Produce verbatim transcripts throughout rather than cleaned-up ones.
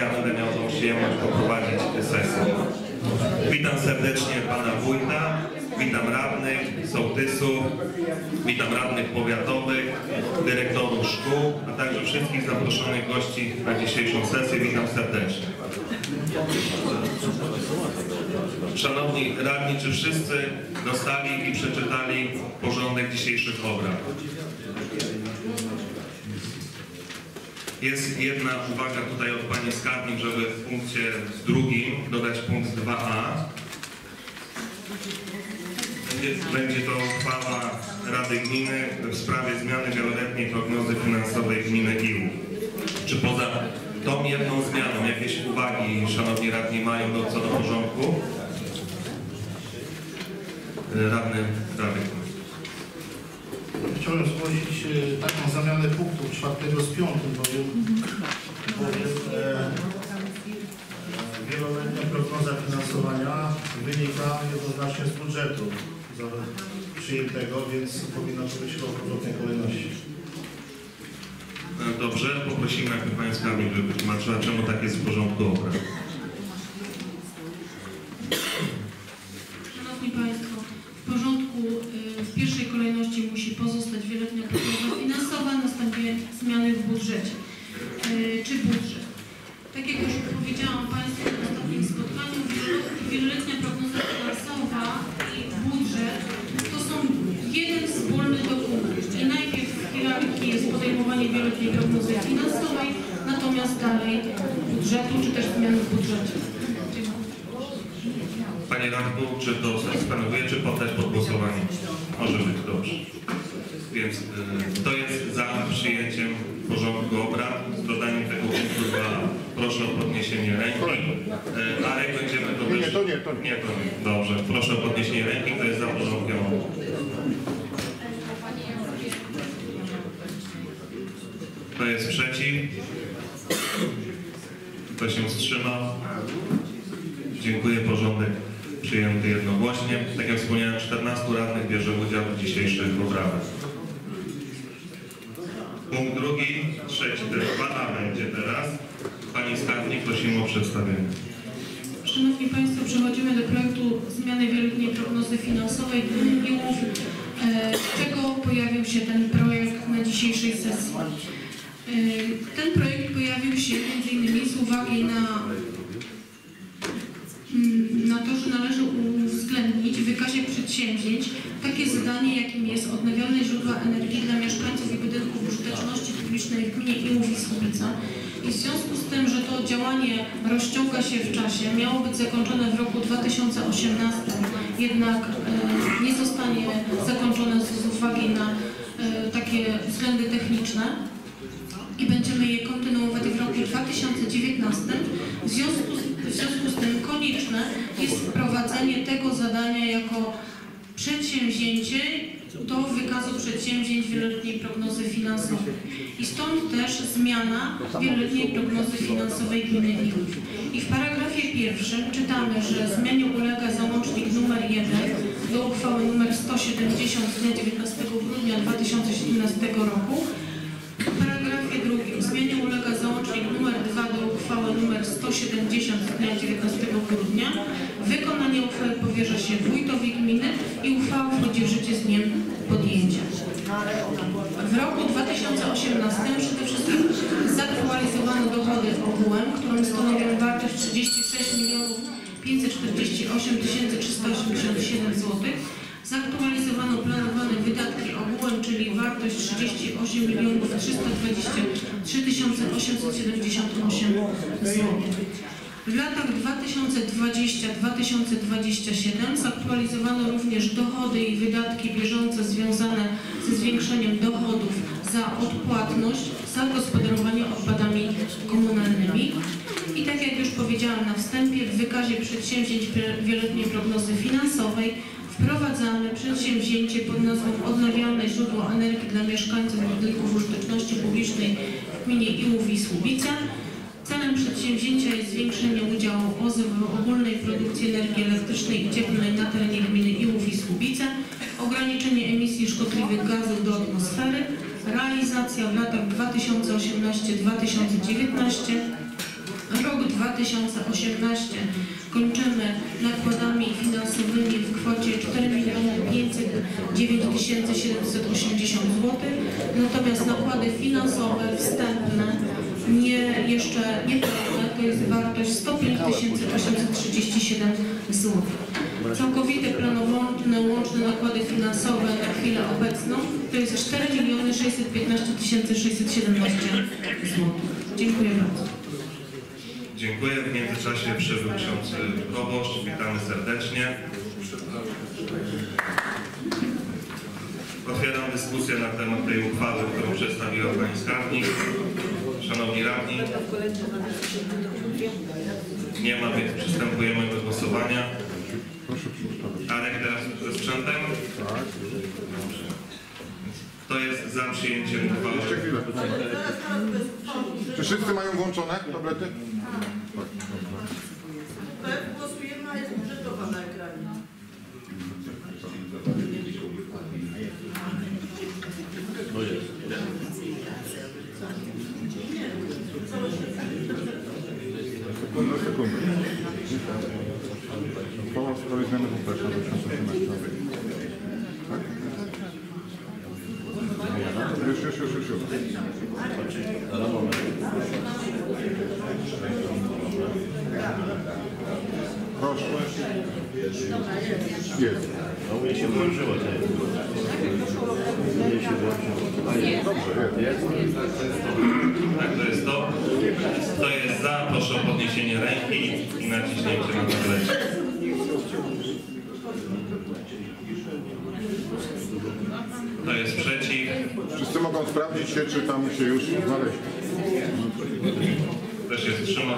ja będę miał tą przyjemność poprowadzić sesję. Witam serdecznie pana wójta, witam radnych, sołtysów, witam radnych powiatowych, dyrektorów szkół, a także wszystkich zaproszonych gości na dzisiejszą sesję. Witam serdecznie. Szanowni radni, czy wszyscy dostali i przeczytali porządek dzisiejszych obrad? Jest jedna uwaga tutaj od pani skarbnik, żeby w punkcie drugim dodać punkt dwa a. Będzie, będzie to uchwała Rady Gminy w sprawie zmiany wieloletniej prognozy finansowej gminy Iłów. Czy poza tą jedną zmianą jakieś uwagi, szanowni radni, mają do, co do porządku? Radny Radek. Chciałem zgłosić taką zamianę punktów czwartego z piątym, bowiem, bowiem e, wieloletnia prognoza finansowania wynika jednoznacznie z budżetu przyjętego, więc powinna to być w odwrotnej kolejności. Dobrze, poprosimy najpierw panią skarbnik, żeby wytłumaczyła, czemu tak jest w porządku obrad. Szanowni Państwo, w porządku w pierwszej kolejności musi pozostać wieloletnia prognoza finansowa, następnie zmiany w budżecie. Czy budżet? Tak jak już powiedziałam Państwu na ostatnim spotkaniu, wieloletnia prognoza finansowa i budżet to są jeden wspólny dokument. I najpierw w hierarchii jest podejmowanie wieloletniej prognozy finansowej, natomiast dalej budżetu, czy też zmiany w budżecie. Panie radku, czy to stanowicie, czy poddać pod głosowanie? Może być, dobrze. Więc y, kto jest za przyjęciem porządku obrad z dodaniem tego punktu dwa a? Proszę o podniesienie ręki. Y, Arek, będziemy to też... Nie, to nie, to nie. Nie, to nie. Dobrze, proszę o podniesienie ręki. Kto jest za porządkiem obrad? Kto jest przeciw? Kto się wstrzymał? Dziękuję, porządek przyjęty jednogłośnie. Tak jak wspomniałem, czternastu radnych bierze udział w dzisiejszych obradach. Punkt drugi, trzeci, dwa a będzie teraz. Pani skarbnik, prosimy o przedstawienie. Szanowni Państwo, przechodzimy do projektu zmiany wieloletniej prognozy finansowej gminy Iłów, z czego pojawił się ten projekt na dzisiejszej sesji. Ten projekt pojawił się między innymi z uwagi na na to, że należy uwzględnić w wykazie przedsięwzięć takie zadanie, jakim jest odnawialne źródła energii dla mieszkańców i budynków użyteczności publicznej w gminie Iłów i Słubica. I w związku z tym, że to działanie rozciąga się w czasie, miało być zakończone w roku dwa tysiące osiemnastym, jednak e, nie zostanie zakończone z, z uwagi na e, takie względy techniczne i będziemy je kontynuować w roku dwa tysiące dziewiętnastym. W związku z W związku z tym konieczne jest wprowadzenie tego zadania jako przedsięwzięcie do wykazu przedsięwzięć wieloletniej prognozy finansowej. I stąd też zmiana wieloletniej prognozy finansowej gminy Iłów. I w paragrafie pierwszym czytamy, że zmianie ulega załącznik numer jeden do uchwały numer sto siedemdziesiąt z dnia dziewiętnastego grudnia dwa tysiące siedemnastego roku. W paragrafie drugim zmianie ulega załącznik numer dwa do uchwały numer sto siedemdziesiąt z dnia dziewiętnastego grudnia. Wykonanie uchwały powierza się wójtowi gminy i uchwała wchodzi w życie z dniem podjęcia. W roku dwa tysiące osiemnastym przede wszystkim zaktualizowano dochody ogółem, którym stanowią wartość trzydzieści sześć milionów pięćset czterdzieści osiem tysięcy trzysta osiemdziesiąt siedem złotych. Zaktualizowano planowane wydatki ogółem, czyli wartość trzydzieści osiem milionów trzysta dwadzieścia trzy tysiące osiemset siedemdziesiąt osiem złotych. W latach dwa tysiące dwudziestym do dwa tysiące dwudziestego siódmego zaktualizowano również dochody i wydatki bieżące związane ze zwiększeniem dochodów za odpłatność za gospodarowanie odpadami komunalnymi. I tak jak już powiedziałam na wstępie, w wykazie przedsięwzięć wieloletniej prognozy finansowej wprowadzamy przedsięwzięcie pod nazwą odnawialne źródło energii dla mieszkańców budynków użyteczności publicznej w gminie Iłów i Słubica. Celem przedsięwzięcia jest zwiększenie udziału O Z E w ogólnej produkcji energii elektrycznej i cieplnej na terenie gminy Iłów i Słubica, ograniczenie emisji szkodliwych gazów do atmosfery, realizacja w latach dwa tysiące osiemnastym do dwa tysiące dziewiętnastego, rok tysiące osiemnaście kończymy nakładami finansowymi w kwocie cztery miliony pięćset dziewięć tysięcy siedemset osiemdziesiąt złotych, natomiast nakłady finansowe wstępne nie jeszcze nie pełne, to jest wartość sto pięć tysięcy osiemset trzydzieści siedem złotych. Całkowite planowane łączne nakłady finansowe na chwilę obecną to jest cztery miliony sześćset piętnaście tysięcy sześćset siedemnaście złotych. Dziękuję bardzo. Dziękuję. W międzyczasie przybył ksiądz proboszcz. Witamy serdecznie. Otwieram dyskusję na temat tej uchwały, którą przedstawiła pani skarbnik. Szanowni radni, nie ma, więc przystępujemy do głosowania. Arek teraz ze sprzętem? Kto jest za przyjęciem uchwały? Jeszcze chwilę. Czy wszyscy mają włączone tablety? Tak, głosujemy, a jest budżetowa na ekranie. No jest. Sekundę, sekundę. Uchwała w sprawie zmiany W P S dwa tysiące osiemnaście. Tak? Już, już, już, już. już. Proszę. Jest. No mnie się włączyło. Mnie się włączyło. Dobrze, jest. Tak, to jest to. Kto jest za, proszę o podniesienie ręki i naciśnięcie na tablecie. Kto jest przeciw? Wszyscy mogą sprawdzić się, czy tam się już znaleźli. Kto się wstrzymał?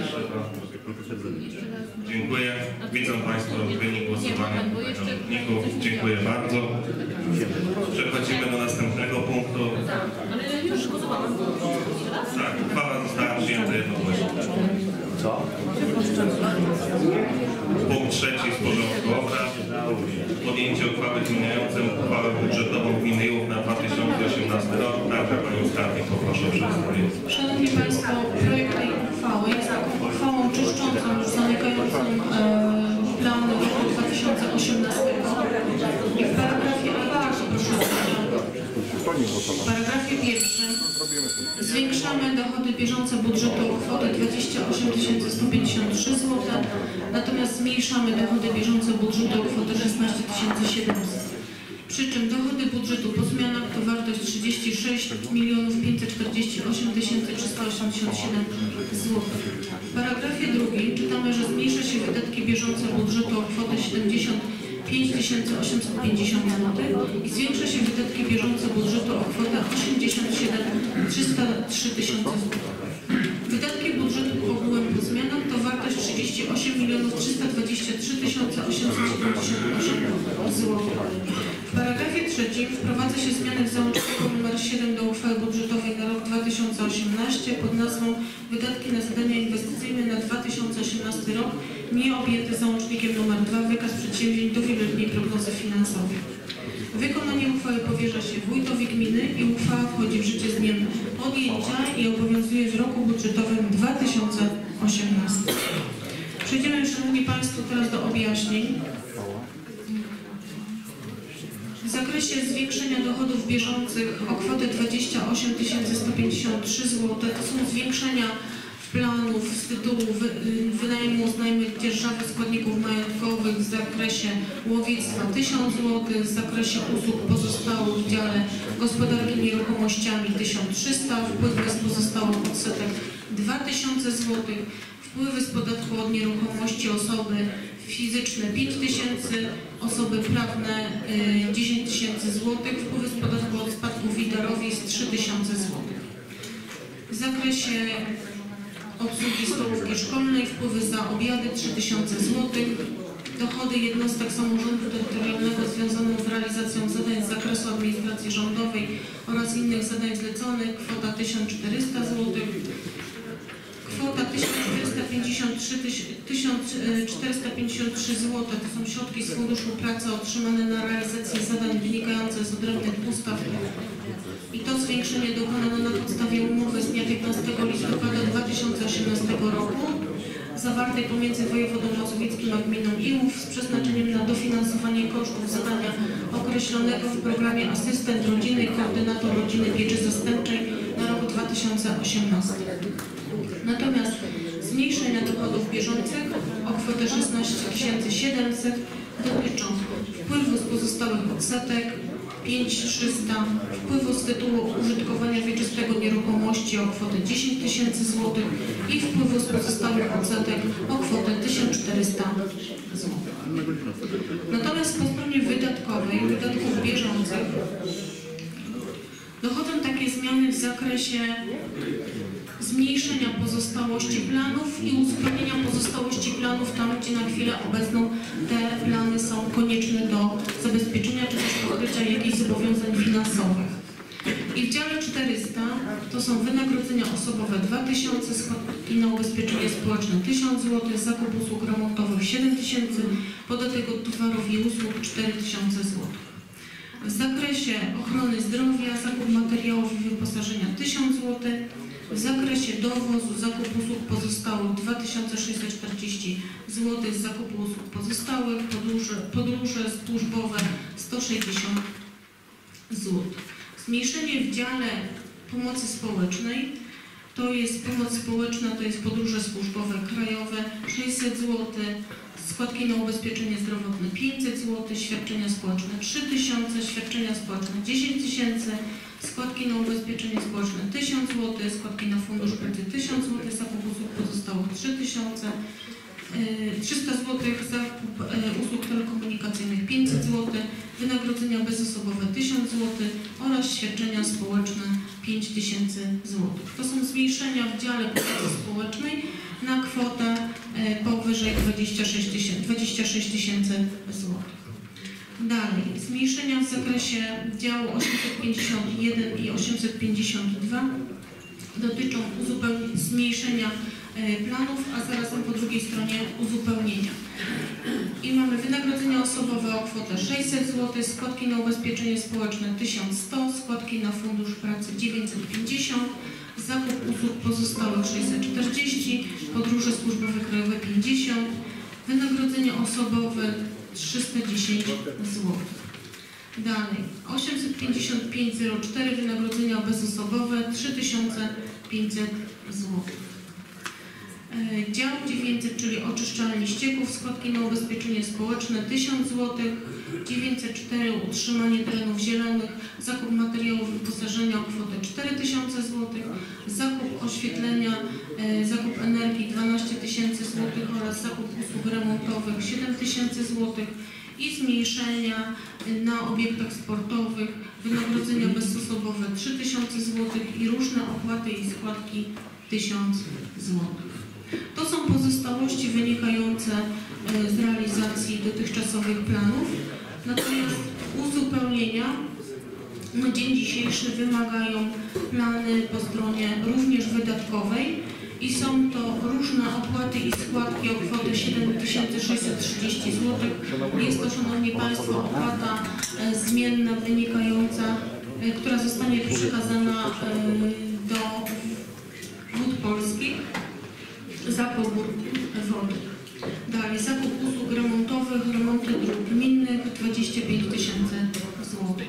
Dziękuję. Widzą Państwo wynik głosowania uczestników. Dziękuję bardzo. Przechodzimy do następnego punktu. Ale już głosowałam. Tak, uchwała została przyjęta jednogłośnie. Co? Punkt trzeci z porządku obrad. Podjęcie uchwały zmieniającej uchwałę budżetową gminy Jów na dwa tysiące osiemnasty rok. Także Panią Skarbnik poproszę o przedstawienie. Szanowni Państwo, projekt tej uchwały jest taką uchwałą czyszczącą, już zamykającą e, plan roku dwa tysiące osiemnastego. I w paragrafie, a bardzo proszę w paragrafie pierwszym zwiększamy dochody bieżące budżetu o kwotę dwadzieścia osiem tysięcy sto pięćdziesiąt trzy złote, natomiast zmniejszamy dochody bieżące budżetu o kwotę szesnaście tysięcy siedemset. Przy czym dochody budżetu po zmianach to wartość trzydzieści sześć milionów pięćset czterdzieści osiem tysięcy trzysta osiemdziesiąt siedem złotych. W paragrafie drugim czytamy, że zmniejsza się wydatki bieżące budżetu o kwotę siedemdziesiąt pięć tysięcy osiemset pięćdziesiąt złotych i zwiększa się wydatki bieżące budżetu o kwotę osiemdziesiąt siedem tysięcy trzysta trzy złotych. Wydatki budżetu ogółem po zmianach to wartość trzydzieści osiem milionów trzysta dwadzieścia trzy tysiące osiemset siedemdziesiąt osiem złotych. W paragrafie trzecim wprowadza się zmiany w załączniku nr siedem do uchwały budżetowej na rok dwa tysiące osiemnasty pod nazwą Wydatki na zadania inwestycyjne na dwa tysiące osiemnasty rok nie objęte załącznikiem nr dwa wykaz przedsięwzięć do wieloletniej prognozy finansowej. Wykonanie uchwały powierza się wójtowi gminy i uchwała wchodzi w życie z dniem podjęcia i obowiązuje w roku budżetowym dwa tysiące osiemnastym. Przejdziemy, Szanowni Państwo, teraz do objaśnień. W zakresie zwiększenia dochodów bieżących o kwotę dwadzieścia osiem tysięcy sto pięćdziesiąt trzy złote to są zwiększenia planów z tytułu wy, wynajmu oznajmych dzierżawy składników majątkowych w zakresie łowiectwa tysiąc złotych, w zakresie usług pozostałych w dziale gospodarki nieruchomościami tysiąc trzysta, wpływy z pozostałych odsetek dwa tysiące złotych, wpływy z podatku od nieruchomości osoby fizyczne pięć tysięcy, osoby prawne y, dziesięć tysięcy złotych, wpływy z podatku od spadków i darowizn trzy tysiące złotych. W zakresie obsługi stołówki szkolnej, wpływy za obiady trzy tysiące złotych, dochody jednostek samorządu terytorialnego związane z realizacją zadań z zakresu administracji rządowej oraz innych zadań zleconych, kwota tysiąc czterysta złotych, kwota tysiąc czterysta pięćdziesiąt trzy złote to są środki z Funduszu Pracy otrzymane na realizację zadań wynikających z odrębnych ustaw. I to zwiększenie dokonano na podstawie umowy z dnia piętnastego listopada dwa tysiące osiemnastego roku zawartej pomiędzy wojewodą mazowieckim a gminą Iłów z przeznaczeniem na dofinansowanie kosztów zadania określonego w programie Asystent Rodziny i Koordynator Rodziny Pieczy Zastępczej na rok dwa tysiące osiemnasty. Natomiast zmniejszenia dochodów bieżących o kwotę szesnaście tysięcy siedemset dotyczą wpływu z pozostałych odsetek pięć tysięcy trzysta, wpływu z tytułu użytkowania wieczystego nieruchomości o kwotę dziesięć tysięcy złotych i wpływu z pozostałych odsetek o kwotę tysiąc czterysta złotych. Natomiast po stronie wydatkowej, wydatków bieżących, dochodzą takie zmiany w zakresie zmniejszenia pozostałości planów i uzupełnienia pozostałości planów tam, gdzie na chwilę obecną te plany są konieczne do zabezpieczenia czy też pokrycia jakichś zobowiązań finansowych. I w dziale czterysta to są wynagrodzenia osobowe dwa tysiące, składki na ubezpieczenie społeczne tysiąc złotych, zakup usług remontowych siedem tysięcy, podatek od towarów i usług cztery tysiące złotych. W zakresie ochrony zdrowia zakup materiałów i wyposażenia tysiąc złotych, w zakresie dowozu zakup usług pozostałych dwa tysiące sześćset czterdzieści złotych, z zakupu usług pozostałych, podróże, podróże służbowe sto sześćdziesiąt złotych. Zmniejszenie w dziale pomocy społecznej to jest pomoc społeczna, to jest podróże służbowe krajowe sześćset złotych, składki na ubezpieczenie zdrowotne pięćset złotych, świadczenia społeczne trzy tysiące, świadczenia społeczne dziesięć tysięcy, składki na ubezpieczenie społeczne tysiąc złotych, składki na fundusz pracy tysiąc złotych, zakup usług pozostałych trzy tysiące, trzysta złotych, zakup usług telekomunikacyjnych pięćset złotych, wynagrodzenia bezosobowe tysiąc złotych oraz świadczenia społeczne pięć tysięcy złotych. To są zmniejszenia w dziale pomocy społecznej na kwotę powyżej dwudziestu sześciu tysięcy złotych. Dalej, zmniejszenia w zakresie działu osiemset pięćdziesiąt jeden i osiemset pięćdziesiąt dwa dotyczą uzupełnienia, zmniejszenia planów, a zarazem po drugiej stronie uzupełnienia. I mamy wynagrodzenia osobowe o kwotę sześćset złotych, składki na ubezpieczenie społeczne tysiąc sto, składki na fundusz pracy dziewięćset pięćdziesiąt, zakup usług pozostałych sześćset czterdzieści, podróże służbowe krajowe pięćdziesiąt, wynagrodzenia osobowe trzysta dziesięć złotych. Dalej, osiemset pięćdziesiąt pięć zero cztery, wynagrodzenia bezosobowe trzy tysiące pięćset złotych. Dział dziewięćset, czyli oczyszczalnie ścieków, składki na ubezpieczenie społeczne tysiąc złotych, dziewięćset cztery, utrzymanie terenów zielonych, zakup materiałów wyposażenia o kwotę cztery tysiące złotych, zakup oświetlenia, zakup energii dwanaście tysięcy złotych oraz zakup usług remontowych siedem tysięcy złotych i zmniejszenia na obiektach sportowych, wynagrodzenia bezosobowe trzy tysiące złotych i różne opłaty i składki tysiąc złotych. To są pozostałości wynikające z realizacji dotychczasowych planów, natomiast uzupełnienia na dzień dzisiejszy wymagają plany po stronie również wydatkowej i są to różne opłaty i składki o kwocie siedem tysięcy sześćset trzydzieści złotych. Jest to, Szanowni Państwo, opłata zmienna wynikająca, która zostanie przekazana do Wód Polskich za pobór wody. Dalej, zakup usług remontowych, remonty dróg gminnych dwadzieścia pięć tysięcy złotych.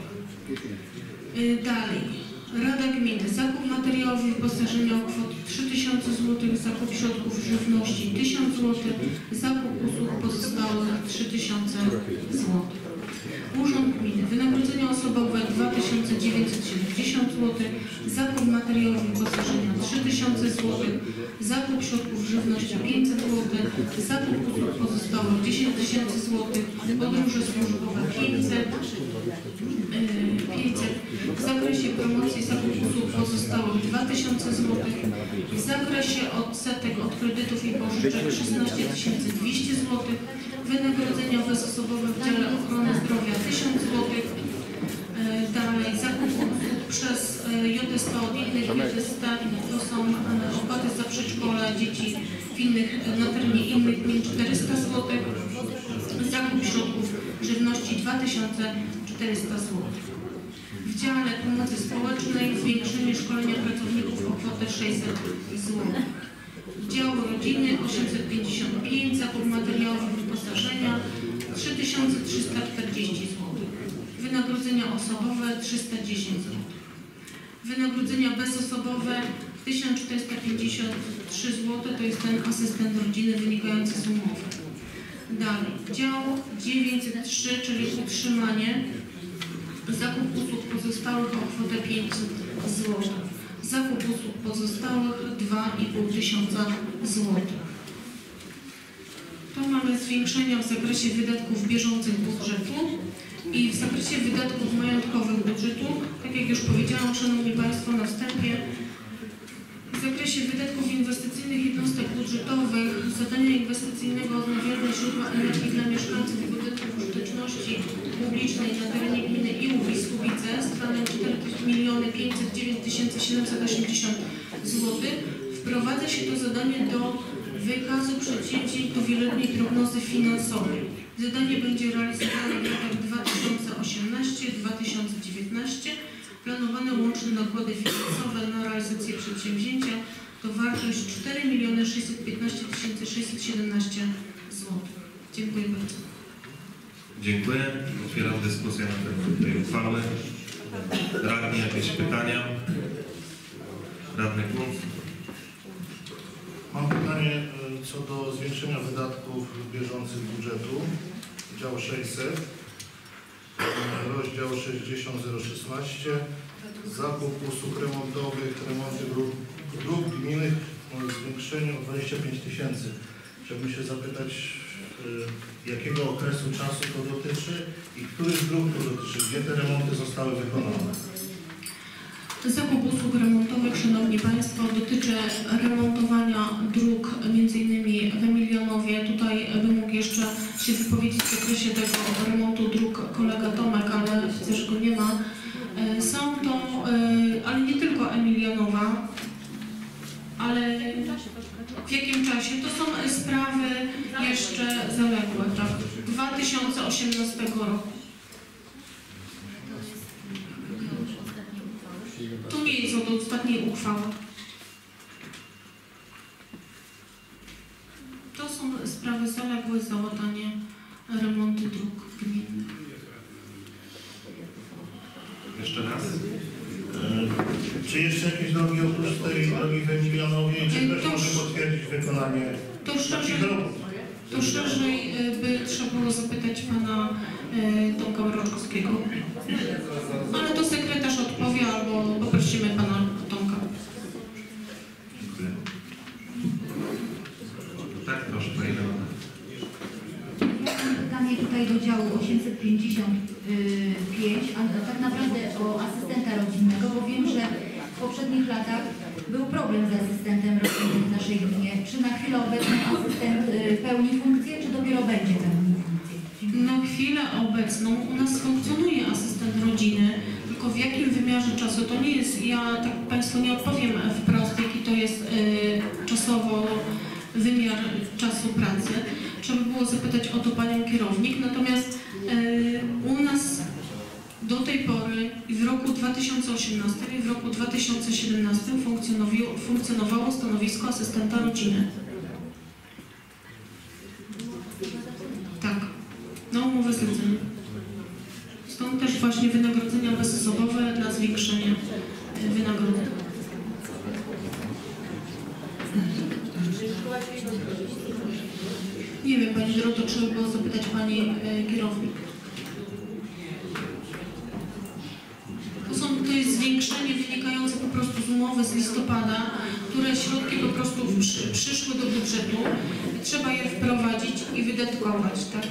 Dalej, Rada Gminy, zakup materiałów i wyposażenia o kwocie trzy tysiące złotych, zakup środków żywności tysiąc złotych, zakup usług pozostałych trzy tysiące złotych. Urząd Gminy, wynagrodzenia osobowe dwa tysiące dziewięćset siedemdziesiąt złotych, zakup materiałów i wyposażenia trzy tysiące złotych, zakup środków żywności pięćset złotych, zakup usług pozostałych dziesięć tysięcy złotych, podróże służbowe pięćset, pięćset, w zakresie promocji zakup usług pozostałych dwa tysiące złotych, w zakresie odsetek od kredytów i pożyczek szesnaście tysięcy dwieście złotych, wynagrodzenia bezosobowe w dziale ochrony zdrowia tysiąc złotych, dalej zakup usług przez J S T od innych J S T, to są opłaty za przedszkola dzieci w innych, na terenie innych gmin czterysta złotych, zakup środków żywności dwa tysiące czterysta złotych. W dziale pomocy społecznej zwiększenie szkolenia pracowników o kwotę sześćset złotych. Dział rodziny osiemset pięćdziesiąt pięć, zakup materiałów i wyposażenia trzy tysiące trzysta czterdzieści złotych. Wynagrodzenia osobowe trzysta dziesięć złotych. Wynagrodzenia bezosobowe tysiąc czterysta pięćdziesiąt trzy złote, to jest ten asystent rodziny wynikający z umowy. Dalej, dział dziewięćset trzy, czyli utrzymanie, zakup usług pozostałych o kwotę pięćset złotych. Zakup usług pozostałych dwa i pół tysiąca złotych. Tu mamy zwiększenia w zakresie wydatków bieżących budżetu i w zakresie wydatków majątkowych budżetu, tak jak już powiedziałam, Szanowni Państwo, na wstępie, w zakresie wydatków inwestycyjnych jednostek budżetowych, zadania inwestycyjnego odnawialne źródła energii dla mieszkańców i budynków użyteczności publicznej na terenie gminy Iłów i Słubice z planem cztery miliony pięćset dziewięć tysięcy siedemset osiemdziesiąt złotych wprowadza się to zadanie do wykazu przedsięwzięć do wieloletniej prognozy finansowej. Zadanie będzie realizowane w latach dwa tysiące osiemnasty do dwa tysiące dziewiętnastego. Planowane łączne nakłady finansowe na realizację przedsięwzięcia to wartość cztery miliony sześćset piętnaście tysięcy sześćset siedemnaście złotych. Dziękuję bardzo. Dziękuję. Otwieram dyskusję na temat tej uchwały. Radni, jakieś pytania? Radny Kunc. Mam pytanie e, co do zwiększenia wydatków bieżących budżetu. Dział sześćset, e, rozdział sześćdziesiąt zero szesnaście, zakup usług remontowych, remonty dróg, dróg gminnych o zwiększeniu o dwadzieścia pięć tysięcy. Chciałbym się zapytać, e, jakiego okresu czasu to dotyczy i których dróg to dotyczy, gdzie te remonty zostały wykonane? Zakup usług remontowych, Szanowni Państwo, dotyczy remontowania dróg między innymi w Emilionowie. Tutaj bym mógł jeszcze się wypowiedzieć w zakresie tego remontu dróg kolega Tomek, ale widzę, że go nie ma. Są to, ale nie tylko Emilionowa, ale w jakim czasie? To są sprawy jeszcze zaległe, tak? dwa tysiące osiemnastego roku. To nie jest od ostatniej uchwały. To są sprawy zaległe, załatanie remontu dróg gminnych. Jeszcze raz. E, czy jeszcze jakieś drogi oprócz tej drogi w Emilionowie, czy E, też to może sz- potwierdzić wykonanie To szerzej, takich dróg? to szerzej y, by trzeba było zapytać pana y, Tomka Mroczkowskiego. Ale to sekretarz odpowie albo poprosimy pana Tomka. Dziękuję. Tak, proszę, Pani Radna. Pytanie tutaj do działu osiemset pięćdziesiąt pięć, a tak naprawdę o asystenta rodzinnego, bo wiem, że w poprzednich latach był problem z asystentem rodzinnym w naszej gminie. Czy na chwilę obecną asystent y, pełni funkcję, czy dopiero będzie pełnił funkcję? Na chwilę obecną u nas funkcjonuje asystent rodziny, tylko w jakim wymiarze czasu to nie jest, ja tak Państwu nie odpowiem wprost, jaki to jest y, czasowo wymiar czasu pracy. Trzeba było zapytać o to panią kierownik, natomiast y, u nas do tej pory i w roku dwa tysiące osiemnastym i w roku dwa tysiące siedemnastym funkcjonowało, funkcjonowało stanowisko asystenta rodziny. Tak, na umowę zlecenia. Stąd też właśnie wynagrodzenia bezosobowe dla zwiększenia y, wynagrodzeń. Nie wiem, Pani Doroto, trzeba było zapytać Pani y, kierownik. To, są, to jest zwiększenie wynikające po prostu z umowy z listopada, które środki po prostu przy, przyszły do budżetu. Trzeba je wprowadzić i wydatkować, tak?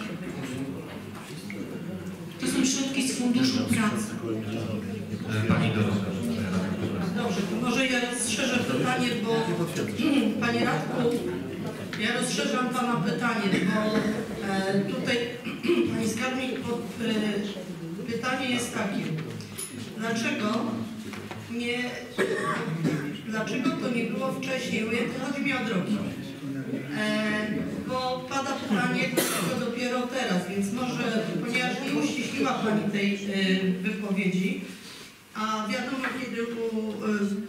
To są środki z Funduszu Pracy. Pani Dorota. Dobrze, to może ja rozszerzę pytanie, bo Panie Radku, ja rozszerzam Pana pytanie, bo e, tutaj Pani Skarbnik pod, e, pytanie jest takie. Dlaczego nie, dlaczego to nie było wcześniej ujęte? Chodzi mi o drogi. E, bo pada pytanie, dlaczego dopiero teraz, więc może, ponieważ nie uściśliła Pani tej e, wypowiedzi, a wiadomo, kiedy u,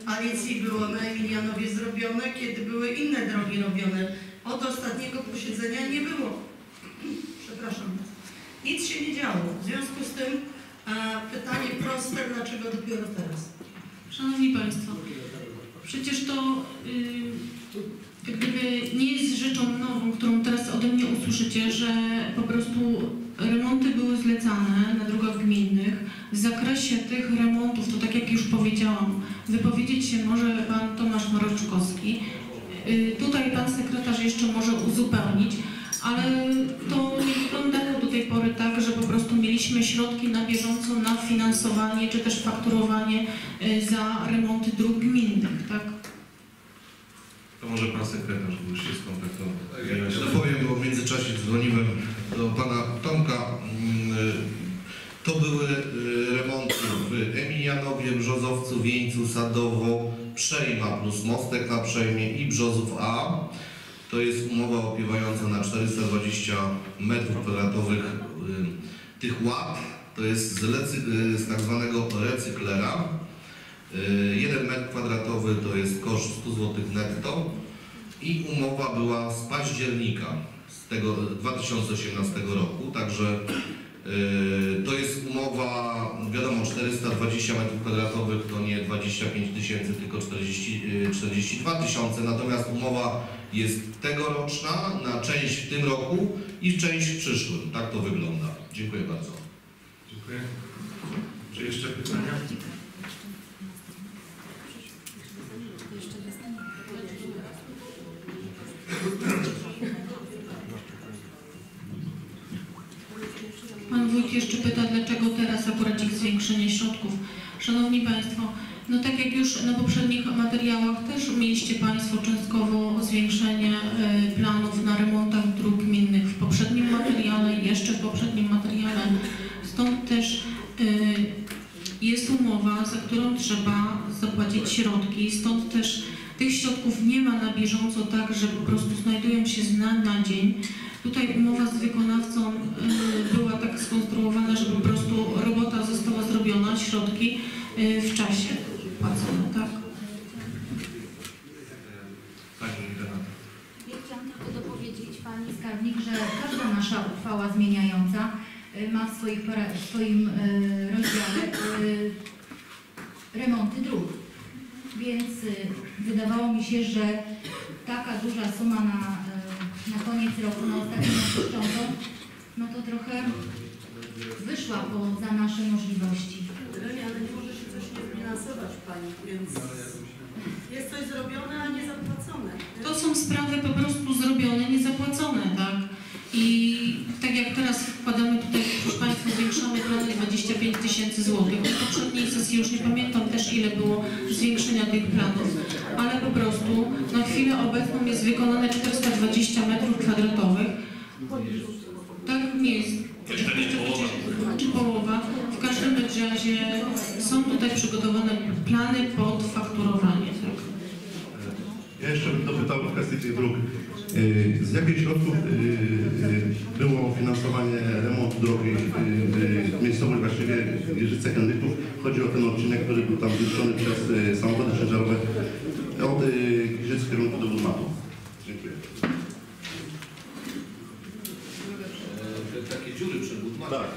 a nic nie było na Emilianowie zrobione, kiedy były inne drogi robione. Od ostatniego posiedzenia nie było. Przepraszam. Nic się nie działo. W związku z tym e, pytanie proste, dlaczego dopiero teraz? Szanowni Państwo, przecież to yy, jak gdyby nie jest rzeczą nową, którą teraz ode mnie usłyszycie, że po prostu remonty były zlecane na drogach gminnych. W zakresie tych remontów, to tak jak już powiedziałam, wypowiedzieć się może Pan Tomasz Mroczkowski. Yy, tutaj Pan Sekretarz jeszcze może uzupełnić, ale to nie wyglądało do tej pory tak, że po prostu mieliśmy środki na bieżąco na finansowanie czy też fakturowanie za remonty dróg gminnych, tak? To może Pan Sekretarz już się skontaktował. Ja dopowiem, bo w międzyczasie dzwoniłem do Pana Tomka. To były remonty w Emilianowie, Brzozowcu, Wieńcu, Sadowo, Przejma plus Mostek na Przejmie i Brzozów A. To jest umowa opiewająca na czterysta dwadzieścia metrów kwadratowych y, tych łap. To jest z, lecy, y, z tak zwanego recyklera. Y, jeden metr kwadratowy to jest koszt sto złotych netto i umowa była z października z tego dwa tysiące osiemnastego roku. Także y, to jest umowa, wiadomo, czterysta dwadzieścia metrów kwadratowych to nie dwadzieścia pięć tysięcy, tylko czterdzieści, czterdzieści dwa tysiące. Natomiast umowa jest tegoroczna, na część w tym roku i część w przyszłym. Tak to wygląda. Dziękuję bardzo. Dziękuję. Czy jeszcze pytania? Pan Wójt jeszcze pyta, dlaczego teraz akurat ich zwiększenie środków. Szanowni Państwo, no tak jak już na poprzednich materiałach też mieliście Państwo częstkowo zwiększenie y, planów na remontach dróg gminnych w poprzednim materiale, jeszcze w poprzednim materiale. Stąd też y, jest umowa, za którą trzeba zapłacić środki. Stąd też tych środków nie ma na bieżąco tak, że po prostu znajdują się z dnia na dzień. Tutaj umowa z wykonawcą y, była tak skonstruowana, że po prostu robota została zrobiona, środki y, w czasie płacone, tak? Pani Renata. Ja chciałam tylko dopowiedzieć Pani Skarbnik, że każda nasza uchwała zmieniająca y, ma w, swoich, w swoim y, rozdziale y, remonty dróg. Więc y, wydawało mi się, że taka duża suma na, y, na koniec roku, na ostatnią szczątką, no to trochę wyszła poza nasze możliwości. Ale nie może się coś nie finansować Pani, więc jest coś zrobione, a nie zapłacone. To są sprawy po prostu zrobione, niezapłacone, tak? I tak jak teraz wkładamy tutaj, proszę Państwa, zwiększamy plany dwadzieścia pięć tysięcy złotych. W poprzedniej sesji już nie pamiętam też, ile było zwiększenia tych planów, ale po prostu na chwilę obecną jest wykonane czterysta dwadzieścia metrów kwadratowych. Tak nie jest. Jeszcze nie połowa. Czy połowa. W każdym razie są tutaj przygotowane plany pod fakturowanie, tak? Ja jeszcze bym dopytał w kwestii tych dróg. Z jakich środków było finansowanie remontu drogi w miejscowości właściwie Jeżyce Henryków? Chodzi o ten odcinek, który był tam zniszczony przez samochody ciężarowe od Giżyc w kierunku do Budmatu. Dziękuję. Takie dziury przy Budmatu. Tak.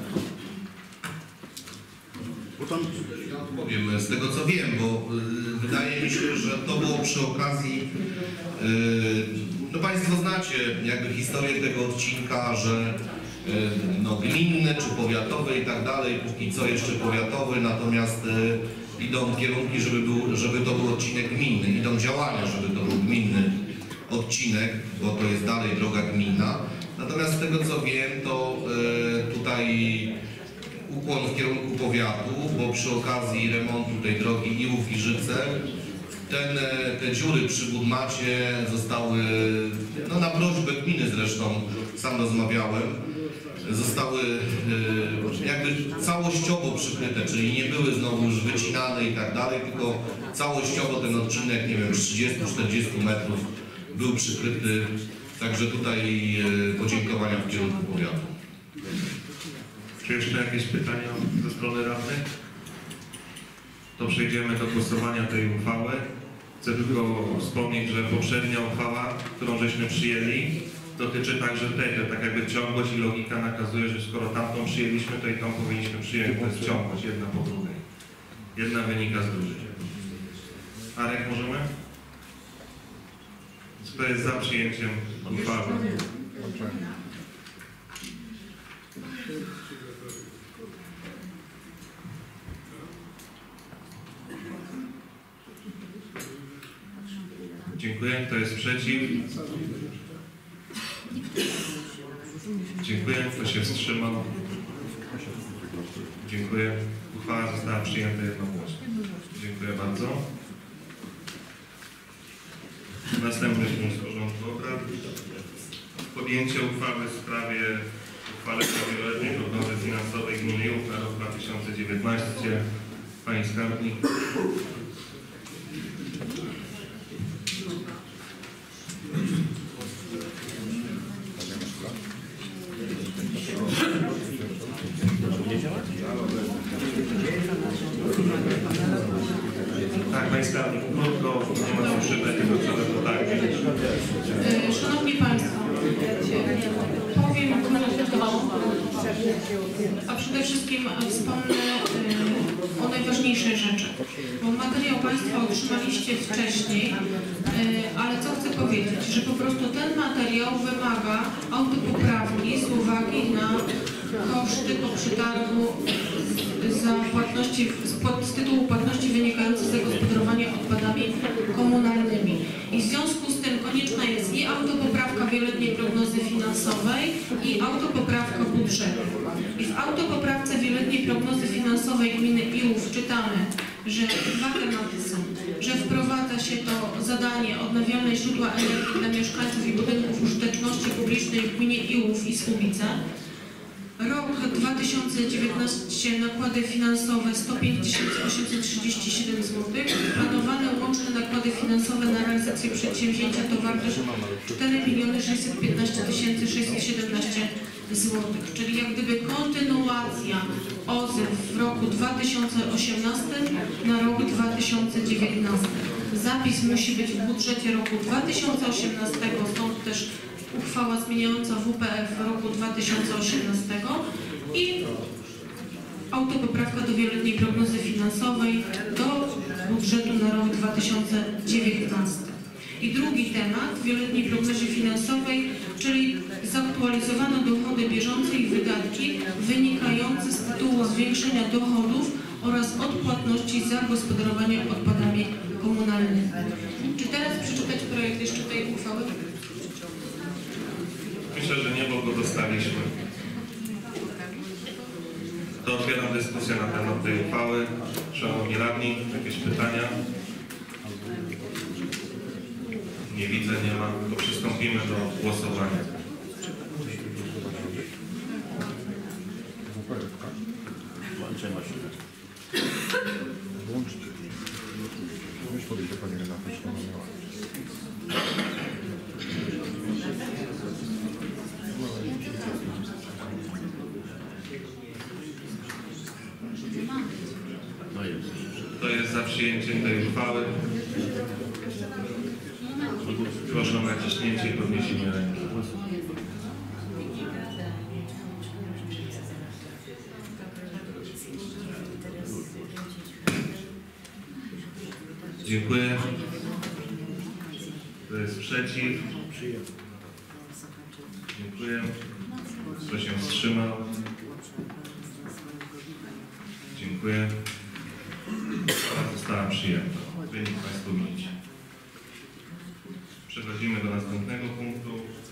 Bo tam... Ja odpowiem z tego co wiem, bo y, wydaje mi się, że to było przy okazji, y, no Państwo znacie jakby historię tego odcinka, że y, no, gminny czy powiatowy i tak dalej, póki co jeszcze powiatowy, natomiast y, idą kierunki, żeby, był, żeby to był odcinek gminny, idą działania, żeby to był gminny odcinek, bo to jest dalej droga gminna. Natomiast z tego co wiem, to y, tutaj ukłon w kierunku powiatu, bo przy okazji remontu tej drogi Iłów-Giżyce ten, te dziury przy Budmacie zostały, no na prośbę gminy zresztą, sam rozmawiałem, zostały y, jakby całościowo przykryte, czyli nie były znowu już wycinane i tak dalej, tylko całościowo ten odcinek, nie wiem, trzydzieści do czterdziestu metrów był przykryty, także tutaj y, podziękowania w kierunku powiatu. Czy jeszcze jakieś pytania ze strony radnych? to przejdziemy do głosowania tej uchwały. Chcę tylko wspomnieć, że poprzednia uchwała, którą żeśmy przyjęli, dotyczy także tej, że tak jakby ciągłość i logika nakazuje, że skoro tamtą przyjęliśmy, to i tą powinniśmy przyjąć. To jest ciągłość, jedna po drugiej. Jedna wynika z drugiej. Arek, możemy? Kto jest za przyjęciem uchwały? Dziękuję. Kto jest przeciw? Dziękuję. Kto się wstrzymał? Dziękuję. Uchwała została przyjęta jednogłośnie. Dziękuję bardzo. Następny punkt porządku obrad. Podjęcie uchwały w sprawie uchwalenia wieloletniej prognozy finansowej gminy Jów na rok dwa tysiące dziewiętnasty. Pani skarbnik. Tak, Pani skarbnik, krótko, nie ma co szybę, tylko trzeba to tak. E, Szanowni Państwo, powiem krótko, a przede wszystkim wspomnę e, o najważniejszej rzeczy, bo materiał Państwo otrzymaliście wcześniej, e, ale co chcę powiedzieć, że po prostu ten materiał wymaga autopoprawki z uwagi na koszty po przetargu za płatności, z tytułu płatności wynikających z zagospodarowania odpadami komunalnymi. I w związku z tym konieczna jest i autopoprawka wieloletniej prognozy finansowej i autopoprawka budżetu. I w autopoprawce wieloletniej prognozy finansowej gminy Iłów czytamy, że dwa tematy są, że wprowadza się to zadanie odnawialne źródła energii dla mieszkańców i budynków użyteczności publicznej w gminie Iłów i Słubice. Rok dwa tysiące dziewiętnasty nakłady finansowe sto pięć tysięcy osiemset trzydzieści siedem złotych. Planowane łączne nakłady finansowe na realizację przedsięwzięcia to wartość cztery miliony sześćset piętnaście tysięcy sześćset siedemnaście złotych. Czyli jak gdyby kontynuacja O Z E w roku dwa tysiące osiemnastym na rok dwa tysiące dziewiętnasty. Zapis musi być w budżecie roku dwa tysiące osiemnastego, stąd też uchwała zmieniająca W P F w roku dwa tysiące osiemnastego i autopoprawka do wieloletniej prognozy finansowej do budżetu na rok dwa tysiące dziewiętnasty. I drugi temat w wieloletniej prognozie finansowej, czyli zaktualizowano dochody bieżące i wydatki wynikające z tytułu zwiększenia dochodów oraz od płatności za gospodarowanie odpadami komunalnymi. Czy teraz przeczytać projekt jeszcze tej uchwały? Myślę, że nie, bo go dostaliśmy. To otwieram dyskusję na temat tej uchwały. Szanowni radni, jakieś pytania? Nie widzę, nie ma. To przystąpimy do głosowania. Kto jest za przyjęciem tej uchwały? Proszę o naciśnięcie i podniesienie ręki. Dziękuję. Kto jest przeciw? Dziękuję. Kto się wstrzymał? Dziękuję. Uchwała została przyjęta. Wynik Państwo widzicie. Przechodzimy do następnego punktu.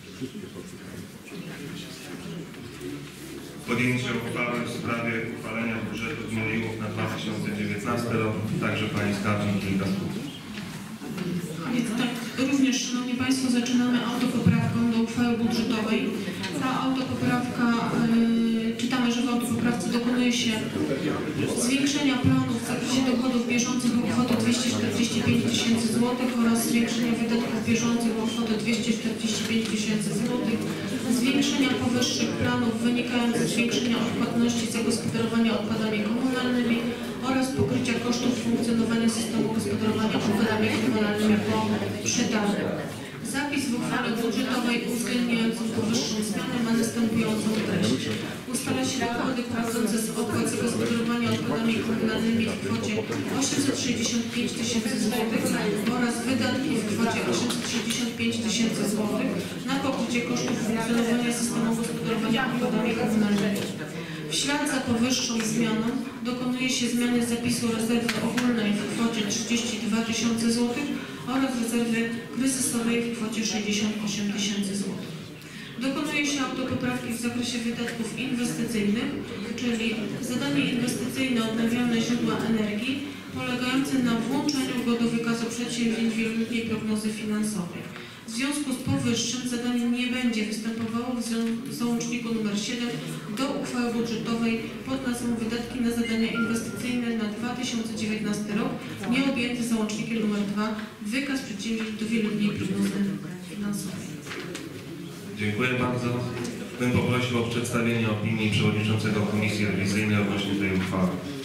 Podjęcie uchwały w sprawie uchwalenia budżetu gminy Iłów na dwa tysiące dziewiętnasty rok. Także Pani skarbnik kilka słów. Więc tak, również, Szanowni Państwo, zaczynamy autopoprawką do uchwały budżetowej. Ta autopoprawka, yy, czytamy, że w autopoprawce dokonuje się zwiększenia planów w zakresie dochodów bieżących o kwotę dwieście czterdzieści pięć tysięcy złotych oraz zwiększenia wydatków bieżących o kwotę dwieście czterdzieści pięć tysięcy złotych, zwiększenia powyższych planów wynikających z zwiększenia odpłatności za gospodarowanie odpadami komunalnymi oraz pokrycia kosztów funkcjonowania systemu gospodarowania odpadami komunalnymi po przetargu. Zapis w uchwale budżetowej uwzględniający powyższą zmianę ma następującą treść. Ustala się dochody pochodzące z opłat za gospodarowanie odpadami komunalnymi w kwocie osiemset sześćdziesiąt pięć tysięcy złotych oraz wydatki w kwocie osiemset sześćdziesiąt pięć tysięcy złotych na pokrycie kosztów funkcjonowania systemu gospodarowania odpadami komunalnymi. W ślad za powyższą zmianą dokonuje się zmiany zapisu rezerwy ogólnej w kwocie trzydzieści dwa tysiące złotych oraz rezerwy kryzysowej w kwocie sześćdziesiąt osiem tysięcy złotych. Dokonuje się autopoprawki w zakresie wydatków inwestycyjnych, czyli zadanie inwestycyjne odnawialne źródła energii polegające na włączeniu go do wykazu przedsięwzięć wieloletniej prognozy finansowej. W związku z powyższym zadanie nie będzie występowało w załączniku nr siedem do uchwały budżetowej pod nazwą Wydatki na zadania inwestycyjne na dwa tysiące dziewiętnasty rok, nie objęty załącznikiem nr dwa Wykaz przedsięwzięć do wieloletniej prognozy finansowej. Dziękuję bardzo. Bym poprosił o przedstawienie opinii przewodniczącego Komisji Rewizyjnej odnośnie tej uchwały.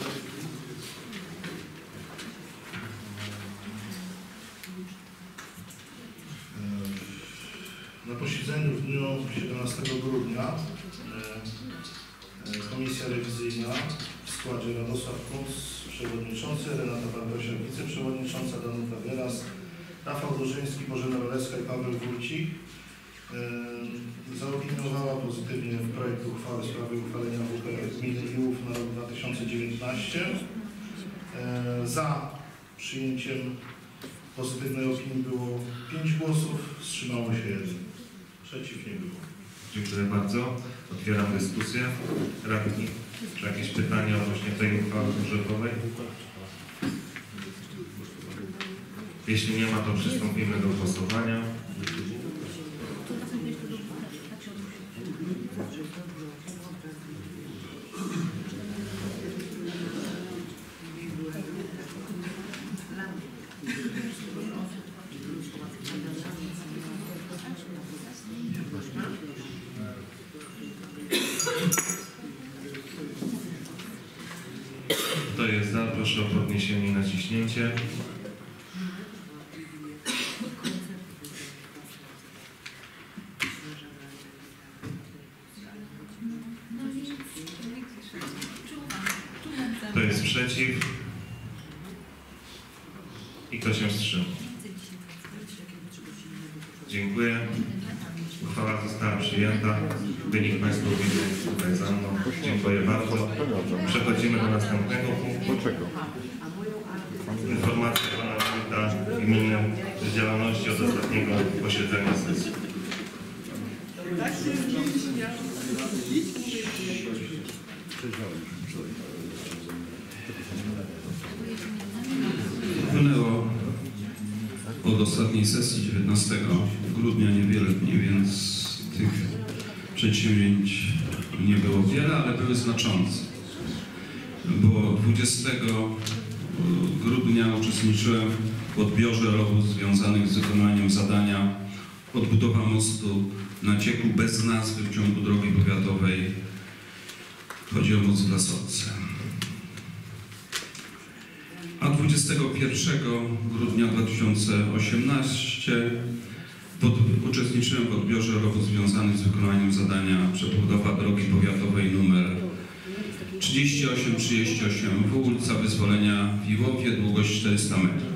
Na posiedzeniu w dniu siedemnastego grudnia Komisja Rewizyjna w składzie Radosław Kunc, przewodniczący, Renata Bartosiak, wiceprzewodnicząca, Danuta Geras, Rafał Dłużyński, Bożena Rolewska i Paweł Wójcik zaopiniowała pozytywnie projekt uchwały w sprawie uchwalenia W P Gminy Iłów na rok dwa tysiące dziewiętnasty. Za przyjęciem pozytywnej opinii było pięć głosów, wstrzymało się jeden. Przeciw nie było. Dziękuję bardzo. Otwieram dyskusję. Radni, czy jakieś pytania odnośnie tej uchwały budżetowej? Jeśli nie ma, to przystąpimy do głosowania. Kto jest za? Proszę o podniesienie i naciśnięcie. Kto jest przeciw? I kto się wstrzymał? Dziękuję. Uchwała została przyjęta. Wynik Państwo widzą tutaj za mną. Dziękuję bardzo. Przechodzimy do następnego punktu. Informacja Pana Wójta gminy z działalności od ostatniego posiedzenia sesji. Wpłynęło od ostatniej sesji dziewiętnastego grudnia niewiele dni, więc tych przedsięwzięć nie było wiele, ale były znaczące. Bo dwudziestego grudnia uczestniczyłem w odbiorze robót związanych z wykonaniem zadania odbudowa mostu na cieku bez nazwy w ciągu drogi powiatowej. Chodzi o most w Lasotce. A dwudziestego pierwszego grudnia dwa tysiące osiemnastego uczestniczyłem w odbiorze robót związanych z wykonaniem zadania przebudowa drogi powiatowej nr trzydzieści osiem trzydzieści osiem W, ulica Wyzwolenia w Iłowie, długość czterysta metrów.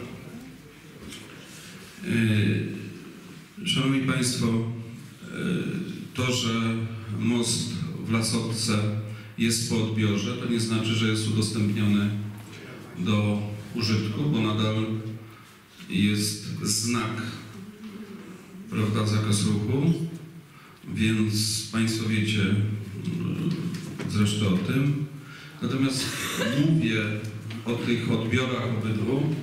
Szanowni Państwo, to, że most w Lasotce jest po odbiorze, to nie znaczy, że jest udostępniony do użytku, bo nadal jest znak, prawda, zakaz ruchu, więc Państwo wiecie zresztą o tym. Natomiast mówię o tych odbiorach obydwu,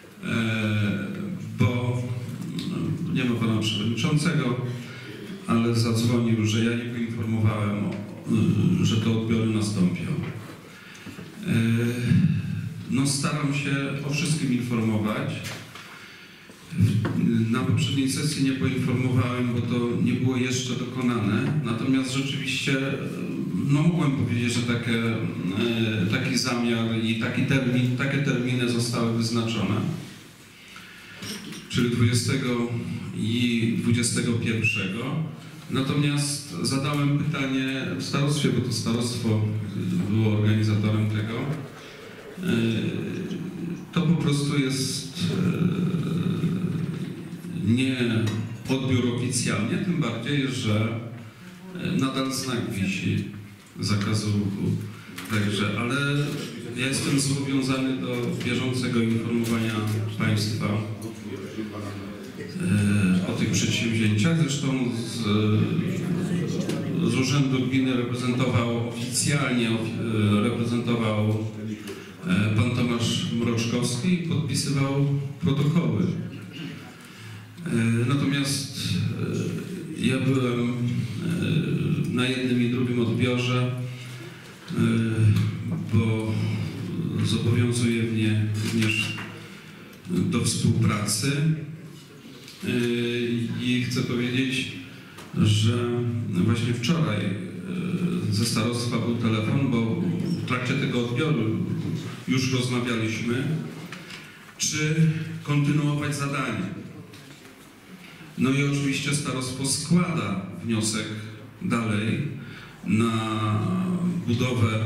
bo nie ma Pana Przewodniczącego, ale zadzwonił, że ja nie poinformowałem, że te odbiory nastąpią. No, staram się o wszystkim informować. Na poprzedniej sesji nie poinformowałem, bo to nie było jeszcze dokonane. Natomiast rzeczywiście no mogłem powiedzieć, że takie, taki zamiar i taki termin, takie terminy zostały wyznaczone, czyli dwudziestego i dwudziestego pierwszego. Natomiast zadałem pytanie w starostwie, bo to starostwo było organizatorem tego. To po prostu jest nie odbiór oficjalnie, tym bardziej, że nadal znak wisi zakazu ruchu. Także, ale ja jestem zobowiązany do bieżącego informowania Państwa o tych przedsięwzięciach. Zresztą z, z Urzędu Gminy reprezentował oficjalnie reprezentował pan Tomasz Mroczkowski i podpisywał protokoły. Natomiast ja byłem na jednym i drugim odbiorze, bo zobowiązuje mnie również do współpracy i chcę powiedzieć, że właśnie wczoraj ze starostwa był telefon, bo w trakcie tego odbioru już rozmawialiśmy, czy kontynuować zadanie. No i oczywiście starostwo składa wniosek dalej na budowę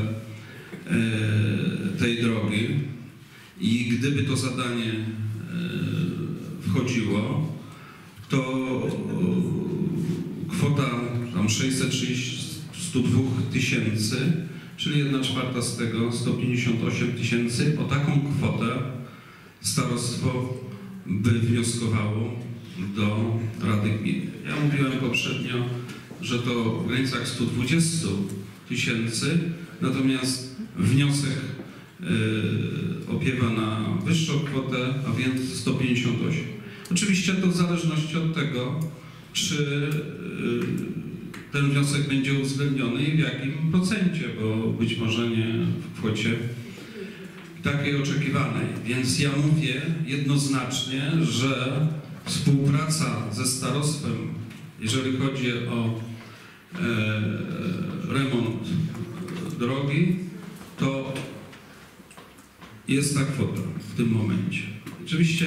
tej drogi i gdyby to zadanie wchodziło, to kwota tam sześćset trzydzieści dwa tysięcy, czyli jedna czwarta z tego, sto pięćdziesiąt osiem tysięcy, o taką kwotę starostwo by wnioskowało do Rady Gminy. Ja mówiłem poprzednio, że to w granicach stu dwudziestu tysięcy, natomiast wniosek yy, opiewa na wyższą kwotę, a więc sto pięćdziesiąt osiem. Oczywiście to w zależności od tego, czy yy, ten wniosek będzie uwzględniony i w jakim procencie, bo być może nie w kwocie takiej oczekiwanej. Więc ja mówię jednoznacznie, że współpraca ze starostwem, jeżeli chodzi o e, remont drogi, to jest ta kwota w tym momencie. Oczywiście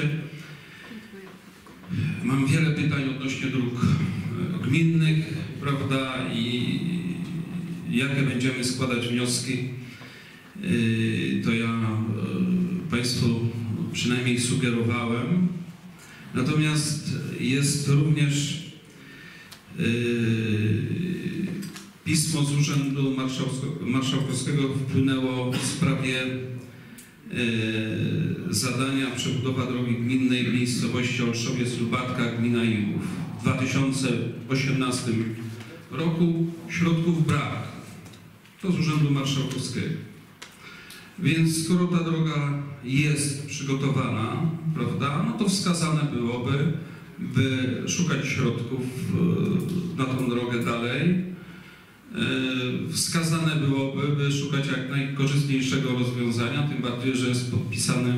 mam wiele pytań odnośnie dróg gminnych, prawda, i jakie będziemy składać wnioski, to ja Państwu przynajmniej sugerowałem. Natomiast jest również pismo z Urzędu Marszałkowskiego wpłynęło w sprawie zadania przebudowa drogi gminnej w miejscowości Olszowiec-Lubatka, gmina Iłów. W dwa tysiące osiemnastym roku środków brak. To z Urzędu Marszałkowskiego. Więc skoro ta droga jest przygotowana, prawda, no to wskazane byłoby, by szukać środków na tą drogę dalej. Wskazane byłoby, by szukać jak najkorzystniejszego rozwiązania, tym bardziej, że jest podpisany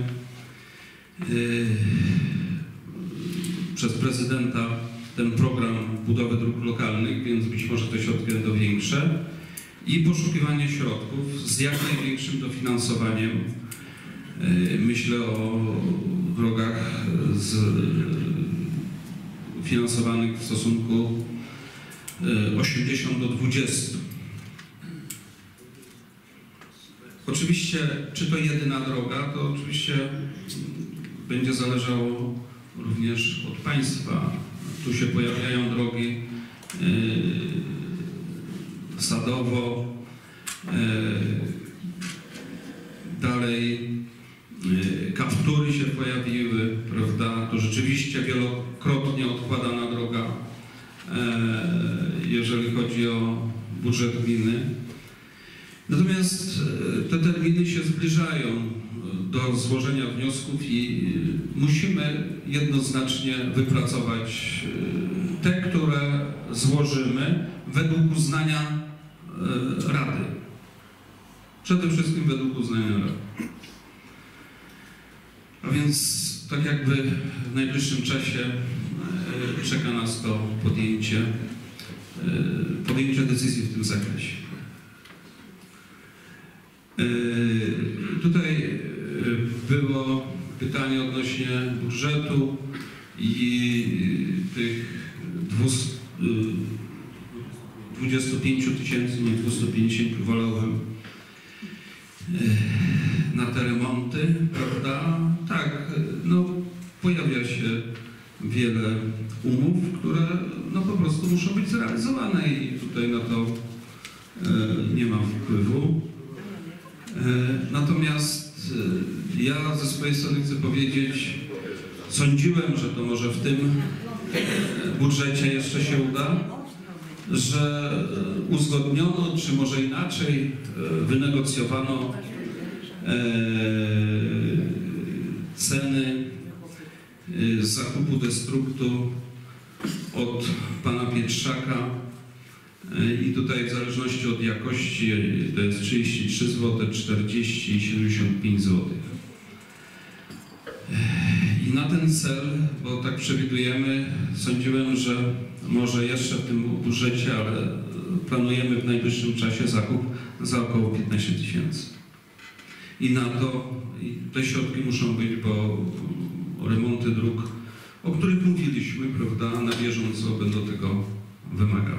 przez prezydenta ten program budowy dróg lokalnych, więc być może te środki będą większe. I poszukiwanie środków z jak największym dofinansowaniem. Myślę o drogach z, finansowanych w stosunku osiemdziesiąt do dwudziestu. Oczywiście, czy to jedyna droga, to oczywiście będzie zależało również od Państwa. Tu się pojawiają drogi Sadowo, dalej kaptury się pojawiły, prawda, to rzeczywiście wielokrotnie odkładana droga, jeżeli chodzi o budżet gminy. Natomiast te terminy się zbliżają do złożenia wniosków i musimy jednoznacznie wypracować te, które złożymy według uznania Rady. Przede wszystkim według uznania Rady. A więc tak jakby w najbliższym czasie czeka nas to podjęcie, podjęcie decyzji w tym zakresie. Tutaj było pytanie odnośnie budżetu i tych dwudziestu pięciu tysięcy, nie dwustu pięćdziesięciu wolałem na te remonty, prawda? Tak, no pojawia się wiele umów, które no po prostu muszą być zrealizowane i tutaj na to nie mam wpływu. Natomiast ja ze swojej strony chcę powiedzieć, sądziłem, że to może w tym budżecie jeszcze się uda, że uzgodniono, czy może inaczej wynegocjowano ceny zakupu destruktu od pana Pietrzaka i tutaj w zależności od jakości to jest trzydzieści trzy złote, czterdzieści i siedemdziesiąt pięć złotych. I na ten cel, bo tak przewidujemy, sądziłem, że może jeszcze w tym budżecie, ale planujemy w najbliższym czasie zakup za około piętnaście tysięcy. I na to i te środki muszą być, bo remonty dróg, o których mówiliśmy, prawda, na bieżąco będą tego wymagały.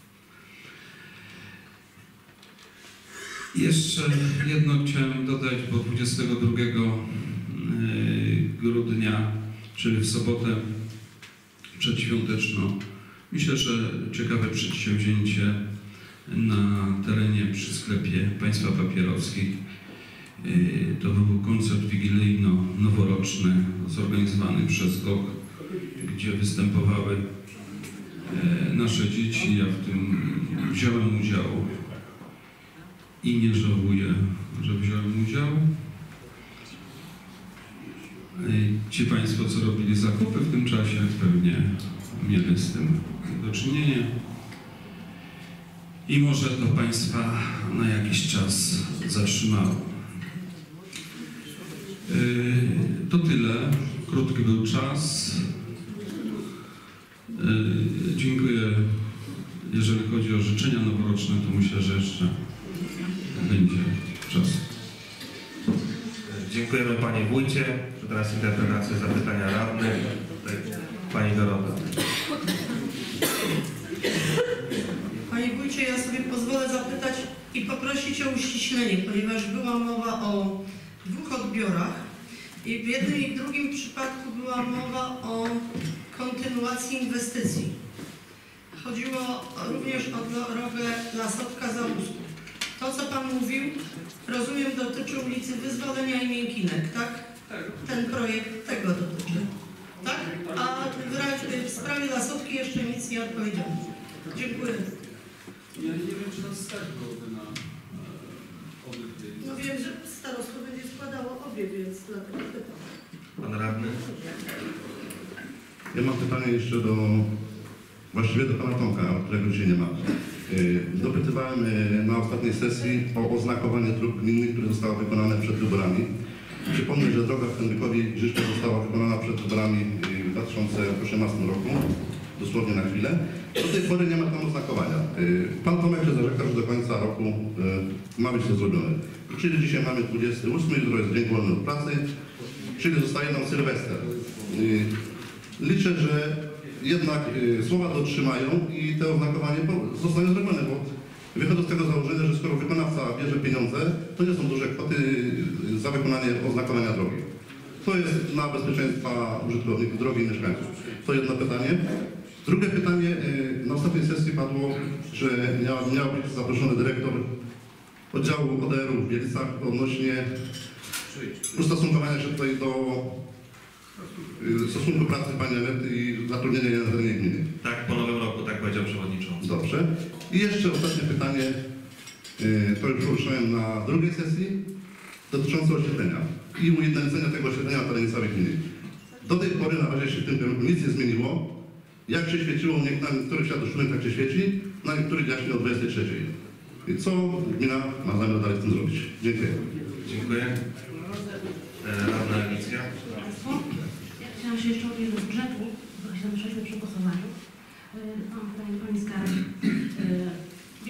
Jeszcze jedno chciałem dodać, bo dwudziestego drugiego grudnia, czyli w sobotę przedświąteczną, myślę, że ciekawe przedsięwzięcie na terenie przy sklepie Państwa Papierowskich. To był koncert wigilijno-noworoczny zorganizowany przez G O K, gdzie występowały nasze dzieci. Ja w tym wziąłem udział i nie żałuję, że wziąłem udział. Ci Państwo, co robili zakupy w tym czasie, pewnie mieli z tym do czynienia. I może to Państwa na jakiś czas zatrzymało. To tyle. Krótki był czas. Dziękuję. Jeżeli chodzi o życzenia noworoczne, to myślę, że jeszcze będzie czas. Dziękujemy Panie Wójcie. Teraz interpretacja zapytania radnych. Pani Dorota. Panie Wójcie, ja sobie pozwolę zapytać i poprosić o uściślenie, ponieważ była mowa o dwóch odbiorach i w jednym i w drugim przypadku była mowa o kontynuacji inwestycji. Chodziło również o drogę Lasowka-Załusku. To, co Pan mówił, rozumiem, dotyczy ulicy Wyzwolenia i Miękinek, tak? Tak. Ten projekt tego dotyczy, tak? A w, razie, w sprawie Lasówki jeszcze nic nie odpowiedziano. Dziękuję. Ja nie wiem, czy nas stać byłoby na obydwie. No wiem, że starostwo będzie składało obie, więc dlatego pytam. Pan radny. Ja mam pytanie jeszcze do, właściwie do pana Tomka, którego dzisiaj nie ma. Dopytywałem na ostatniej sesji o oznakowanie dróg gminnych, które zostały wykonane przed wyborami. Przypomnę, że droga w Henrykowie Grzyszcze została wykonana przed wyborami w dwa tysiące osiemnastym roku, dosłownie na chwilę. Do tej pory nie ma tam oznakowania. Pan Tomek się zarzekał, że do końca roku ma być to zrobione. Czyli dzisiaj mamy dwudziesty ósmy, jutro jest dzień wolny od pracy, czyli zostaje nam Sylwester. Liczę, że jednak słowa dotrzymają i te oznakowanie zostanie zrobione, bo wychodzę z tego założenia, że skoro wykonawca bierze pieniądze, to nie są duże kwoty za wykonanie oznakowania drogi. To jest dla bezpieczeństwa użytkowników drogi i mieszkańców. To jedno pytanie. Drugie pytanie. Na ostatniej sesji padło, że miał, miał być zaproszony dyrektor oddziału O D R-u w Bielicach odnośnie ustosunkowania się tutaj do stosunku pracy pani Anety i zatrudnienia jej na terenie gminy. Tak, po nowym roku, tak powiedział przewodniczący. Dobrze. I jeszcze ostatnie pytanie, to już poruszałem na drugiej sesji, dotyczące oświetlenia i ujednolicenia tego oświetlenia na terenie całej gminy. Do tej pory na razie się w tym kierunku nic nie zmieniło. Jak się świeciło, na niektórych światłoszczulnych tak się świeci, na niektórych jaśnie o dwudziestej trzeciej. I co gmina ma zamiar dalej z tym zrobić? Dziękuję. Dziękuję. Radna Alicja. Ja chciałam się jeszcze odnieść do budżetu, bo się zamieszaliśmy przy głosowaniu. Mam pytanie do Pani Skarby. Wiemy o tym,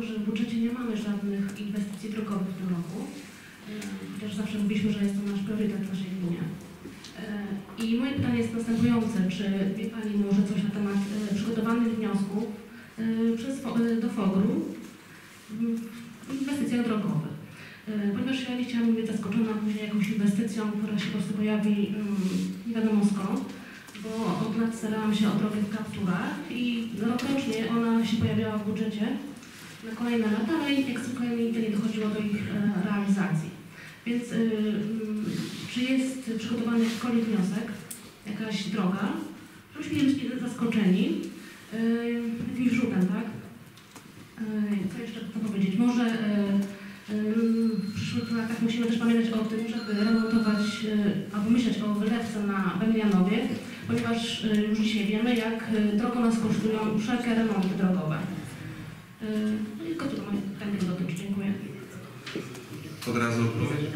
że w budżecie nie mamy żadnych inwestycji drogowych w tym roku, chociaż zawsze mówiliśmy, że jest to nasz priorytet w naszej gminie. I moje pytanie jest następujące. Czy wie Pani może coś na temat przygotowanych wniosków przez, do FOGR-u w inwestycjach drogowych? Ponieważ ja nie chciałam być zaskoczona później jakąś inwestycją, która się po prostu pojawi nie wiadomo skąd, bo od lat starałam się o drogę w kapturach i rokrocznie ona się pojawiała w budżecie na kolejne lata, ale jak zwykle nigdy nie dochodziło do ich realizacji. Więc y, czy jest przygotowany jakikolwiek wniosek, jakaś droga, żebyśmy nie byli zaskoczeni y, jakimś rzutem, tak? Y, co jeszcze chcę powiedzieć? Może y, y, w przyszłych latach musimy też pamiętać o tym, żeby remontować y, albo myśleć o wylewce na Bemilianowie, ponieważ y, już dzisiaj wiemy, jak y, drogo nas kosztują wszelkie remonty drogowe. Y, tylko to moje pytanie dotyczy. Dziękuję. Od razu odpowiedź.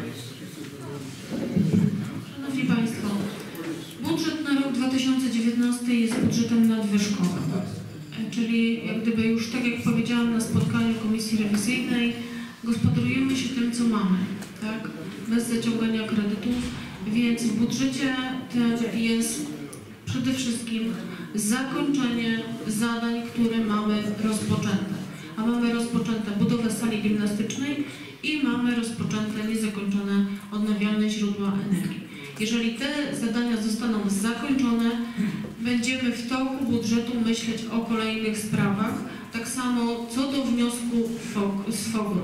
Szanowni Państwo, budżet na rok dwa tysiące dziewiętnasty jest budżetem nadwyżkowym, czyli jak gdyby już tak jak powiedziałam na spotkaniu Komisji Rewizyjnej, gospodarujemy się tym, co mamy, tak? Bez zaciągania kredytów, więc w budżecie tym jest przede wszystkim zakończenie zadań, które mamy rozpoczęte. A mamy rozpoczęte budowę sali gimnastycznej i mamy rozpoczęte niezakończone odnawialne źródła energii. Jeżeli te zadania zostaną zakończone, będziemy w toku budżetu myśleć o kolejnych sprawach. Tak samo co do wniosku z FOGR-u.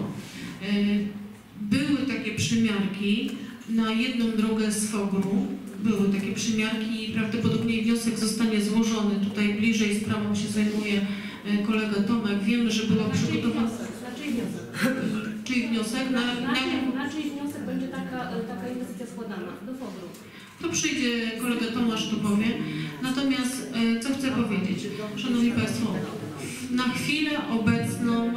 Były takie przymiarki na jedną drogę z FOGR-u. Były takie przymiarki i prawdopodobnie wniosek zostanie złożony. Tutaj bliżej sprawą się zajmuje kolega Tomek. Wiemy, że było przygotowane. Na czyj wniosek? Czyj wniosek? Na, na... na czyj wniosek będzie taka, taka inwestycja składana? Do FOGR-u. To przyjdzie kolega Tomasz, to powie. Natomiast co chcę powiedzieć? Szanowni Państwo, na chwilę obecną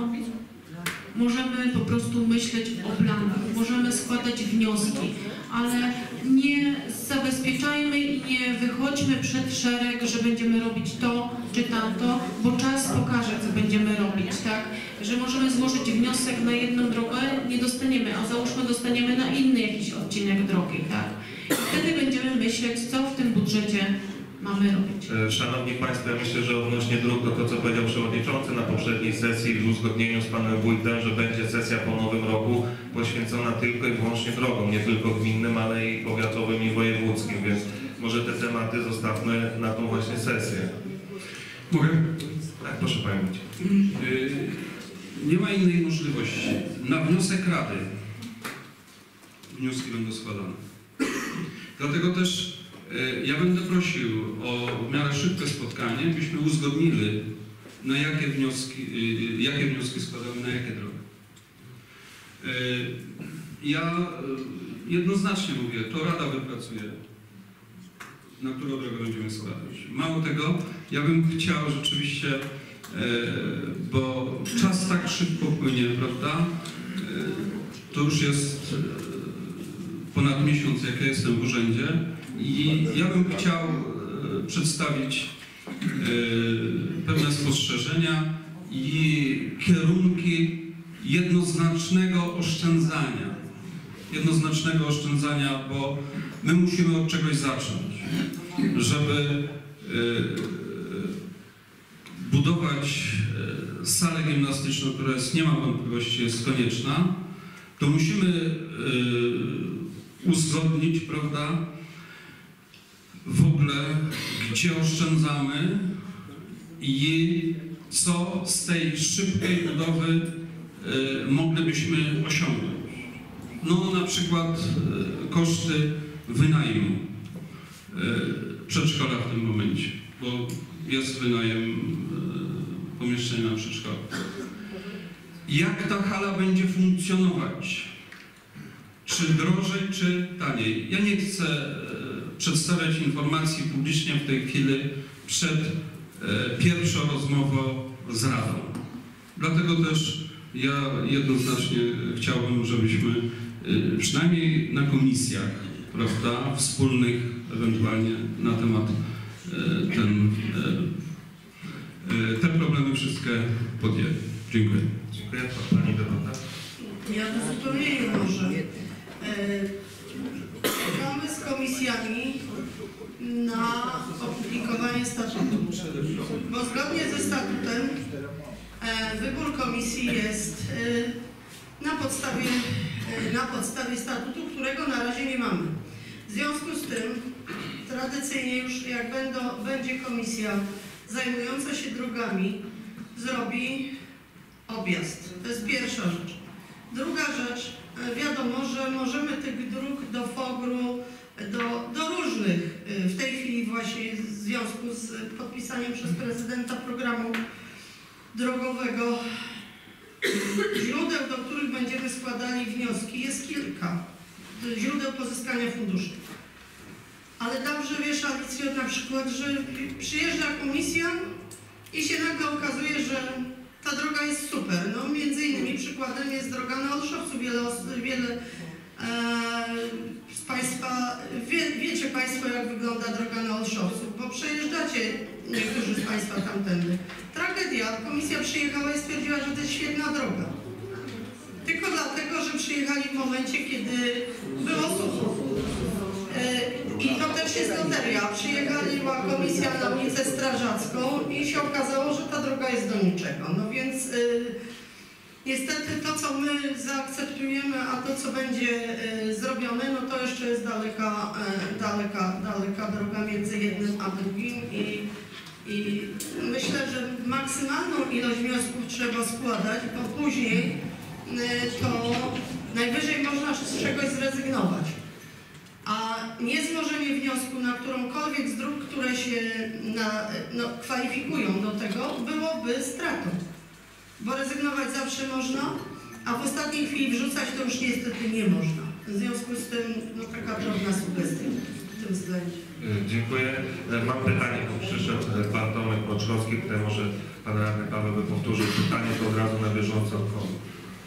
możemy po prostu myśleć o planach, możemy składać wnioski, ale nie zabezpieczajmy i nie wychodźmy przed szereg, że będziemy robić to czy tamto, bo czas pokaże, co będziemy robić, tak? Że możemy złożyć wniosek na jedną drogę, nie dostaniemy, a załóżmy dostaniemy na inny jakiś odcinek drogi, tak? I wtedy będziemy myśleć, co w tym budżecie mamy robić. Szanowni Państwo, ja myślę, że odnośnie dróg to to, co powiedział Przewodniczący na poprzedniej sesji w uzgodnieniu z Panem Wójtem, że będzie sesja po Nowym Roku poświęcona tylko i wyłącznie drogom, nie tylko gminnym, ale i powiatowym i wojewódzkim, więc może te tematy zostawmy na tą właśnie sesję. Mogę? Tak, proszę Panie Wójcie. Yy, nie ma innej możliwości. Na wniosek Rady wnioski będą składane. Dlatego też ja będę prosił o w miarę szybkie spotkanie, byśmy uzgodnili, na jakie wnioski, jakie wnioski składamy, na jakie drogi. Ja jednoznacznie mówię, to Rada wypracuje, na którą drogę będziemy składać. Mało tego, ja bym chciał rzeczywiście, bo czas tak szybko płynie, prawda? To już jest ponad miesiąc, jak ja jestem w urzędzie. I ja bym chciał e, przedstawić e, pewne spostrzeżenia i kierunki jednoznacznego oszczędzania. Jednoznacznego oszczędzania, bo my musimy od czegoś zacząć, żeby e, budować e, salę gimnastyczną, która jest, nie ma wątpliwości, jest konieczna, to musimy e, uzgodnić, prawda, w ogóle, gdzie oszczędzamy i co z tej szybkiej budowy y, moglibyśmy osiągnąć. No na przykład y, koszty wynajmu y, przedszkola w tym momencie, bo jest wynajem y, pomieszczenia na przedszkolu. Jak ta hala będzie funkcjonować? Czy drożej, czy taniej? Ja nie chcę przedstawiać informacji publicznie w tej chwili przed e, pierwszą rozmową z Radą. Dlatego też ja jednoznacznie chciałbym, żebyśmy e, przynajmniej na komisjach, prawda, wspólnych ewentualnie na temat e, ten, e, e, te problemy wszystkie podjęli. Dziękuję. Dziękuję. Pani Dorota. Ja to zupełnie może. Czekamy z komisjami na opublikowanie statutu, bo zgodnie ze statutem e, wybór komisji jest e, na podstawie, e, na podstawie statutu, którego na razie nie mamy. W związku z tym tradycyjnie już jak będą, będzie komisja zajmująca się drogami, zrobi objazd. To jest pierwsza rzecz. Druga rzecz, wiadomo, że możemy tych dróg do Fogru, do, do różnych, w tej chwili właśnie w związku z podpisaniem przez prezydenta programu drogowego, źródeł, do których będziemy składali wnioski, jest kilka. Źródeł pozyskania funduszy. Ale dobrze wiesz, Alicjo, na przykład, że przyjeżdża komisja i się nagle okazuje, że ta droga jest super. No, między innymi przykładem jest droga na Olszowcu. Wiele, wiele e, z Państwa, wie, wiecie Państwo, jak wygląda droga na Olszowcu, bo przejeżdżacie niektórzy z Państwa tamtędy. Tragedia. Komisja przyjechała i stwierdziła, że to jest świetna droga. Tylko dlatego, że przyjechali w momencie, kiedy było sucho. I to też jest loteria. Przyjechała komisja na ulicę Strażacką i się okazało, że ta droga jest do niczego. No więc y, niestety to, co my zaakceptujemy, a to, co będzie y, zrobione, no to jeszcze jest daleka, y, daleka, daleka droga między jednym a drugim. I, i myślę, że maksymalną ilość wniosków trzeba składać, bo później y, to najwyżej można z czegoś zrezygnować. A niezłożenie wniosku na którąkolwiek z dróg, które się na, no, kwalifikują do tego, byłoby stratą. Bo rezygnować zawsze można, a w ostatniej chwili wrzucać to już niestety nie można. W związku z tym no, taka drobna sugestia w tym względzie. Dziękuję. Mam pytanie, bo przyszedł pan Tomek Boczkowski, tutaj może pan radny Paweł by powtórzył pytanie, to od razu na bieżąco odpowiem.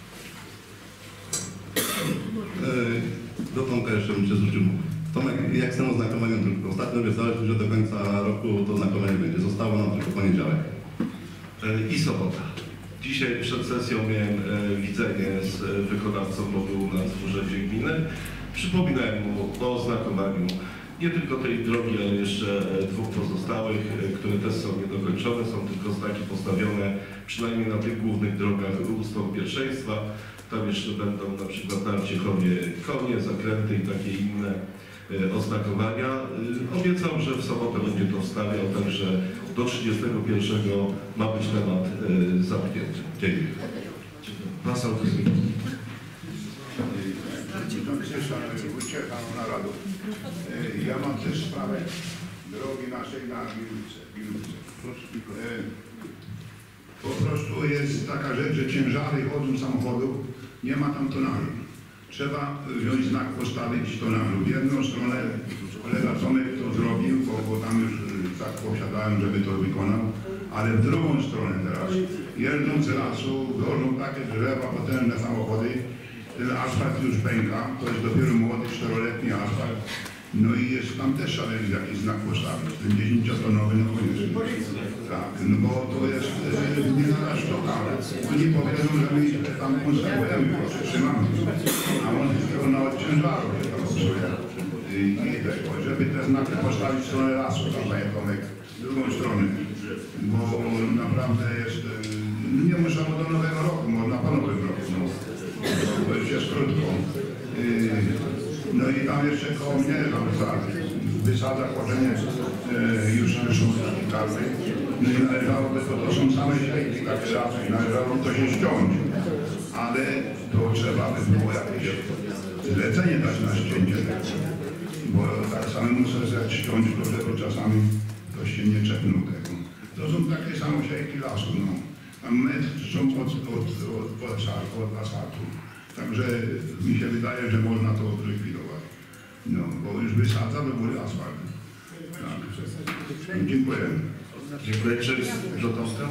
Do Tomka jeszcze bym się zwrócił. Tomek, jak z tym oznakowaniem dróg? Ostatnio obiecałeś, że do końca roku to oznakowanie będzie. Zostało nam tylko poniedziałek. I sobota. Dzisiaj przed sesją miałem widzenie z wykonawcą, bo był u nas w Urzędzie Gminy. Przypominałem mu o oznakowaniu nie tylko tej drogi, ale jeszcze dwóch pozostałych, które też są niedokończone. Są tylko znaki postawione, przynajmniej na tych głównych drogach ustąp pierwszeństwa. Tam jeszcze będą na przykład na Arciechowie konie, zakręty i takie inne e, oznakowania. E, obiecał, że w sobotę będzie to wstawiał, także do trzydziestego pierwszego ma być temat e, zamknięty. Dziękuję. Pan Sołtys. Uciekam narodu. Ja mam też sprawę drogi naszej na Wilówce. Po prostu jest taka rzecz, że ciężary chodzą samochodu, nie ma tam tonażu. Trzeba wziąć znak, postawić tonażu. W jedną stronę kolega Tomek to zrobił, bo, bo tam już tak posiadałem, żeby to wykonał, ale w drugą stronę teraz, jeżdżąc z lasu, dążą takie drzewa, potężne samochody, ten asfalt już pęka, to jest dopiero młody, czteroletni asfalt. No i jest tam też trzeba jakiś znak postawić, ten dziesięciotonowy, no koniecznie. Tak, no bo to jest e, nie na sztuka. Oni powiedzą, że my tam konserwujemy, proszę, trzymamy. A on na od ciężaru się tam psuje. I, i tego, żeby te znaki postawić w stronę lasu, tam panie Tomek, w drugą stronę. Bo naprawdę jest, e, nie muszę do nowego roku, można po nowym roku, no. To już jest krótko. E, No i tam jeszcze koło mnie tam wysadza korzenie e, już ryszówki karty. No i należałoby to, to są same środki takie raczej, należałoby to się ściąć. Ale to trzeba by było jakieś zlecenie dać na ścięcie tego. Bo tak samemu sobie ściąć, to żeby czasami to się nie czepnął tego. To są takie same siejki lasu, no. A metr są od, od, od, od, od asfaltu. Także mi się wydaje, że można to zlikwidować. No, bo już wysadza do góry asfalt. Tak. Dziękuję. Dziękuję. Czy do Tomka?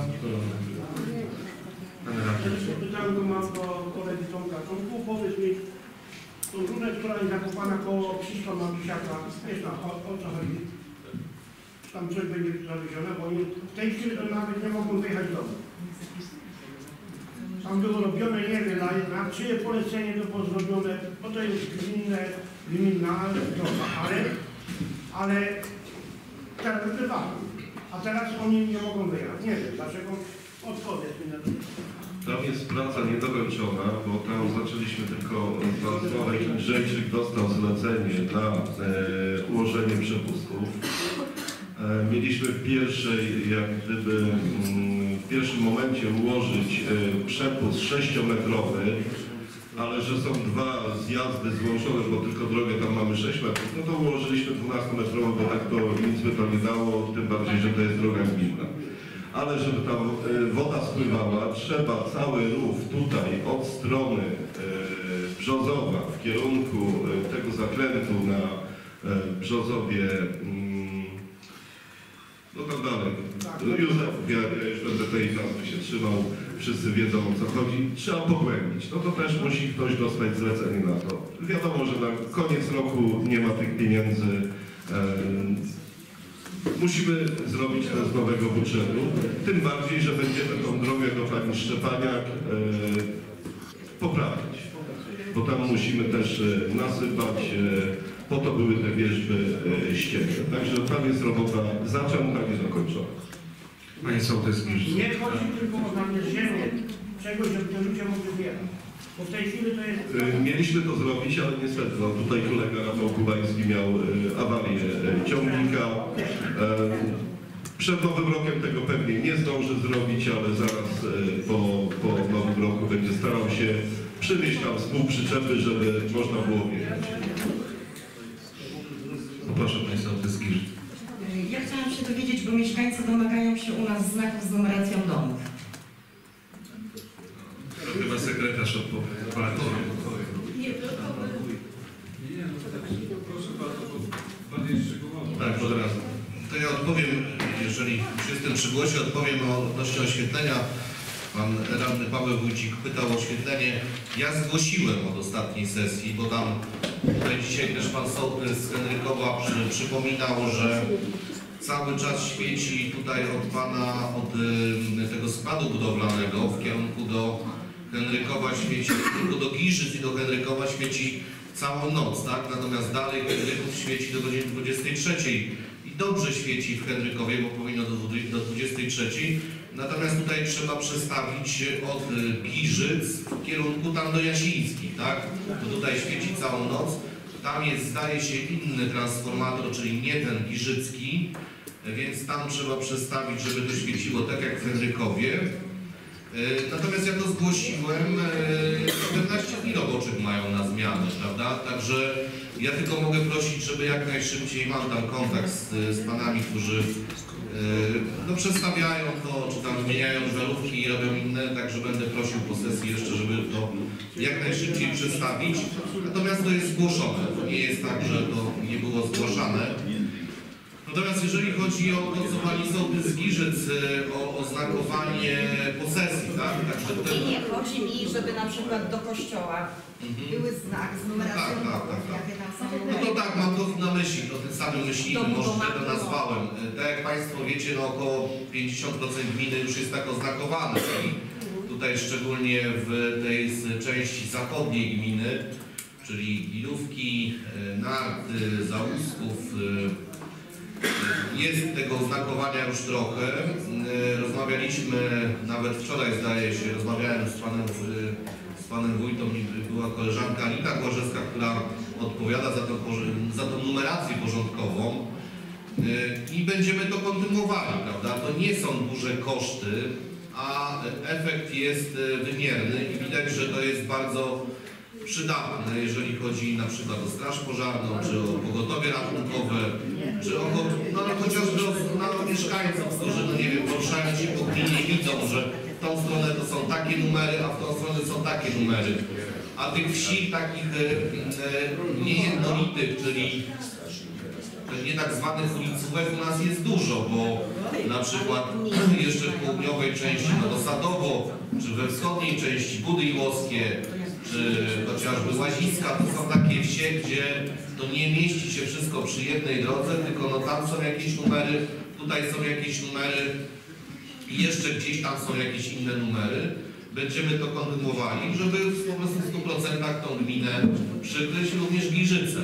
Pytanko mam do kolegi Tomka. Tomku, powiedz mi, tą rurę, która jest zakopana koło Krzysztofa Małgosiaka, wiesz na, o, o co chodzi? Tam coś będzie zawiezione, bo oni w tej chwili to nawet nie mogą wyjechać do domu. tam było robione, nie wiem, na, na czyje polecenie to było zrobione, bo to jest gminne, gminna droga, ale, ale teraz bywa. A teraz oni nie mogą wyjechać. Nie wiem dlaczego. Odpowiedz mi na to. Tam jest praca niedokończona, bo tam zaczęliśmy tylko, pan Sławek Grzejczyk dostał zlecenie na e, ułożenie przepustów. E, mieliśmy w pierwszej, jak gdyby mm, w pierwszym momencie ułożyć e, przepust sześciometrowy, ale że są dwa zjazdy złączone, bo tylko drogę tam mamy sześć metrów, no to ułożyliśmy dwunastometrową, bo tak to nic by to nie dało, tym bardziej, że to jest droga gminna. Ale żeby tam woda spływała, trzeba cały rów tutaj od strony Brzozowa w kierunku tego zakrętu na Brzozowie, no tam dalej, Józefów, ja, ja już będę tej nazwy się trzymał, wszyscy wiedzą o co chodzi, trzeba pogłębić. No to też musi ktoś dostać zlecenie na to. Wiadomo, że na koniec roku nie ma tych pieniędzy. Musimy zrobić to z nowego budżetu, tym bardziej, że będziemy tą drogę do pani Szczepaniak e, poprawić, bo tam musimy też e, nasypać, e, po to były te wierzby e, ścienne. Także tam jest robota zaczęta i zakończona. Panie sołtys, Nie chodzi tylko o namierzenie czegoś, żeby te ludzie mogli wjechać. Bo w tej chwili to jest... Mieliśmy to zrobić, ale niestety, no tutaj kolega Rafał Kubański miał awarię ciągnika. Przed Nowym Rokiem tego pewnie nie zdąży zrobić, ale zaraz po, po Nowym Roku będzie starał się przywieźć tam współprzyczepy, żeby można było wjechać. Proszę Państwa, to jest Girt. Ja chciałam się dowiedzieć, bo mieszkańcy domagają się u nas znaków z numeracją domów. To chyba sekretarz odpowie. Tak, od razu. To ja odpowiem, jeżeli już jestem przy głosie, odpowiem odnośnie oświetlenia. Pan radny Paweł Wójcik pytał o oświetlenie. Ja zgłosiłem od ostatniej sesji, bo tam tutaj dzisiaj też pan sołtys z Henrykowa przy, przypominał, że cały czas świeci tutaj od pana, od y, tego składu budowlanego w kierunku do Henrykowa świeci, tylko do Giżyc i do Henrykowa świeci całą noc, tak? Natomiast dalej Henryków świeci do godziny dwudziestej trzeciej i dobrze świeci w Henrykowie, bo powinno do dwudziestej trzeciej. Natomiast tutaj trzeba przestawić od Giżyc w kierunku tam do Jasińskich, tak? Bo tutaj świeci całą noc. Tam jest, zdaje się, inny transformator, czyli nie ten giżycki, więc tam trzeba przestawić, żeby to świeciło tak jak w Henrykowie. Natomiast ja to zgłosiłem, czternaście dni roboczych mają na zmianę, prawda? Także ja tylko mogę prosić, żeby jak najszybciej, mam tam kontakt z, z panami, którzy no, przestawiają to, czy tam zmieniają żarówki i robią inne, także będę prosił po sesji jeszcze, żeby to jak najszybciej przestawić. Natomiast to jest zgłoszone, to nie jest tak, że to nie było zgłaszane. Natomiast jeżeli chodzi o to, co pani sołtys z Giżyc, o oznakowanie posesji, tak? Także ten... Nie, nie, chodzi mi, żeby na przykład do kościoła Mhm. były znak z numeracją Tak, tak, domów, tak, tak. jakie tam są No numery. to tak, mam to na myśli, to tym samym myślimy, To może budowano. to nazwałem. Tak jak Państwo wiecie, no około pięćdziesiąt procent gminy już jest tak oznakowane i tutaj szczególnie w tej z części zachodniej gminy, czyli Gilówki, Narty, Załusków, jest tego oznakowania już trochę. Rozmawialiśmy, nawet wczoraj zdaje się, rozmawiałem z panem, z panem wójtą, była koleżanka Anita Głażewska, która odpowiada za, to, za tą numerację porządkową i będziemy to kontynuowali, prawda? To nie są duże koszty, a efekt jest wymierny i widać, że to jest bardzo przydatne, jeżeli chodzi na przykład o straż pożarną, czy o pogotowie ratunkowe, czy o, no, chociażby o no, mieszkańców, którzy, no nie wiem, poruszają się po gminie i widzą, że w tą stronę to są takie numery, a w tą stronę są takie numery. A tych wsi takich e, e, niejednolitych, czyli nie tak zwanych ulicówek u nas jest dużo, bo na przykład jeszcze w południowej części Nowosadowo, czy we wschodniej części Budy Iłowskie, czy chociażby Łaziska, to są takie wsie, gdzie to nie mieści się wszystko przy jednej drodze, tylko no tam są jakieś numery, tutaj są jakieś numery i jeszcze gdzieś tam są jakieś inne numery. będziemy to kontynuowali, żeby po prostu w stu procentach tą gminę przykryć, również Giżyce.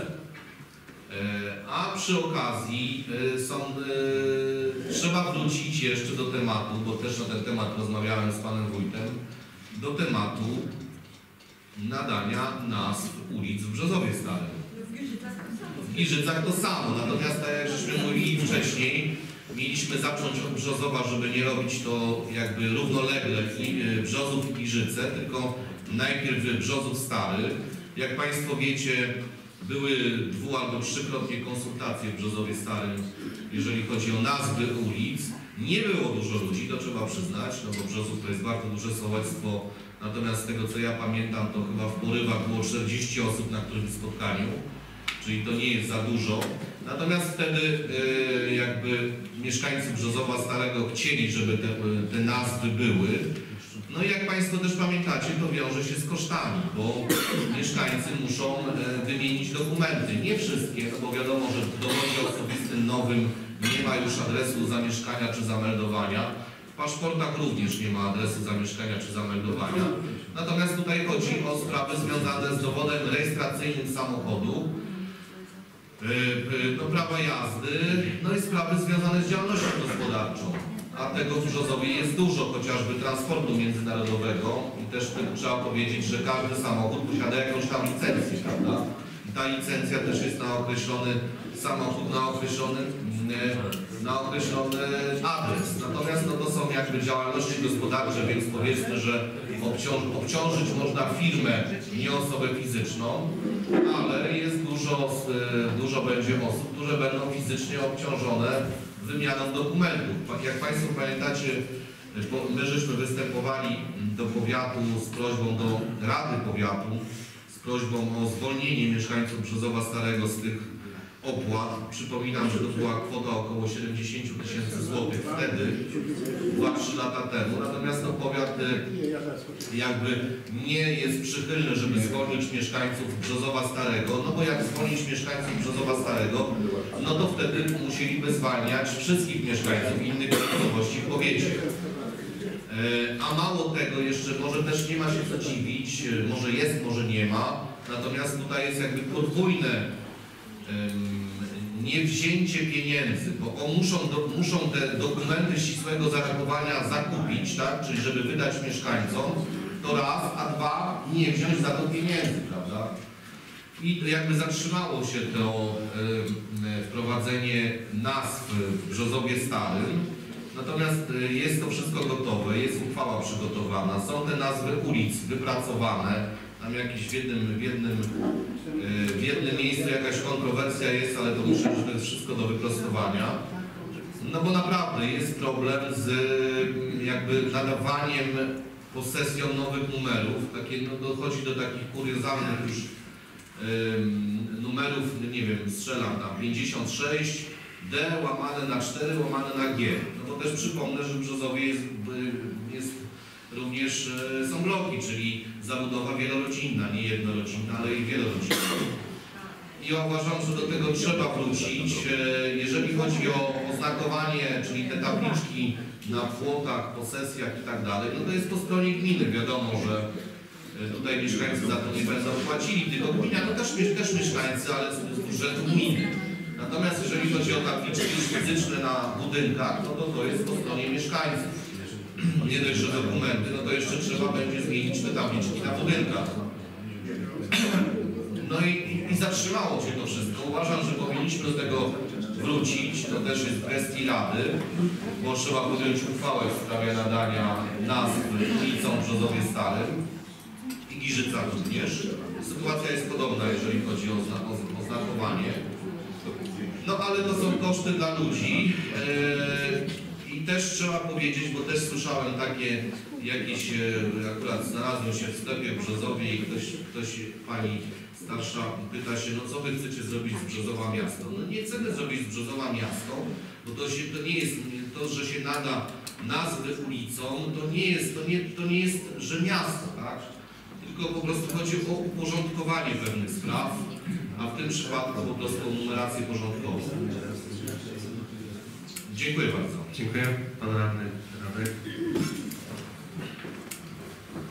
A przy okazji są, trzeba wrócić jeszcze do tematu, bo też na ten temat rozmawiałem z panem wójtem, do tematu nadania nazw ulic w Brzozowie Starym. W Giżycach to samo, natomiast tak jak żeśmy mówili wcześniej, mieliśmy zacząć od Brzozowa, żeby nie robić to jakby równolegle i Brzozów i Giżyce, tylko najpierw Brzozów Stary. Jak państwo wiecie, były dwu albo trzykrotnie konsultacje w Brzozowie Starym, jeżeli chodzi o nazwy ulic. Nie było dużo ludzi, to trzeba przyznać, no bo Brzozów to jest bardzo duże sołectwo, natomiast z tego co ja pamiętam, to chyba w Porywach było czterdzieści osób na którymś spotkaniu, czyli to nie jest za dużo. Natomiast wtedy yy, jakby mieszkańcy Brzozowa Starego chcieli, żeby te, te nazwy były. No i jak państwo też pamiętacie, to wiąże się z kosztami, bo mieszkańcy muszą e, wymienić dokumenty. Nie wszystkie, no bo wiadomo, że w dowodzie osobistym nowym nie ma już adresu zamieszkania czy zameldowania. W paszportach również nie ma adresu zamieszkania czy zameldowania. Natomiast tutaj chodzi o sprawy związane z dowodem rejestracyjnym samochodu, do prawa jazdy, no i sprawy związane z działalnością gospodarczą. A tego w Brzozowie jest dużo, chociażby transportu międzynarodowego i też trzeba powiedzieć, że każdy samochód posiada jakąś tam licencję, prawda? I ta licencja też jest na określony samochód, na określony, na określony adres. Natomiast no to są jakby działalności gospodarcze, więc powiedzmy, że obciąż, obciążyć można firmę, nie osobę fizyczną, ale jest dużo, dużo będzie osób, które będą fizycznie obciążone wymianą dokumentów. Jak państwo pamiętacie, my żeśmy występowali do powiatu z prośbą do Rady Powiatu, z prośbą o zwolnienie mieszkańców Brzozowa Starego z tych opłat. Przypominam, że to była kwota około siedemdziesiąt tysięcy złotych wtedy, dwa trzy lata temu. Natomiast no, powiat jakby nie jest przychylny, żeby zwolnić mieszkańców Brzozowa Starego, no bo jak zwolnić mieszkańców Brzozowa Starego, no to wtedy musieliby zwalniać wszystkich mieszkańców innych miejscowości w powiecie. A mało tego, jeszcze może też nie ma się co dziwić, może jest, może nie ma, natomiast tutaj jest jakby podwójne niewzięcie pieniędzy, bo on muszą, do, muszą te dokumenty ścisłego zarachowania zakupić, tak? Czyli żeby wydać mieszkańcom, to raz, a dwa, nie wziąć za to pieniędzy, prawda? I jakby zatrzymało się to y, wprowadzenie nazw w Brzozowie Starym, natomiast y, jest to wszystko gotowe, jest uchwała przygotowana, są te nazwy ulic wypracowane. Tam jakiś w jednym, w, jednym, w jednym miejscu jakaś kontrowersja jest, ale to myślę, że to jest wszystko do wyprostowania. No bo naprawdę jest problem z jakby nadawaniem posesją nowych numerów. Takie, no, dochodzi do takich kuriozalnych już um, numerów, nie wiem, strzelam tam pięćdziesiąt sześć, D łamane na cztery łamane na G. No bo też przypomnę, że w Brzozowie jest, jest również e, są bloki, czyli zabudowa wielorodzinna, nie jednorodzinna, ale i wielorodzinna. I ja uważam, że do tego trzeba wrócić. E, jeżeli chodzi o oznakowanie, czyli te tabliczki na płotach, posesjach i tak dalej, no to jest po stronie gminy. Wiadomo, że e, tutaj mieszkańcy za to nie będą płacili, tylko gmina to też, też mieszkańcy, ale z budżetu gminy. Natomiast jeżeli chodzi o tabliczki fizyczne na budynkach, no to to jest po stronie mieszkańców. Nie dość, że dokumenty, no to jeszcze trzeba będzie zmienić te tabliczki na budynkach. No i, i, i zatrzymało się to wszystko. Uważam, że powinniśmy do tego wrócić. To też jest w gestii Rady, bo trzeba podjąć uchwałę w sprawie nadania nazw ulicom w Brzozowie Starym i Giżycach również. Sytuacja jest podobna, jeżeli chodzi o, ozna o oznakowanie. No ale to są koszty dla ludzi. Eee, I też trzeba powiedzieć, bo też słyszałem takie jakieś, akurat znalazłem się w sklepie w Brzozowie i ktoś, ktoś, pani starsza pyta się, no co wy chcecie zrobić z Brzozowa miasto? No nie chcemy zrobić z Brzozowa miasto, bo to, się, to nie jest to, że się nada nazwy ulicom, to nie jest, to nie, to nie jest, że miasto, tak? Tylko po prostu chodzi o uporządkowanie pewnych spraw, a w tym przypadku po prostu o numerację porządkową. Dziękuję bardzo. Dziękuję. Pan radny Radek.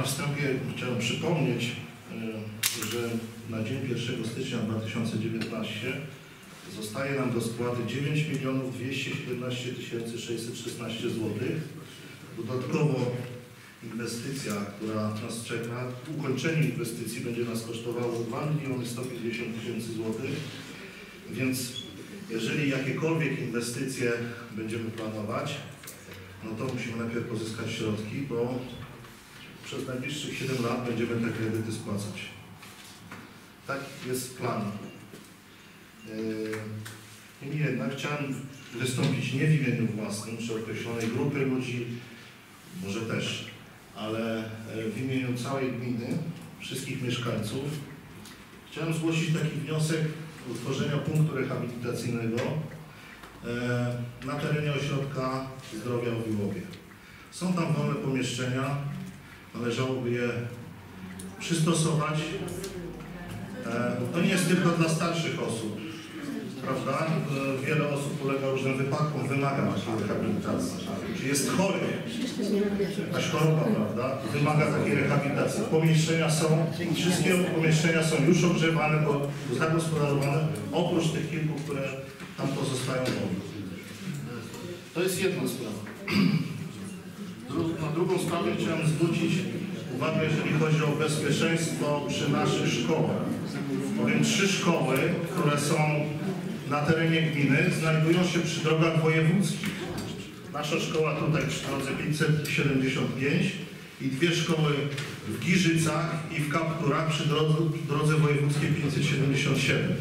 wstępie chciałem przypomnieć, że na dzień pierwszego stycznia dwa tysiące dziewiętnastego zostaje nam do spłaty dziewięć milionów dwieście siedemnaście tysięcy sześćset szesnaście złotych. Dodatkowo inwestycja, która nas czeka, ukończenie inwestycji będzie nas kosztowało dwa miliony sto pięćdziesiąt tysięcy złotych, więc jeżeli jakiekolwiek inwestycje będziemy planować, no to musimy najpierw pozyskać środki, bo przez najbliższych siedem lat będziemy te kredyty spłacać. Tak jest plan. Niemniej jednak chciałem wystąpić nie w imieniu własnym, czy określonej grupy ludzi, może też, ale w imieniu całej gminy, wszystkich mieszkańców. Chciałem zgłosić taki wniosek utworzenia punktu rehabilitacyjnego na terenie Ośrodka Zdrowia w Wiłowie. Są tam wolne pomieszczenia, należałoby je przystosować. To nie jest tylko dla starszych osób, prawda? Wiele osób ulega różnym wypadkom, wymaga takiej rehabilitacji. Czyli jest chory, jakaś choroba, prawda? Wymaga takiej rehabilitacji. Pomieszczenia są, wszystkie pomieszczenia są już ogrzewane, bo zagospodarowane, oprócz tych kilku, które tam pozostają wolne. To jest jedna sprawa. Na drugą sprawę chciałem zwrócić uwagę, jeżeli chodzi o bezpieczeństwo przy naszych szkołach. Powiem, trzy szkoły, które są na terenie gminy, znajdują się przy drogach wojewódzkich. Nasza szkoła tutaj przy drodze pięćset siedemdziesiąt pięć i dwie szkoły w Giżycach i w Kapturach przy drodze, drodze wojewódzkiej pięćset siedemdziesiąt siedem.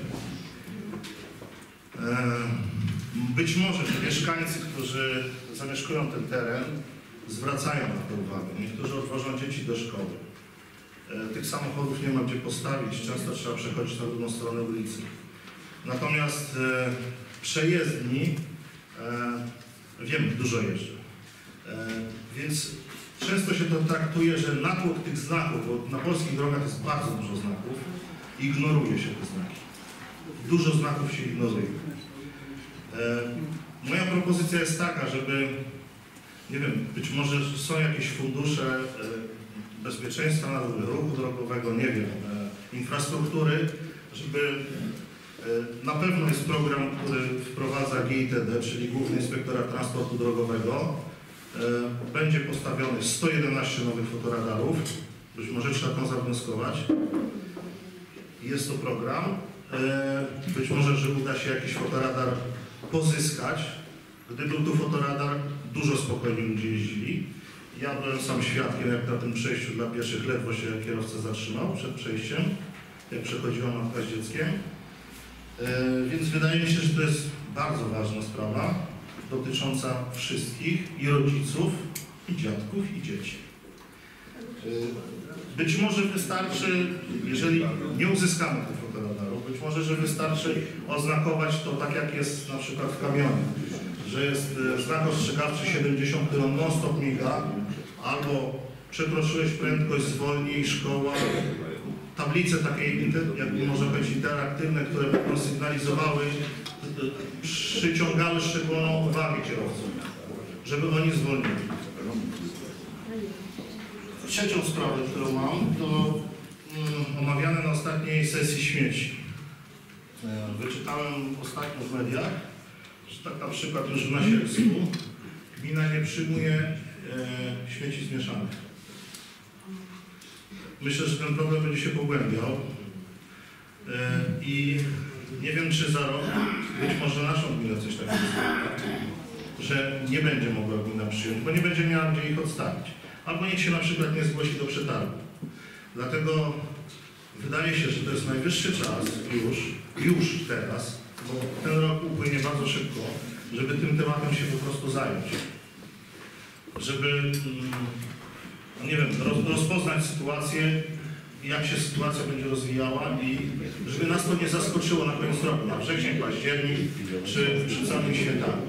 Być może że mieszkańcy, którzy zamieszkują ten teren, zwracają na to uwagę. Niektórzy odwożą dzieci do szkoły. Tych samochodów nie ma gdzie postawić, często trzeba przechodzić na drugą stronę ulicy. Natomiast e, przejezdni, e, wiem, dużo jeżdżę, e, więc często się to traktuje, że natłok tych znaków, bo na polskich drogach jest bardzo dużo znaków, ignoruje się te znaki. Dużo znaków się ignoruje. E, moja propozycja jest taka, żeby, nie wiem, być może są jakieś fundusze e, bezpieczeństwa na drodze, ruchu drogowego, nie wiem, e, infrastruktury, żeby e, na pewno jest program, który wprowadza G I T D, czyli Główny Inspektorat Transportu Drogowego. E, będzie postawionych sto jedenaście nowych fotoradarów, być może trzeba to zawnioskować. Jest to program. E, być może, że uda się jakiś fotoradar pozyskać. Gdy był tu fotoradar, dużo spokojniej ludzie jeździli. Ja byłem sam świadkiem, jak na tym przejściu dla pieszych ledwo się kierowca zatrzymał przed przejściem, jak przechodziła matka z dzieckiem. E, więc wydaje mi się, że to jest bardzo ważna sprawa dotycząca wszystkich, i rodziców, i dziadków, i dzieci. E, być może wystarczy, jeżeli nie uzyskamy tych fotoradarów, być może, że wystarczy oznakować to tak, jak jest na przykład w kamionie, że jest znak ostrzegawczy siedemdziesiąt kilometrów non-stop miga, albo przekroczyłeś prędkość, zwolnij, szkoła. Tablice takie, jakby może być interaktywne, które będą sygnalizowały, przyciągały szczególną uwagę kierowców, żeby oni zwolnili. Trzecią sprawę, którą mam, to um, omawiane na ostatniej sesji śmieci. Wyczytałem ostatnio w mediach, że tak na przykład już w Nasielsku gmina nie przyjmuje e, śmieci zmieszanych. Myślę, że ten problem będzie się pogłębiał e, i nie wiem, czy za rok, być może naszą gminę coś takiego spotka, że nie będzie mogła gmina przyjąć, bo nie będzie miała gdzie ich odstawić. Albo nikt się na przykład nie zgłosi do przetargu. Dlatego wydaje się, że to jest najwyższy czas już, już teraz, bo ten rok upłynie bardzo szybko, żeby tym tematem się po prostu zająć. Żeby, nie wiem, rozpoznać sytuację, jak się sytuacja będzie rozwijała i żeby nas to nie zaskoczyło na koniec roku, na wrzesień, październik, czy przed samymi świętami.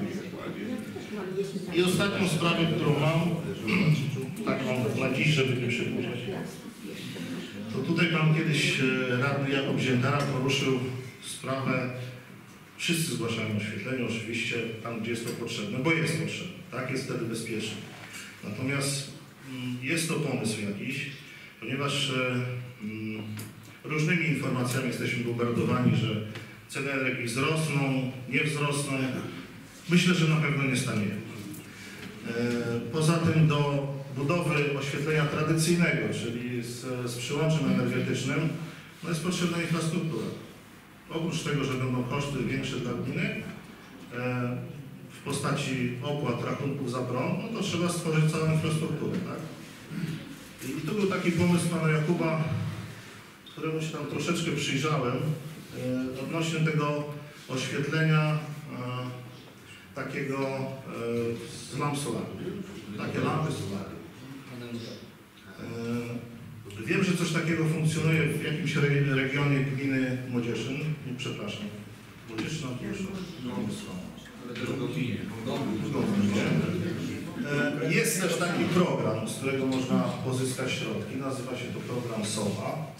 I ostatnią sprawę, którą mam, taką na dziś, żeby nie przedłużać, to tutaj pan kiedyś radny Jakub Ziętara poruszył sprawę, wszyscy zgłaszają oświetlenie oczywiście tam, gdzie jest to potrzebne, bo jest potrzebne, tak, jest wtedy bezpiecznie. Natomiast jest to pomysł jakiś, ponieważ e, mm, różnymi informacjami jesteśmy bombardowani, że ceny energii wzrosną, nie wzrosną. Myślę, że na pewno nie stanieją. E, poza tym do budowy oświetlenia tradycyjnego, czyli z, z przyłączem energetycznym, no jest potrzebna infrastruktura. Oprócz tego, że będą koszty większe dla gminy, e, w postaci opłat, rachunków za prąd, no to trzeba stworzyć całą infrastrukturę, tak? I, I tu był taki pomysł pana Jakuba, któremu się tam troszeczkę przyjrzałem, e, odnośnie tego oświetlenia e, takiego e, z lamp solarnych. Takie lampy solarne. E, wiem, że coś takiego funkcjonuje w jakimś re, regionie gminy Młodzieszyn. Nie, przepraszam. Młodzieszyn, e, Jest też taki program, z którego można pozyskać środki. Nazywa się to program SOWA.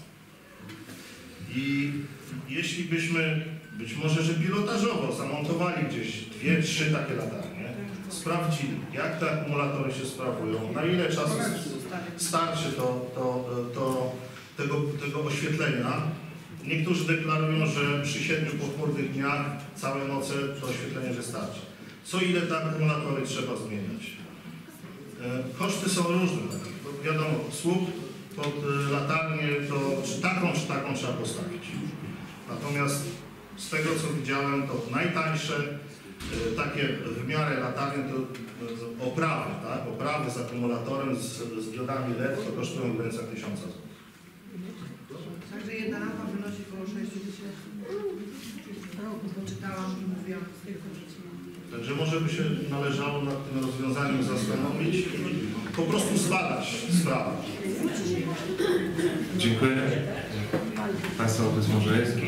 I jeśli byśmy, być może, że pilotażowo zamontowali gdzieś dwie, trzy takie latarnie, sprawdzili, jak te akumulatory się sprawują, na ile czasu starczy to, to, to tego, tego oświetlenia. Niektórzy deklarują, że przy siedmiu pochmurnych dniach całe noce to oświetlenie wystarczy. Co ile te akumulatory trzeba zmieniać? Koszty są różne. Bo wiadomo, słup pod latarnię to czy taką, czy taką trzeba postawić. Natomiast z tego, co widziałem, to najtańsze takie w miarę latarnie to oprawy, tak? Oprawy z akumulatorem, z, z diodami L E D to kosztują w granicach tysiąca złotych. Także jedna lampa wynosi około sześć tysięcy. Czytałam i mówiłam. Także może by się należało nad tym rozwiązaniem zastanowić i po prostu zbadać sprawę. Dziękuję. Państwo Sołtys Modrzejewski.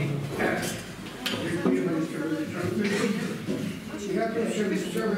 Ja proszę chciałem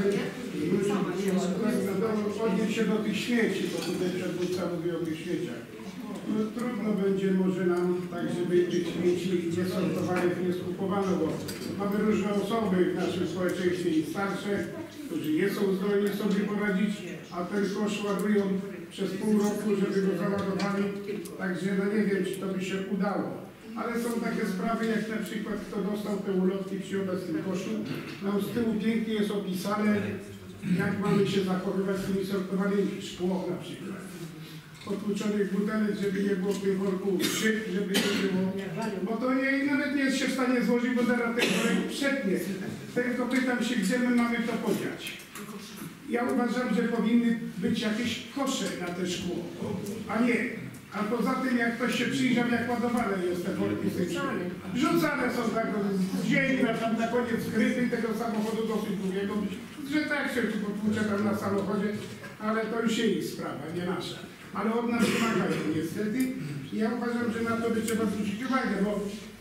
odnieść się do tych śmieci, bo tutaj przedmówca mówi o tych śmieciach. No, trudno będzie może nam tak, żeby tych śmieci nie sortowanych nie skupowano, bo mamy różne osoby w naszym społeczeństwie i starsze, którzy nie są zdolni sobie poradzić, a ten kosz ładują przez pół roku, żeby go załadowali. Także no nie wiem, czy to by się udało. Ale są takie sprawy, jak na przykład kto dostał te ulotki przy obecnym koszu. Tam z tyłu pięknie jest opisane, jak mamy się zachowywać z tymi sortowanymi. Szkło na przykład. Potłuczonych butelek, żeby nie było w tym worku szyb, żeby nie było. Bo to nie, nawet nie jest się w stanie złożyć, bo zaraz ten worek przetnie. Tylko pytam się, gdzie my mamy to podziać. Ja uważam, że powinny być jakieś kosze na te szkło, a nie. A poza tym, jak ktoś się przyjrzał, jak ładowane jest te worki z tym szkłem. Rzucane są tak z ziemi, na, tam na koniec skryty tego samochodu dosyć długiego, że tak się tu potłucze tam na samochodzie, ale to już ich sprawa, nie nasza. Ale od nas wymagają niestety i ja uważam, że na to by trzeba zwrócić uwagę, bo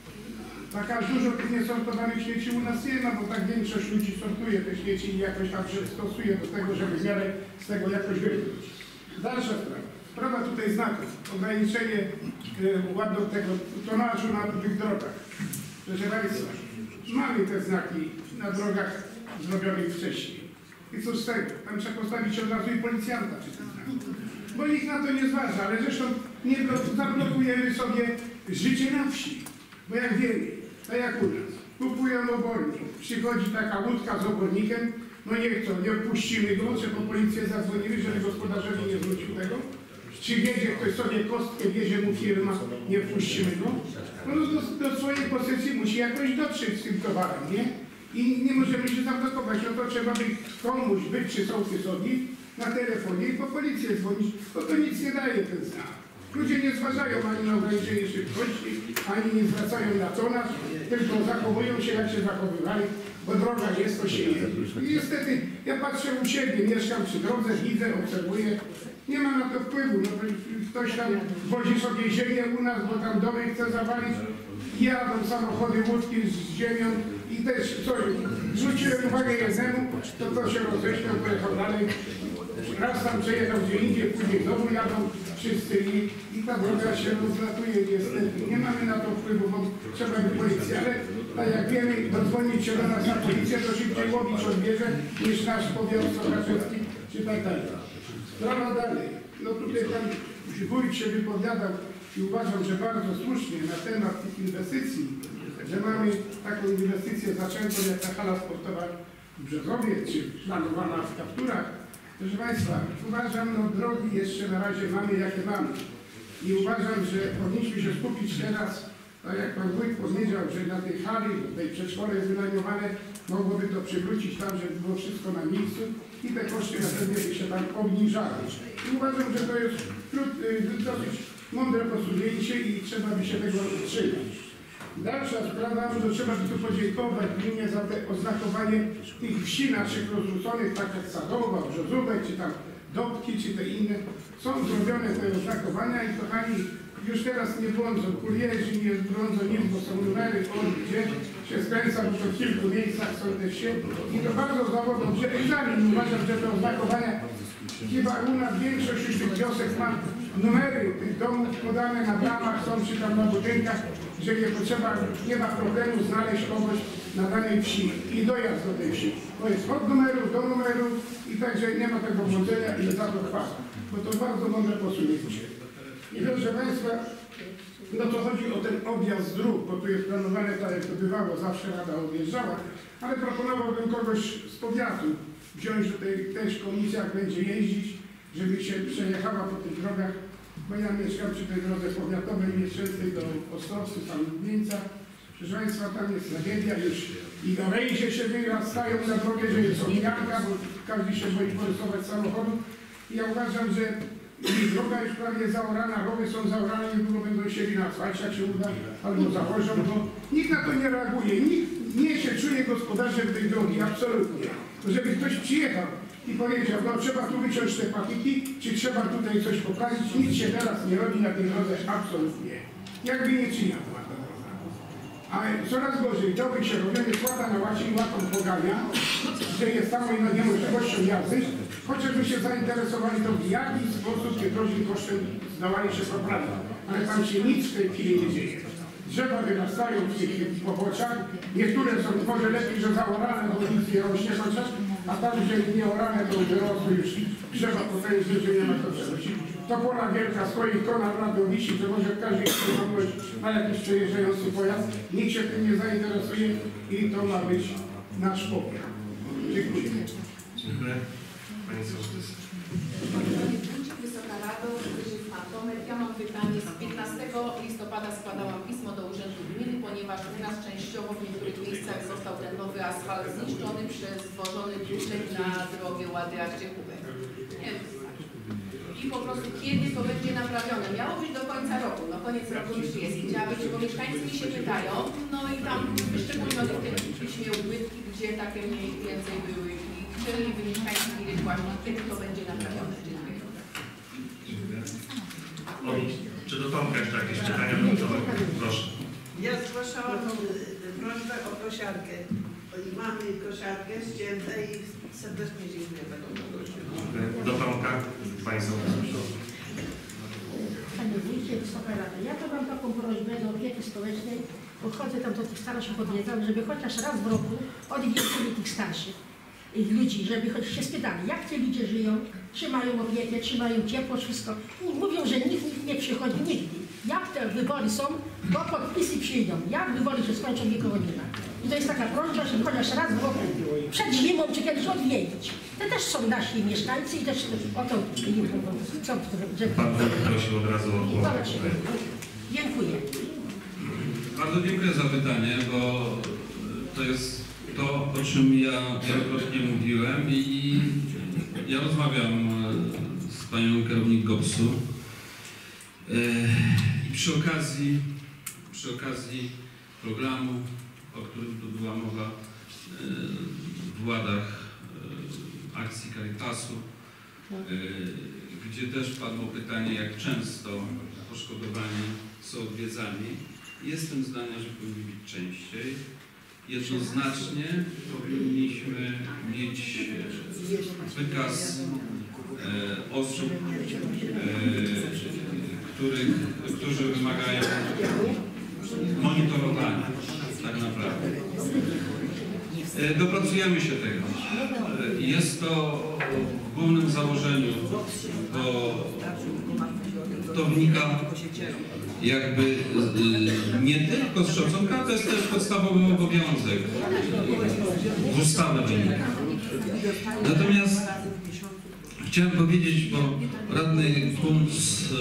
tak aż dużo tych niesortowanych śmieci u nas nie ma, bo tak większość ludzi sortuje te śmieci i jakoś tam się stosuje do tego, żeby w miarę z tego jakoś wypłynąć. Dalsza sprawa. Sprawa tutaj znaków. Ograniczenie y, ładno tego tonażu na tych drogach. Proszę Państwa, mamy te znaki na drogach zrobionych wcześniej. I co z tego? Tam trzeba postawić od razu i policjanta przy tym znaku. Bo nikt na to nie zważa, ale zresztą nie zablokujemy sobie życie na wsi. Bo jak wiemy, tak jak u nas, kupują obornik, przychodzi taka łódka z obornikiem, no nie chcą, nie wpuścimy go, że po policję zadzwonimy, żeby gospodarzowi nie zwrócił tego. Czy wiezie ktoś sobie kostkę, wiezie mu firma, nie wpuścimy go. No do, do swojej pozycji musi jakoś dotrzeć z tym towarem, nie? I nie możemy się zablokować, no to trzeba by komuś być przy sołtysowi na telefonie i po policję dzwonić, bo to nic nie daje ten znak. Ludzie nie zważają ani na ograniczenie szybkości, ani nie zwracają na tonaż, tylko zachowują się jak się zachowywali, bo droga jest, to się jedzie. I niestety, ja patrzę u siebie, mieszkam przy drodze, widzę, obserwuję, nie ma na to wpływu. No, ktoś tam wozi sobie ziemię u nas, bo tam domy chce zawalić, jadą samochody, łódki z ziemią i też coś, zwróciłem uwagę jednemu, to to się roześmiał, pojechał dalej. Raz tam przejechał gdzie indziej, później znowu jadą wszyscy i, i ta droga się rozlatuje niestety. Nie mamy na to wpływu, bo trzeba by policja, ale tak jak wiemy, dodzwonić się do nas na policję, to szybciej łowić odbierze niż nasz powiat Sochaczewski czy tak dalej. Sprawa dalej. No tutaj tam wójt się wypowiadał i uważam, że bardzo słusznie na temat tych inwestycji, że mamy taką inwestycję zaczętą jak ta hala sportowa w Brzezowie, czy planowana w Kapturach. Proszę Państwa, uważam, no drogi jeszcze na razie mamy jakie mamy. I uważam, że powinniśmy się skupić teraz, tak jak Pan Wójt powiedział, że na tej hali, tej przedszkole jest wynajmowane, mogłoby to przywrócić tam, żeby było wszystko na miejscu i te koszty na pewno by się tam obniżały. I uważam, że to jest dosyć mądre posunięcie i trzeba by się tego trzymać. Dalsza sprawa, no to trzeba by tu podziękować gminie za te oznakowanie tych wsi naszych rozrzuconych, tak jak Sadowa, Brzozówek, czy tam Dobki, czy te inne. Są zrobione te oznakowania i kochani, już teraz nie błądzą kurierzy, nie błądzą nic, bo są numery, on gdzie się skręca, bo to w kilku miejscach są te wsie. I to bardzo zawodą, że egzamin, uważam, że te oznakowania, chyba u nas większość już tych wiosek ma numery tych domów podane na bramach, są czy tam na budynkach, że nie potrzeba, nie ma problemu znaleźć kogoś na danej wsi i dojazd do tej wsi. To jest od numeru do numeru i także nie ma tego błądzenia i za to chwała, bo to bardzo mądre posunięcie. I proszę Państwa, no to chodzi o ten objazd dróg, bo tu jest planowane tak jak to bywało, zawsze Rada odjeżdżała, ale proponowałbym kogoś z powiatu wziąć do tej też komisji, jak będzie jeździć, żeby się przejechała po tych drogach, bo ja mieszkam przy tej drodze powiatowej, mieszczącej do Ostrowcy, tam Lubieńca. Proszę Państwa, tam jest tragedia, już i gałęzie się wyrastają na drogę, że jest omijanka, bo każdy się boi porysować samochodu. I ja uważam, że i droga już prawie zaorana, rowy są zaorane, niedługo będą sieli na asfalcie, jak się uda, albo zawożą, bo nikt na to nie reaguje, nikt nie się czuje gospodarzem tej drogi, absolutnie. Żeby ktoś przyjechał i powiedział, no trzeba tu wyciąć te patiki, czy trzeba tutaj coś poprawić, nic się teraz nie robi na tej drodze, absolutnie. Jakby nie czyniał. A coraz gorzej, to by się robione składa na łacie i łatą pogania, że jest samą niemożliwością jazdy, chociażby się zainteresowali to, w jaki sposób te drogi kosztem zdawali się poprawić. Ale tam się nic w tej chwili nie dzieje. Drzewa wyrastają w tych poboczach, niektóre są może lepiej, że zaorane, bo nic nie rośnie chociaż, a tam, że nie orane, to wyrosły już drzewa potężne, że nie ma to czegoś. To pola wielka stoi, to naprawdę wisi, to może każdy chce na jakiś przejeżdżający pojazd, nikt się tym nie zainteresuje i to ma być nasz powiat. Dziękuję. Dziękuję. Pani Sołtys. Wysoka Rado, Pan Tomek. Ja mam pytanie. Z piętnastego listopada składałam pismo do Urzędu Gminy, ponieważ u nas częściowo w niektórych miejscach został ten nowy asfalt zniszczony przez zwożony tłuczek na drogę Łady-Arciechówek. I po prostu kiedy to będzie naprawione? Miało być do końca roku, no koniec roku już jest. Chciała być, bo mieszkańcy mi się pytają, no i tam wyszczególnione w tym piśmie ubytki, gdzie takie mniej więcej były i chcieli by mieszkańcy wiedzieć właśnie, kiedy to będzie naprawione. O, czy do Tomka jeszcze jakieś pytania? Proszę. Ja zgłaszałam prośbę o kosiarkę. Mamy kosiarkę ściętą i serdecznie dziękuję Panu Bogusiu. Do Tomka, Państwo. Panie Wójcie, Wysoka Rada, ja to mam taką prośbę do opieki społecznej, podchodzę tam do tych starszych, odwiedzam, żeby chociaż raz w roku odwiedzili tych starszych ludzi, żeby choć się spytali, jak ci ludzie żyją, czy mają opiekę, czy mają ciepło, wszystko. I mówią, że nikt, nikt nie przychodzi nigdy. Jak te wybory są, to podpisy przyjdą. Jak wybory się skończą, nikogo nie ma. I to jest taka prośba, żeby chociaż raz w roku przed zimą czy kiedyś odwiedzić. To też są nasi mieszkańcy i też o to co, że... Pan prosił od razu o głos. Dziękuję. Bardzo dziękuję za pytanie, bo to jest to, o czym ja wielokrotnie mówiłem i ja rozmawiam z panią kierownik GOPS-u i przy okazji, przy okazji programu, o którym tu była mowa w Ładach, akcji Caritasu, gdzie też padło pytanie, jak często poszkodowani są odwiedzani. Jestem zdania, że powinni być częściej. Jednoznacznie powinniśmy mieć wykaz e, osób, e, których, którzy wymagają monitorowania, tak naprawdę. E, dopracujemy się tego. E, jest to w głównym założeniu to, to wynika jakby y, nie tylko z szacunka, to jest też podstawowy obowiązek z ustawy wynika. Natomiast chciałem powiedzieć, bo radny Kunc y,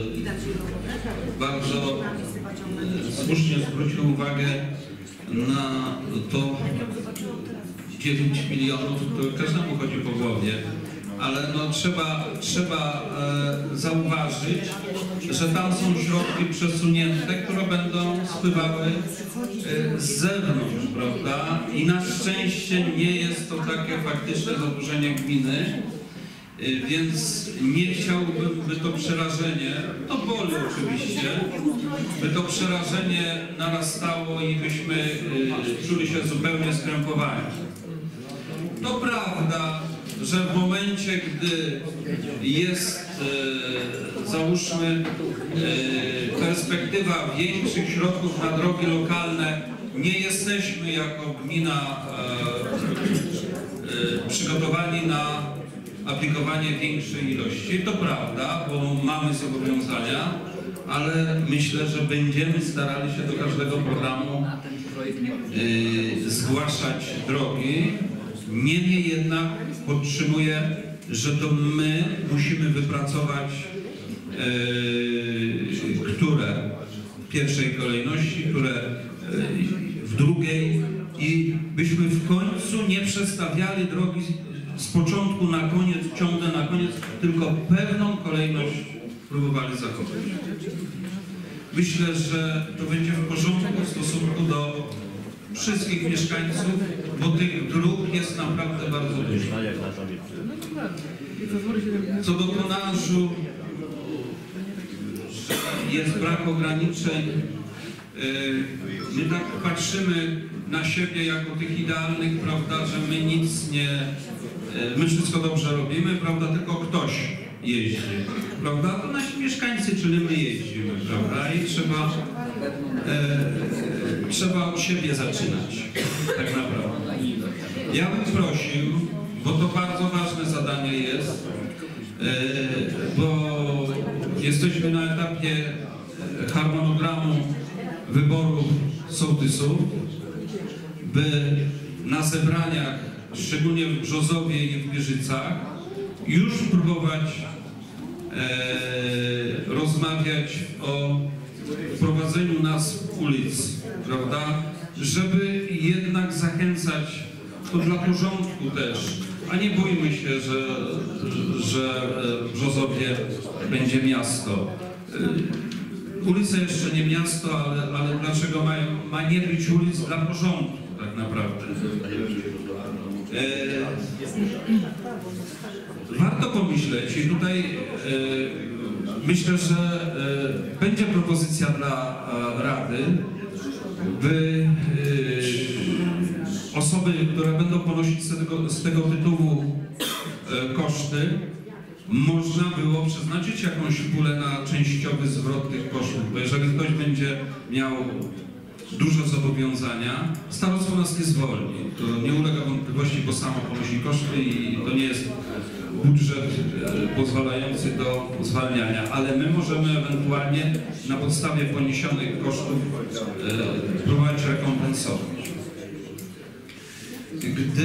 bardzo y, słusznie zwrócił uwagę na to dziewięć milionów, to każdemu chodzi po głowie, ale no trzeba, trzeba e, zauważyć, że tam są środki przesunięte, które będą spływały e, z zewnątrz, prawda? I na szczęście nie jest to takie faktyczne zadłużenie gminy, e, więc nie chciałbym, by to przerażenie, to boli oczywiście, by to przerażenie narastało i byśmy e, czuli się zupełnie skrępowani. To prawda, że w momencie, gdy jest, e, załóżmy, e, perspektywa większych środków na drogi lokalne, nie jesteśmy jako gmina e, e, przygotowani na aplikowanie większej ilości. To prawda, bo mamy zobowiązania, ale myślę, że będziemy starali się do każdego programu e, zgłaszać drogi. Niemniej jednak podtrzymuję, że to my musimy wypracować, e, które w pierwszej kolejności, które e, w drugiej i byśmy w końcu nie przestawiali drogi z początku na koniec, ciągle na koniec, tylko pewną kolejność próbowali zachować. Myślę, że to będzie w porządku w stosunku do wszystkich mieszkańców, bo tych dróg jest naprawdę bardzo dużo. Co do tonażu, jest brak ograniczeń. My tak patrzymy na siebie jako tych idealnych, prawda, że my nic nie, my wszystko dobrze robimy, prawda, tylko ktoś jeździ, prawda, to nasi mieszkańcy, czyli my jeździmy, prawda, i trzeba e, trzeba od siebie zaczynać, tak naprawdę. Ja bym prosił, bo to bardzo ważne zadanie jest, e, bo jesteśmy na etapie harmonogramu wyborów sołtysów, by na zebraniach, szczególnie w Brzozowie i w Bierzycach, już próbować e, rozmawiać o wprowadzeniu nazw ulic, prawda, żeby jednak zachęcać, to dla porządku też, a nie bójmy się, że, że w Brzozowie będzie miasto. Ulice jeszcze nie miasto, ale, ale dlaczego ma, ma nie być ulic dla porządku tak naprawdę? E, warto pomyśleć i tutaj e, myślę, że e, będzie propozycja dla e, Rady, by e, osoby, które będą ponosić z tego, z tego tytułu e, koszty, można było przeznaczyć jakąś pulę na częściowy zwrot tych kosztów, bo jeżeli ktoś będzie miał duże zobowiązania, starostwo nas nie zwolni. To nie ulega wątpliwości, bo samo ponosi koszty i to nie jest budżet pozwalający do zwalniania, ale my możemy ewentualnie na podstawie poniesionych kosztów e, próbować rekompensować. Gdy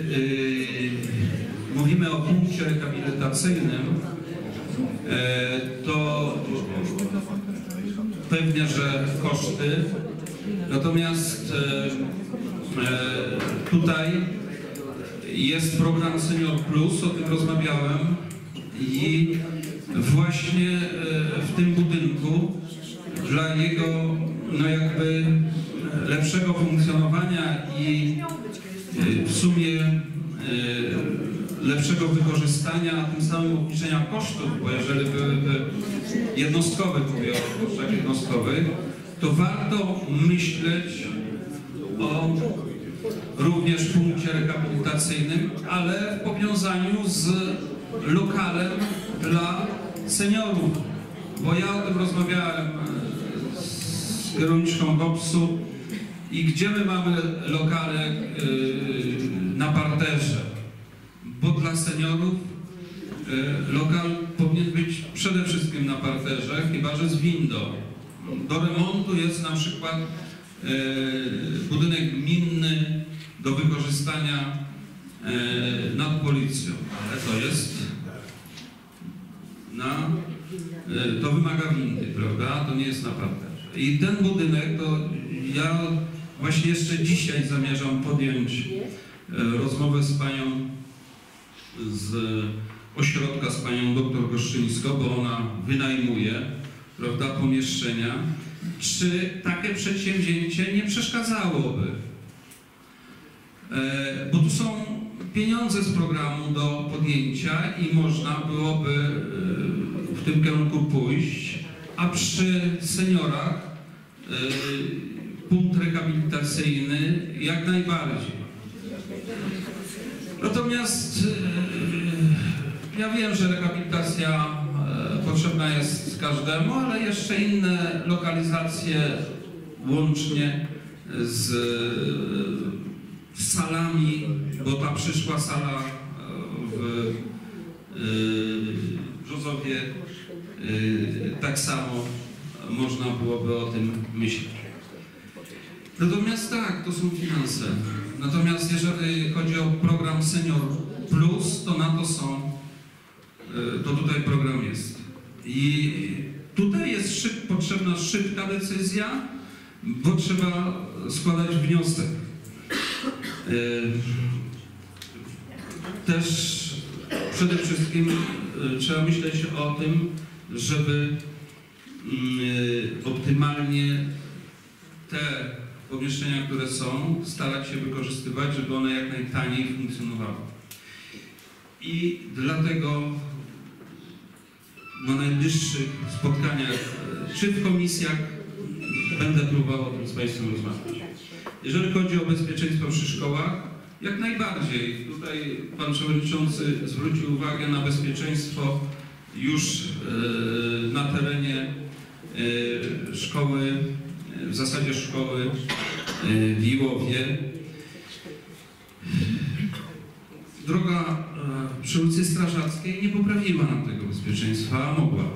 e, mówimy o punkcie rehabilitacyjnym, e, to pewnie, że koszty. Natomiast e, e, tutaj jest program Senior Plus, o tym rozmawiałem i właśnie e, w tym budynku dla jego no jakby lepszego funkcjonowania i e, w sumie e, lepszego wykorzystania, a tym samym obniżenia kosztów, bo jeżeli byłyby jednostkowe, mówię o kosztach jednostkowych, to warto myśleć o również punkcie rehabilitacyjnym, ale w powiązaniu z lokalem dla seniorów. Bo ja o tym rozmawiałem z kierowniczką GOPS-u i gdzie my mamy lokale na parterze? Bo dla seniorów lokal powinien być przede wszystkim na parterze, chyba że z windą. Do remontu jest na przykład budynek gminny do wykorzystania nad policją, ale to jest na, to wymaga windy, prawda? To nie jest na parterze. I ten budynek, to ja właśnie jeszcze dzisiaj zamierzam podjąć rozmowę z panią z ośrodka, z panią doktor Goszczyńską, bo ona wynajmuje, prawda, pomieszczenia. Czy takie przedsięwzięcie nie przeszkadzałoby? E, bo tu są pieniądze z programu do podjęcia i można byłoby e, w tym kierunku pójść, a przy seniorach e, punkt rehabilitacyjny jak najbardziej. Natomiast e, ja wiem, że rehabilitacja e, potrzebna jest każdemu, ale jeszcze inne lokalizacje łącznie z, z salami, bo ta przyszła sala w Brzozowie tak samo można byłoby o tym myśleć. Natomiast tak, to są finanse. Natomiast jeżeli chodzi o program Senior Plus, to na to są, to tutaj program jest. I tutaj jest szyb, potrzebna szybka decyzja, bo trzeba składać wniosek. Też przede wszystkim trzeba myśleć o tym, żeby optymalnie te pomieszczenia, które są, starać się wykorzystywać, żeby one jak najtaniej funkcjonowały. I dlatego na najbliższych spotkaniach, czy w komisjach, będę próbował o tym z Państwem rozmawiać. Jeżeli chodzi o bezpieczeństwo przy szkołach, jak najbardziej. Tutaj Pan Przewodniczący zwrócił uwagę na bezpieczeństwo już na terenie szkoły, w zasadzie szkoły w Iłowie. Droga przy ulicy Strażackiej nie poprawiła nam tego bezpieczeństwa, a mogła.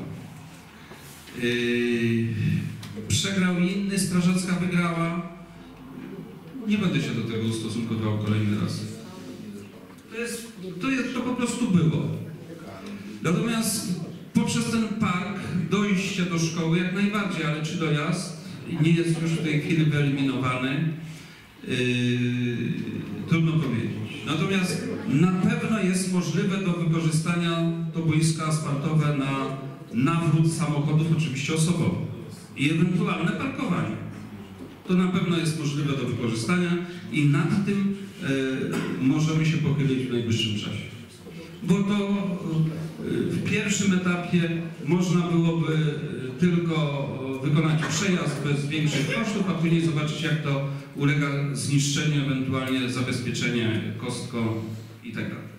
Przegrał inny, Strażacka wygrała. Nie będę się do tego ustosunkował kolejny raz. To, jest, to, jest, to po prostu było. Natomiast poprzez ten park dojście do szkoły jak najbardziej, ale czy dojazd nie jest już w tej chwili wyeliminowany, yy, trudno powiedzieć. Natomiast na pewno jest możliwe do wykorzystania to boisko asfaltowe na nawrót samochodów, oczywiście osobowych i ewentualne parkowanie. To na pewno jest możliwe do wykorzystania i nad tym e, możemy się pochylić w najbliższym czasie. Bo to e, w pierwszym etapie można byłoby tylko wykonać przejazd bez większych kosztów, a później zobaczyć, jak to ulega zniszczeniu, ewentualnie zabezpieczenie kostką i tak dalej.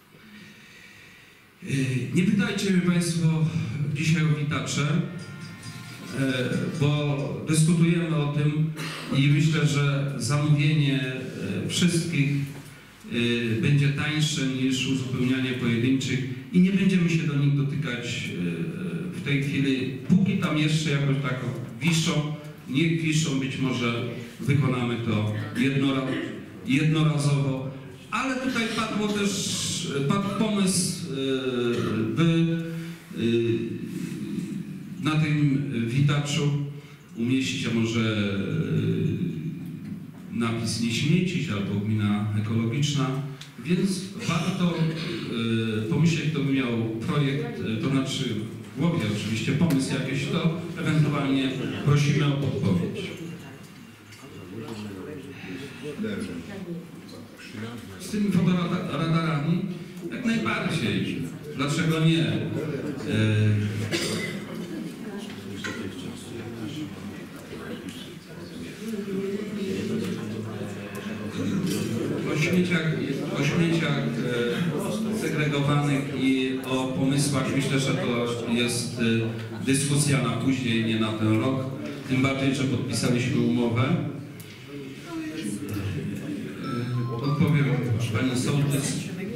E, nie pytajcie mnie Państwo dzisiaj o witacze, bo dyskutujemy o tym i myślę, że zamówienie wszystkich będzie tańsze niż uzupełnianie pojedynczych i nie będziemy się do nich dotykać w tej chwili, póki tam jeszcze jakoś tak wiszą, niech wiszą, być może wykonamy to jednora, jednorazowo, ale tutaj padło też, padł pomysł, by na tym witaczu umieścić, a może napis nie śmiecić albo gmina ekologiczna, więc warto pomyśleć, kto by miał projekt, to znaczy w głowie oczywiście pomysł jakiś, to ewentualnie prosimy o podpowiedź. Z tymi fotoradarami jak najbardziej. Dlaczego nie? O śmieciach, o śmieciach e, segregowanych i o pomysłach myślę, że to jest e, dyskusja na później, nie na ten rok. Tym bardziej, że podpisaliśmy umowę. E, odpowiem Pani Sołtys.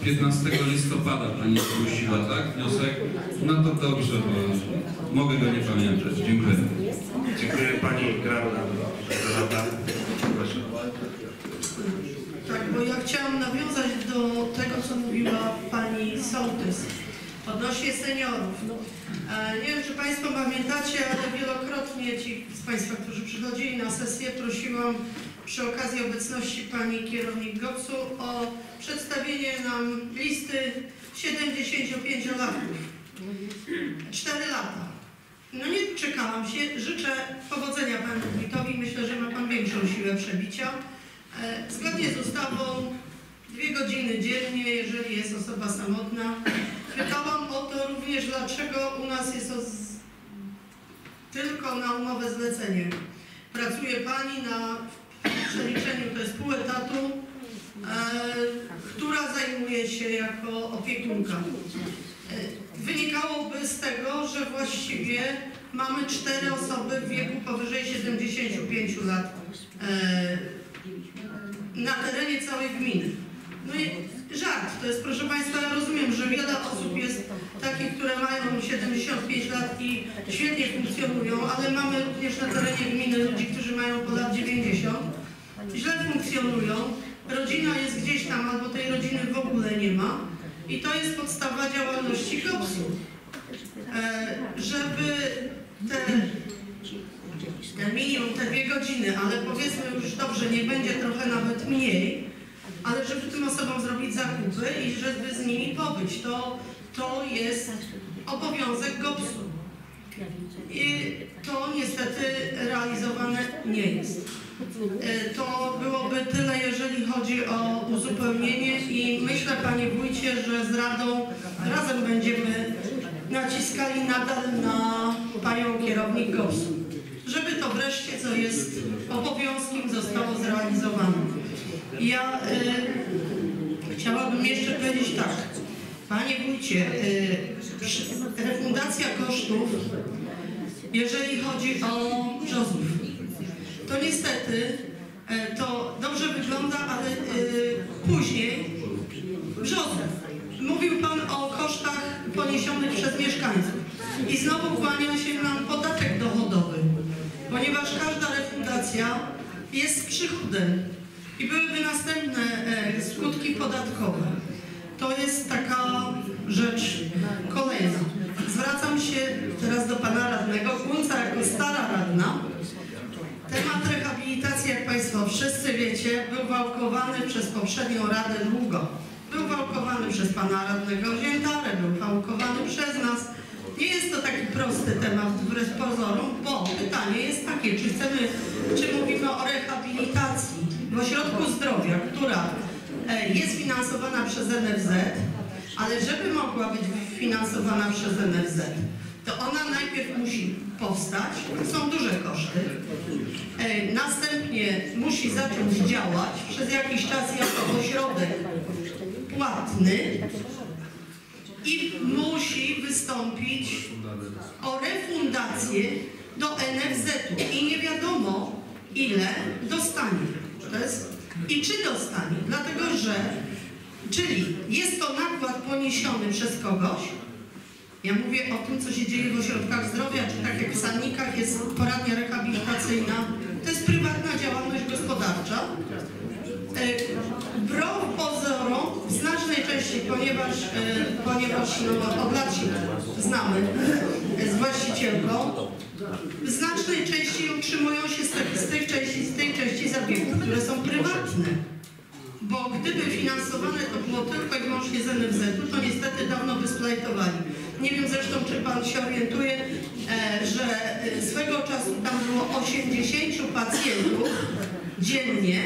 piętnastego listopada Pani zgłosiła, tak? Wniosek? No to dobrze, bo mogę go nie pamiętać. Dziękuję. Dziękuję Pani Radna. Proszę. Tak, bo ja chciałam nawiązać do tego, co mówiła Pani Sołtys odnośnie seniorów. E, nie wiem, czy Państwo pamiętacie, ale wielokrotnie ci z Państwa, którzy przychodzili na sesję, prosiłam przy okazji obecności Pani kierownik GOPS-u o przedstawienie nam listy siedemdziesięciopięciolatków. Cztery lata. No nie czekałam się. Życzę powodzenia Panu wójtowi. Myślę, że ma Pan większą siłę przebicia. E, zgodnie z ustawą dwie godziny dziennie, jeżeli jest osoba samotna. Pytałam o to również, dlaczego u nas jest to z... tylko na umowę zlecenie. Pracuje Pani na przeliczeniu, to jest pół etatu, e, która zajmuje się jako opiekunka. E, wynikałoby z tego, że właściwie mamy cztery osoby w wieku powyżej siedemdziesięciu pięciu lat e, na terenie całej gminy. No i żart, to jest, proszę Państwa, ja rozumiem, że wiele osób jest takich, które mają siedemdziesiąt pięć lat i świetnie funkcjonują, ale mamy również na terenie gminy ludzi, którzy mają ponad dziewięćdziesiąt, źle funkcjonują, rodzina jest gdzieś tam, albo tej rodziny w ogóle nie ma i to jest podstawa działalności GOPS-u. E, żeby te, te minimum, te dwie godziny, ale powiedzmy już dobrze, nie będzie trochę nawet mniej, ale żeby tym osobom zrobić zakupy i żeby z nimi pobyć, to, to jest obowiązek GOPS-u. I to niestety realizowane nie jest. To byłoby tyle, jeżeli chodzi o uzupełnienie i myślę, Panie Wójcie, że z Radą razem będziemy naciskali nadal na Panią kierownik GOPS-u, żeby to wreszcie, co jest obowiązkiem, zostało zrealizowane. Ja y, chciałabym jeszcze powiedzieć tak, Panie Wójcie, y, refundacja kosztów, jeżeli chodzi o Brzozów, to niestety y, to dobrze wygląda, ale y, później Brzozów. Mówił Pan o kosztach poniesionych przez mieszkańców i znowu kłania się nam podatek dochodowy, ponieważ każda refundacja jest przychodem. I byłyby następne e, skutki podatkowe. To jest taka rzecz kolejna. Zwracam się teraz do Pana Radnego Kunca jako stara radna. Temat rehabilitacji, jak Państwo wszyscy wiecie, był wałkowany przez poprzednią Radę długo. Był wałkowany przez Pana Radnego Ziętarę, był wałkowany przez nas. Nie jest to taki prosty temat wbrew pozorom, bo pytanie jest takie, czy chcemy, czy mówimy o rehabilitacji w ośrodku zdrowia, która jest finansowana przez N F Z, ale żeby mogła być finansowana przez N F Z, to ona najpierw musi powstać, są duże koszty, następnie musi zacząć działać przez jakiś czas jako ośrodek płatny i musi wystąpić o refundację do N F Z-u i nie wiadomo, ile dostanie. To jest, i czy dostanie, dlatego że, czyli jest to nakład poniesiony przez kogoś. Ja mówię o tym, co się dzieje w ośrodkach zdrowia, czy tak jak w Sannikach jest poradnia rehabilitacyjna. To jest prywatna działalność gospodarcza. Wbrew pozorom, w znacznej części, ponieważ, ponieważ no, od lat się znamy z właścicielką, w znacznej części utrzymują się z, te, z, tych części, z tej części zabiegów, które są prywatne. Bo gdyby finansowane to było tylko i wyłącznie z N F Z-u, to niestety dawno by splajtowali. Nie wiem zresztą, czy Pan się orientuje, e, że swego czasu tam było osiemdziesięciu pacjentów dziennie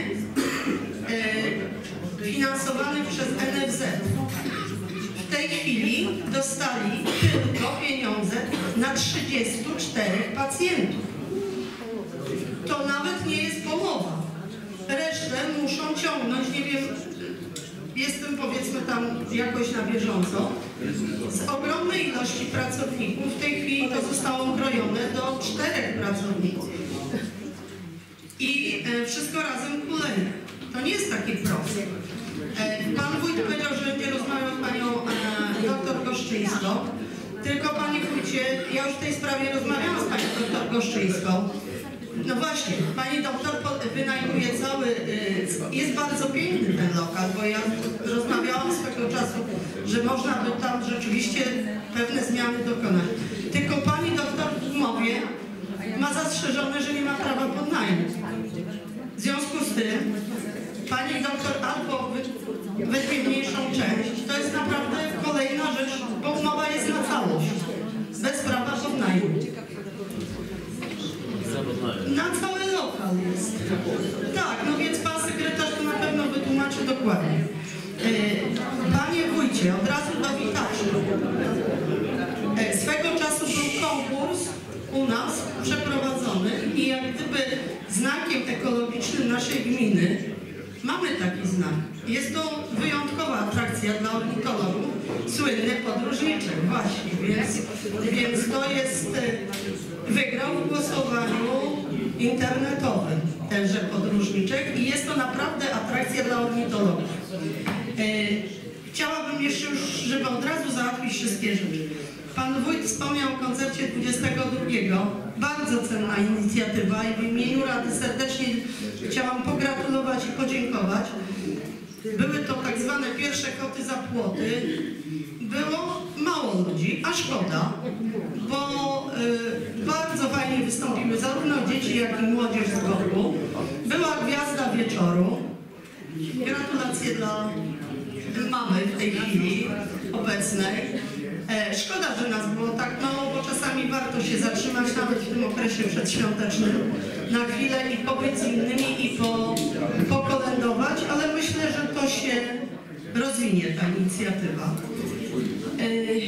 e, finansowanych przez N F Z. W tej chwili dostali tylko pieniądze na trzydziestu czterech pacjentów. To nawet nie jest połowa. Resztę muszą ciągnąć, nie wiem, jestem powiedzmy tam jakoś na bieżąco, z ogromnej ilości pracowników. W tej chwili to zostało okrojone do czterech pracowników. I e, wszystko razem kuleje. To nie jest takie proste. E, Pan wójt powiedział, że będzie rozmawiał Goszczyńską. Tylko Panie Wójcie, ja już w tej sprawie rozmawiałam z Panią doktor Goszczyńską. No właśnie, Pani doktor wynajmuje cały, jest bardzo piękny ten lokal, bo ja rozmawiałam swego czasu, że można by tam rzeczywiście pewne zmiany dokonać. Tylko Pani doktor w umowie ma zastrzeżone, że nie ma prawa podnajmu. W związku z tym Pani doktor albo weźmie mniejszą część, to jest naprawdę kolejna rzecz, bo umowa jest na całość, bez prawa podnajmu. Na cały lokal jest. Tak, no więc pan sekretarz to na pewno wytłumaczy dokładnie. Panie wójcie, od razu do witaczy. Swego czasu był konkurs u nas przeprowadzony i jak gdyby znakiem ekologicznym naszej gminy mamy taki znak. Jest to wyjątkowa atrakcja dla ornitologów, słynny podróżniczek właśnie, więc, więc to jest, wygrał w głosowaniu internetowym tenże podróżniczek i jest to naprawdę atrakcja dla ornitologów. Chciałabym jeszcze już, żeby od razu załatwić wszystkie rzeczy. Pan wójt wspomniał o koncercie dwudziestego drugiego. Bardzo cenna inicjatywa i w imieniu Rady serdecznie chciałam pogratulować i podziękować. Były to tak zwane pierwsze koty za płoty. Było mało ludzi, a szkoda, bo y, bardzo fajnie wystąpiły zarówno dzieci, jak i młodzież z Gorku. Była gwiazda wieczoru. Gratulacje dla mamy w tej chwili obecnej. E, szkoda, że nas było tak mało, bo czasami warto się zatrzymać nawet w tym okresie przedświątecznym na chwilę i pobyć z innymi i po, pokolędować, ale myślę, że to się rozwinie ta inicjatywa. E,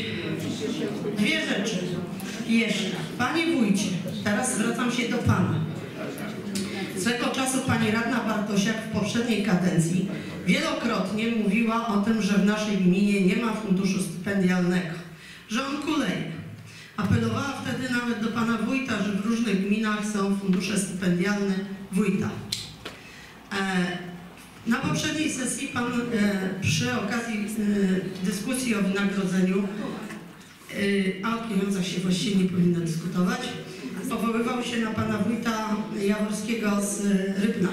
dwie rzeczy jeszcze. Panie wójcie, teraz zwracam się do pana. Swego czasu pani radna Bartosiak w poprzedniej kadencji wielokrotnie mówiła o tym, że w naszej gminie nie ma funduszu stypendialnego, że on kuleje. Apelowała wtedy nawet do pana wójta, że w różnych gminach są fundusze stypendialne wójta. E, na poprzedniej sesji pan e, przy okazji e, dyskusji o wynagrodzeniu, e, a o pieniądzach się właściwie nie powinno dyskutować, powoływał się na pana wójta Jaworskiego z Rybna.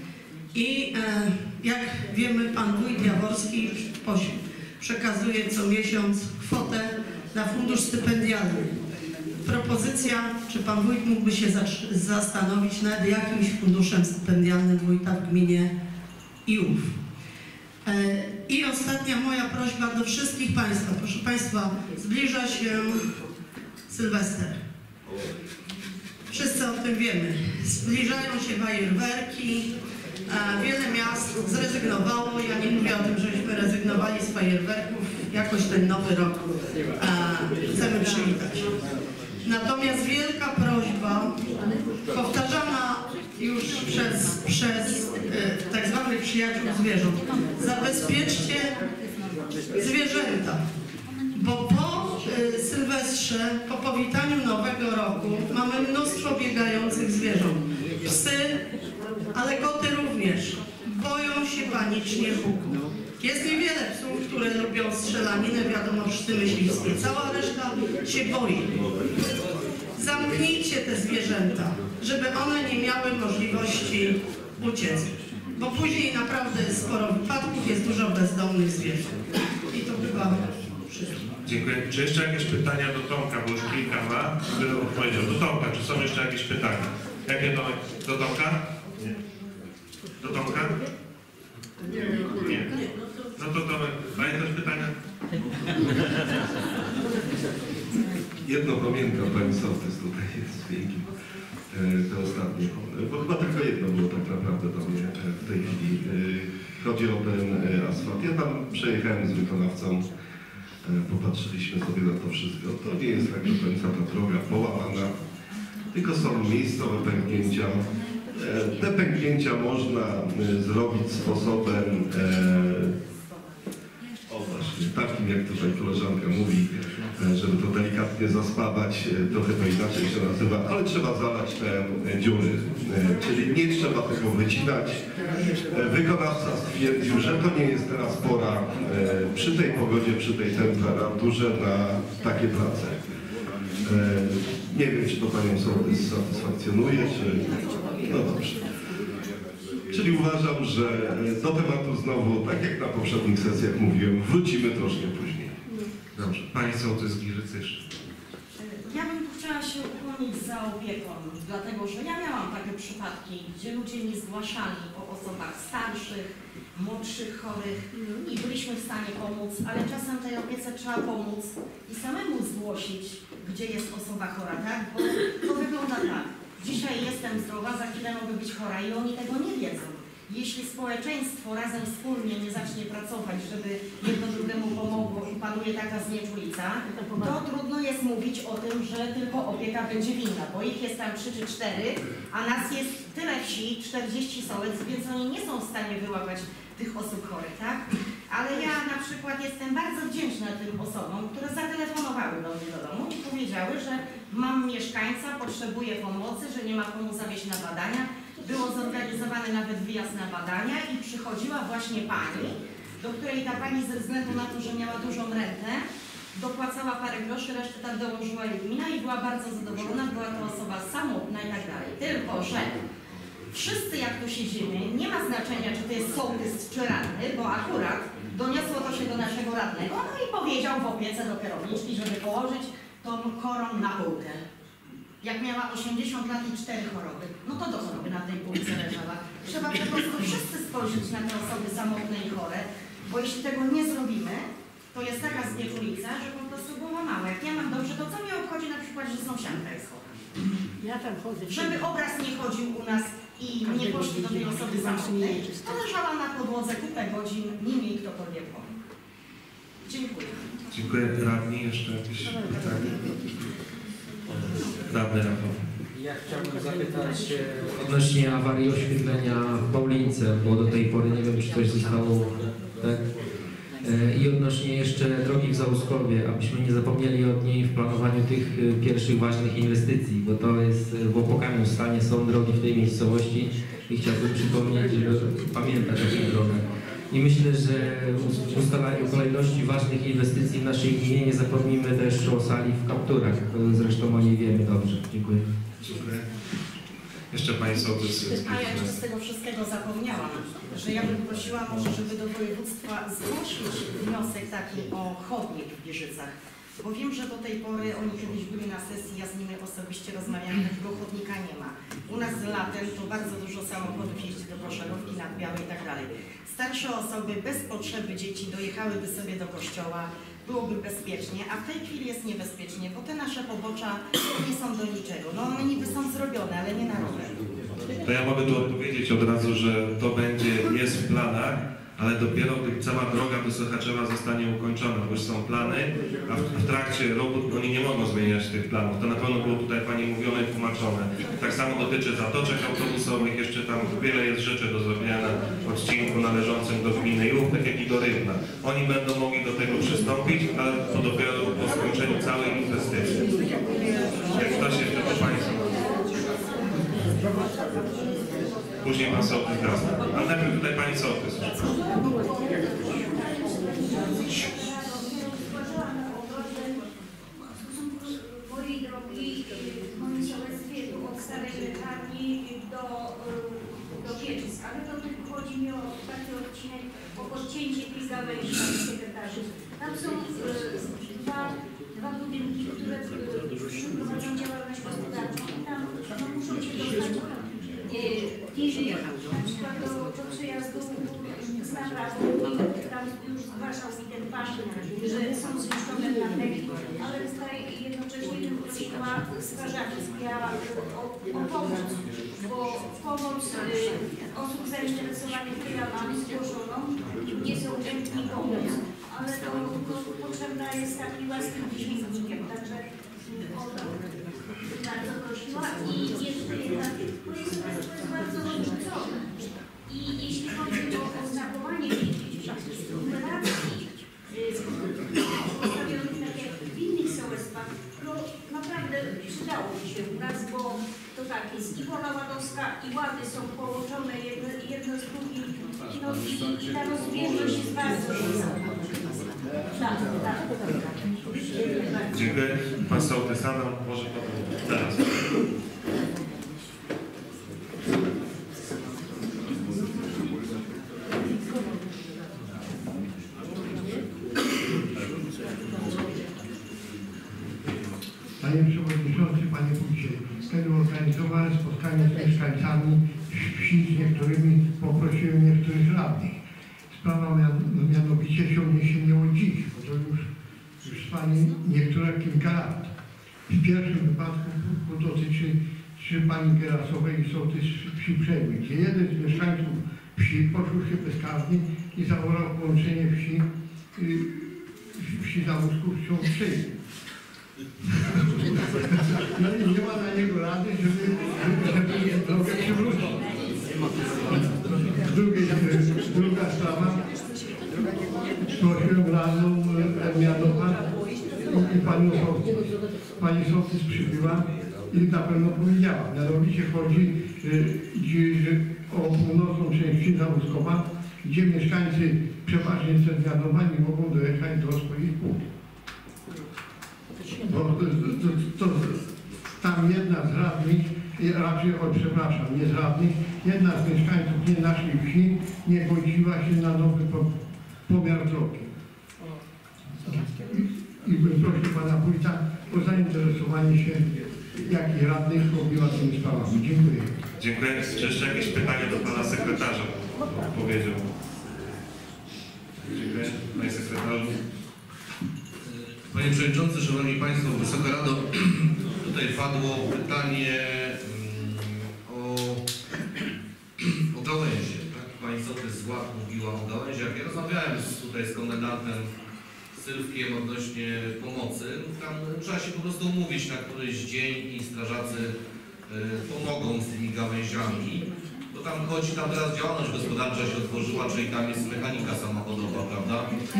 I e, jak wiemy, pan wójt Jaworski przekazuje co miesiąc kwotę na fundusz stypendialny. Propozycja, czy pan wójt mógłby się zastanowić nad jakimś funduszem stypendialnym wójta w gminie Iłów. E, I ostatnia moja prośba do wszystkich państwa. Proszę państwa, zbliża się Sylwester. Wszyscy o tym wiemy. Zbliżają się fajerwerki. Wiele miast zrezygnowało. Ja nie mówię o tym, żeśmy rezygnowali z fajerwerków. Jakoś ten nowy rok chcemy przywitać. Natomiast wielka prośba, powtarzana już przez, przez tak zwanych przyjaciół zwierząt. Zabezpieczcie zwierzęta. Bo po y, Sylwestrze, po powitaniu Nowego Roku mamy mnóstwo biegających zwierząt. Psy, ale koty również. Boją się panicznie huku. Jest niewiele psów, które lubią strzelaninę, wiadomo, szty myśliwskie. Cała reszta się boi. Zamknijcie te zwierzęta, żeby one nie miały możliwości uciec. Bo później naprawdę jest sporo wypadków, jest dużo bezdomnych zwierząt. I to chyba wszystko. Dziękuję. Czy jeszcze jakieś pytania do Tomka, bo już kilka ma, by odpowiedział. Do Tomka, czy są jeszcze jakieś pytania? Jakie Tomek? Do Tomka? Nie. Do Tomka? Nie. Nie. No to Tomek, ma jakieś pytania? Jedno pamiętam, pani sołtys tutaj jest z dźwiękiem. To ostatnie. Bo chyba tylko jedno było tak naprawdę do mnie w tej chwili. Chodzi o ten asfalt. Ja tam przejechałem z wykonawcą. Popatrzyliśmy sobie na to wszystko. To nie jest tak do końca ta droga połamana, tylko są miejscowe pęknięcia. Te pęknięcia można zrobić sposobem, o właśnie, takim jak tutaj koleżanka mówi, żeby to delikatnie zaspawać, trochę to inaczej się nazywa, ale trzeba zalać te dziury, czyli nie trzeba tego wycinać. Wykonawca stwierdził, że to nie jest teraz pora przy tej pogodzie, przy tej temperaturze na takie prace. Nie wiem, czy to Panią sołtys satysfakcjonuje, czy... No dobrze. Czyli uważam, że do tematu znowu, tak jak na poprzednich sesjach mówiłem, wrócimy troszkę później. Dobrze. Pani sołtys Giżycysz. Ja bym chciała się upomnieć za opieką, dlatego że ja miałam takie przypadki, gdzie ludzie mi zgłaszali o osobach starszych, młodszych, chorych i byliśmy w stanie pomóc, ale czasem tej opiece trzeba pomóc i samemu zgłosić, gdzie jest osoba chora, tak? Bo to wygląda tak. Dzisiaj jestem zdrowa, za chwilę mogę być chora i oni tego nie wiedzą. Jeśli społeczeństwo razem wspólnie nie zacznie pracować, żeby jedno drugiemu pomogło i panuje taka znieczulica, to trudno jest mówić o tym, że tylko opieka będzie winna, bo ich jest tam trzy czy cztery, a nas jest tyle wsi, czterdzieści sołec, więc oni nie są w stanie wyłapać tych osób chorych, tak? Ale ja na przykład jestem bardzo wdzięczna tym osobom, które zatelefonowały do mnie do domu i powiedziały, że mam mieszkańca, potrzebuję pomocy, że nie ma komu zawieźć na badania. Było zorganizowany nawet wyjazd na badania i przychodziła właśnie pani, do której ta pani ze względu na to, że miała dużą rentę, dopłacała parę groszy, resztę tam dołożyła jej gmina i była bardzo zadowolona, była to osoba samotna i tak dalej. Tylko że wszyscy jak tu siedzimy, nie ma znaczenia, czy to jest sołtys czy radny, bo akurat doniosło to się do naszego radnego, no i powiedział w opiece do kierowniczki, żeby położyć tą chorą na półkę. Jak miała osiemdziesiąt lat i cztery choroby, no to do choroby na tej półce leżała. Trzeba po prostu wszyscy spojrzeć na te osoby samotne i chore, bo jeśli tego nie zrobimy, to jest taka znieczulica, że po prostu było mało. Jak ja mam dobrze, to co mnie obchodzi na przykład, że sąsiadka jest chora? Ja tam chodzę. Żeby obraz nie chodził u nas i nie poszli do tej osoby samotnej, to leżała na podłodze kupę godzin, nim jej ktokolwiek pomógł. Dziękuję. Dziękuję. Radni, jeszcze jakieś pytanie? Radny Rafał. Ja chciałbym zapytać odnośnie awarii oświetlenia w Paulince, bo do tej pory nie wiem, czy coś zostało, tak? I odnośnie jeszcze drogi w Załuskowie, abyśmy nie zapomnieli o niej w planowaniu tych pierwszych ważnych inwestycji, bo to jest w opłakanym stanie, są drogi w tej miejscowości i chciałbym przypomnieć, żeby pamiętać o tych drogach. I myślę, że w ustalaniu kolejności ważnych inwestycji w naszej gminie nie zapomnimy też o sali w Kapturach. Zresztą o niej wiemy dobrze. Dziękuję. Dziękuję. Jeszcze Pani sołtys. A ja jeszcze z tego wszystkiego zapomniałam, że ja bym prosiła może, żeby do województwa zgłosić wniosek taki o chodnik w Bierzycach. Bo wiem, że do tej pory oni kiedyś byli na sesji, ja z nimi osobiście rozmawiam, takiego chodnika nie ma. U nas latem to bardzo dużo samochodów jeździ do Proszarówki, nad Białej i tak dalej. Starsze osoby bez potrzeby dzieci dojechałyby sobie do kościoła, byłoby bezpiecznie, a w tej chwili jest niebezpiecznie, bo te nasze pobocza nie są do niczego. No one niby są zrobione, ale nie na rower. To ja mogę tu odpowiedzieć od razu, że to będzie, jest w planach, ale dopiero gdy cała droga do Sochaczewa zostanie ukończona, bo już są plany, a w, w trakcie roku oni nie mogą zmieniać tych planów. To na pewno było tutaj Pani mówione i tłumaczone. Tak samo dotyczy zatoczek autobusowych, jeszcze tam wiele jest rzeczy do zrobienia na odcinku należącym do gminy Jówek, jak i do Rybna. Oni będą mogli do tego przystąpić, ale to dopiero po skończeniu całej inwestycji. Jak ktoś jeszcze do Państwa. Później Pan sołtys teraz. A najpierw tutaj Pani sołtys. Mojej drogi w moim sołectwie od Starej Leczarni do, do Pieczyc, ale to tylko chodzi mi o taki odcinek, o podcięcie tej gałęzi sekretarzy. Tam są dwa, dwa budynki, które prowadzą działalność gospodarczą i tam no, muszą się dostać Kiedy na przykład do, do przejazdu z naprawą, tam już zgłaszał mi ten pan, że są zniszczone planety, ale tutaj jednocześnie bym prosiła strażaków ja o, o pomoc, bo pomoc y, osób zainteresowanych, które ja mam zgłoszoną, nie są chętni pomóc, ale to, to potrzebna jest taki łaski dźwignikiem, także o to bardzo prosiła. I jeszcze jedna, bo jest to jest bardzo odrzucone. I jeśli chodzi o oznakowanie operacji postawionych tak jak w innych przydałoby się u nas, bo to tak jest i Wola Ładowska i Łady są połączone jedno, jedno z drugim, no i, i ta rozbieżność jest bardzo duża. Tak, tak. Dziękuję. Pan sołtys Adam, może pan teraz. Panie Przewodniczący, Panie Wójcie, wtedy organizowałem spotkanie z mieszkańcami wsi, z niektórymi poprosiłem niektórych radnych. Sprawa mian, mianowicie ciągnie się nie od dziś, bo to już, już trwanie niektóre kilka lat. W pierwszym wypadku to dotyczy czy pani Gerasowej i sołtys wsi Przegły, gdzie jeden z mieszkańców wsi poczuł się bezkarny i zawołał połączenie wsi, y, wsi Zamoszków z wsią Przegły. No i nie ma na niego rady, żeby, żeby drogę przywrócić. Drugiej, druga sprawa, prosiłem radną Mianowa i panią sołtys. Pani sołtys przybyła i na pewno powiedziała. Mianowicie chodzi o północną część wsi Zamoszkowa, gdzie mieszkańcy przeważnie zdeterminowani mogą dojechać do swoich punktów. Bo to, to, to, tam jedna z radnych, raczej, o przepraszam, nie z radnych, jedna z mieszkańców nie naszej wsi nie godziła się na nowy pomiar drogi. I, i bym prosił pana wójta o zainteresowanie się, jak i radnych robiła tymi sprawami. Dziękuję. Dziękuję. Czy jeszcze jakieś pytanie do pana sekretarza powiedział? Dziękuję. Panie sekretarzu. Panie Przewodniczący, Szanowni Państwo, Wysoka Rado, tutaj padło pytanie o, o gałęzie. Tak? Pani sołtys z Ład mówiła o gałęziach. Ja rozmawiałem z, tutaj z komendantem Sylwkiem odnośnie pomocy. Tam trzeba się po prostu umówić na któryś dzień i strażacy y, pomogą z tymi gałęziami. Bo tam chodzi, tam teraz działalność gospodarcza się otworzyła, czyli tam jest mechanika samochodowa, prawda?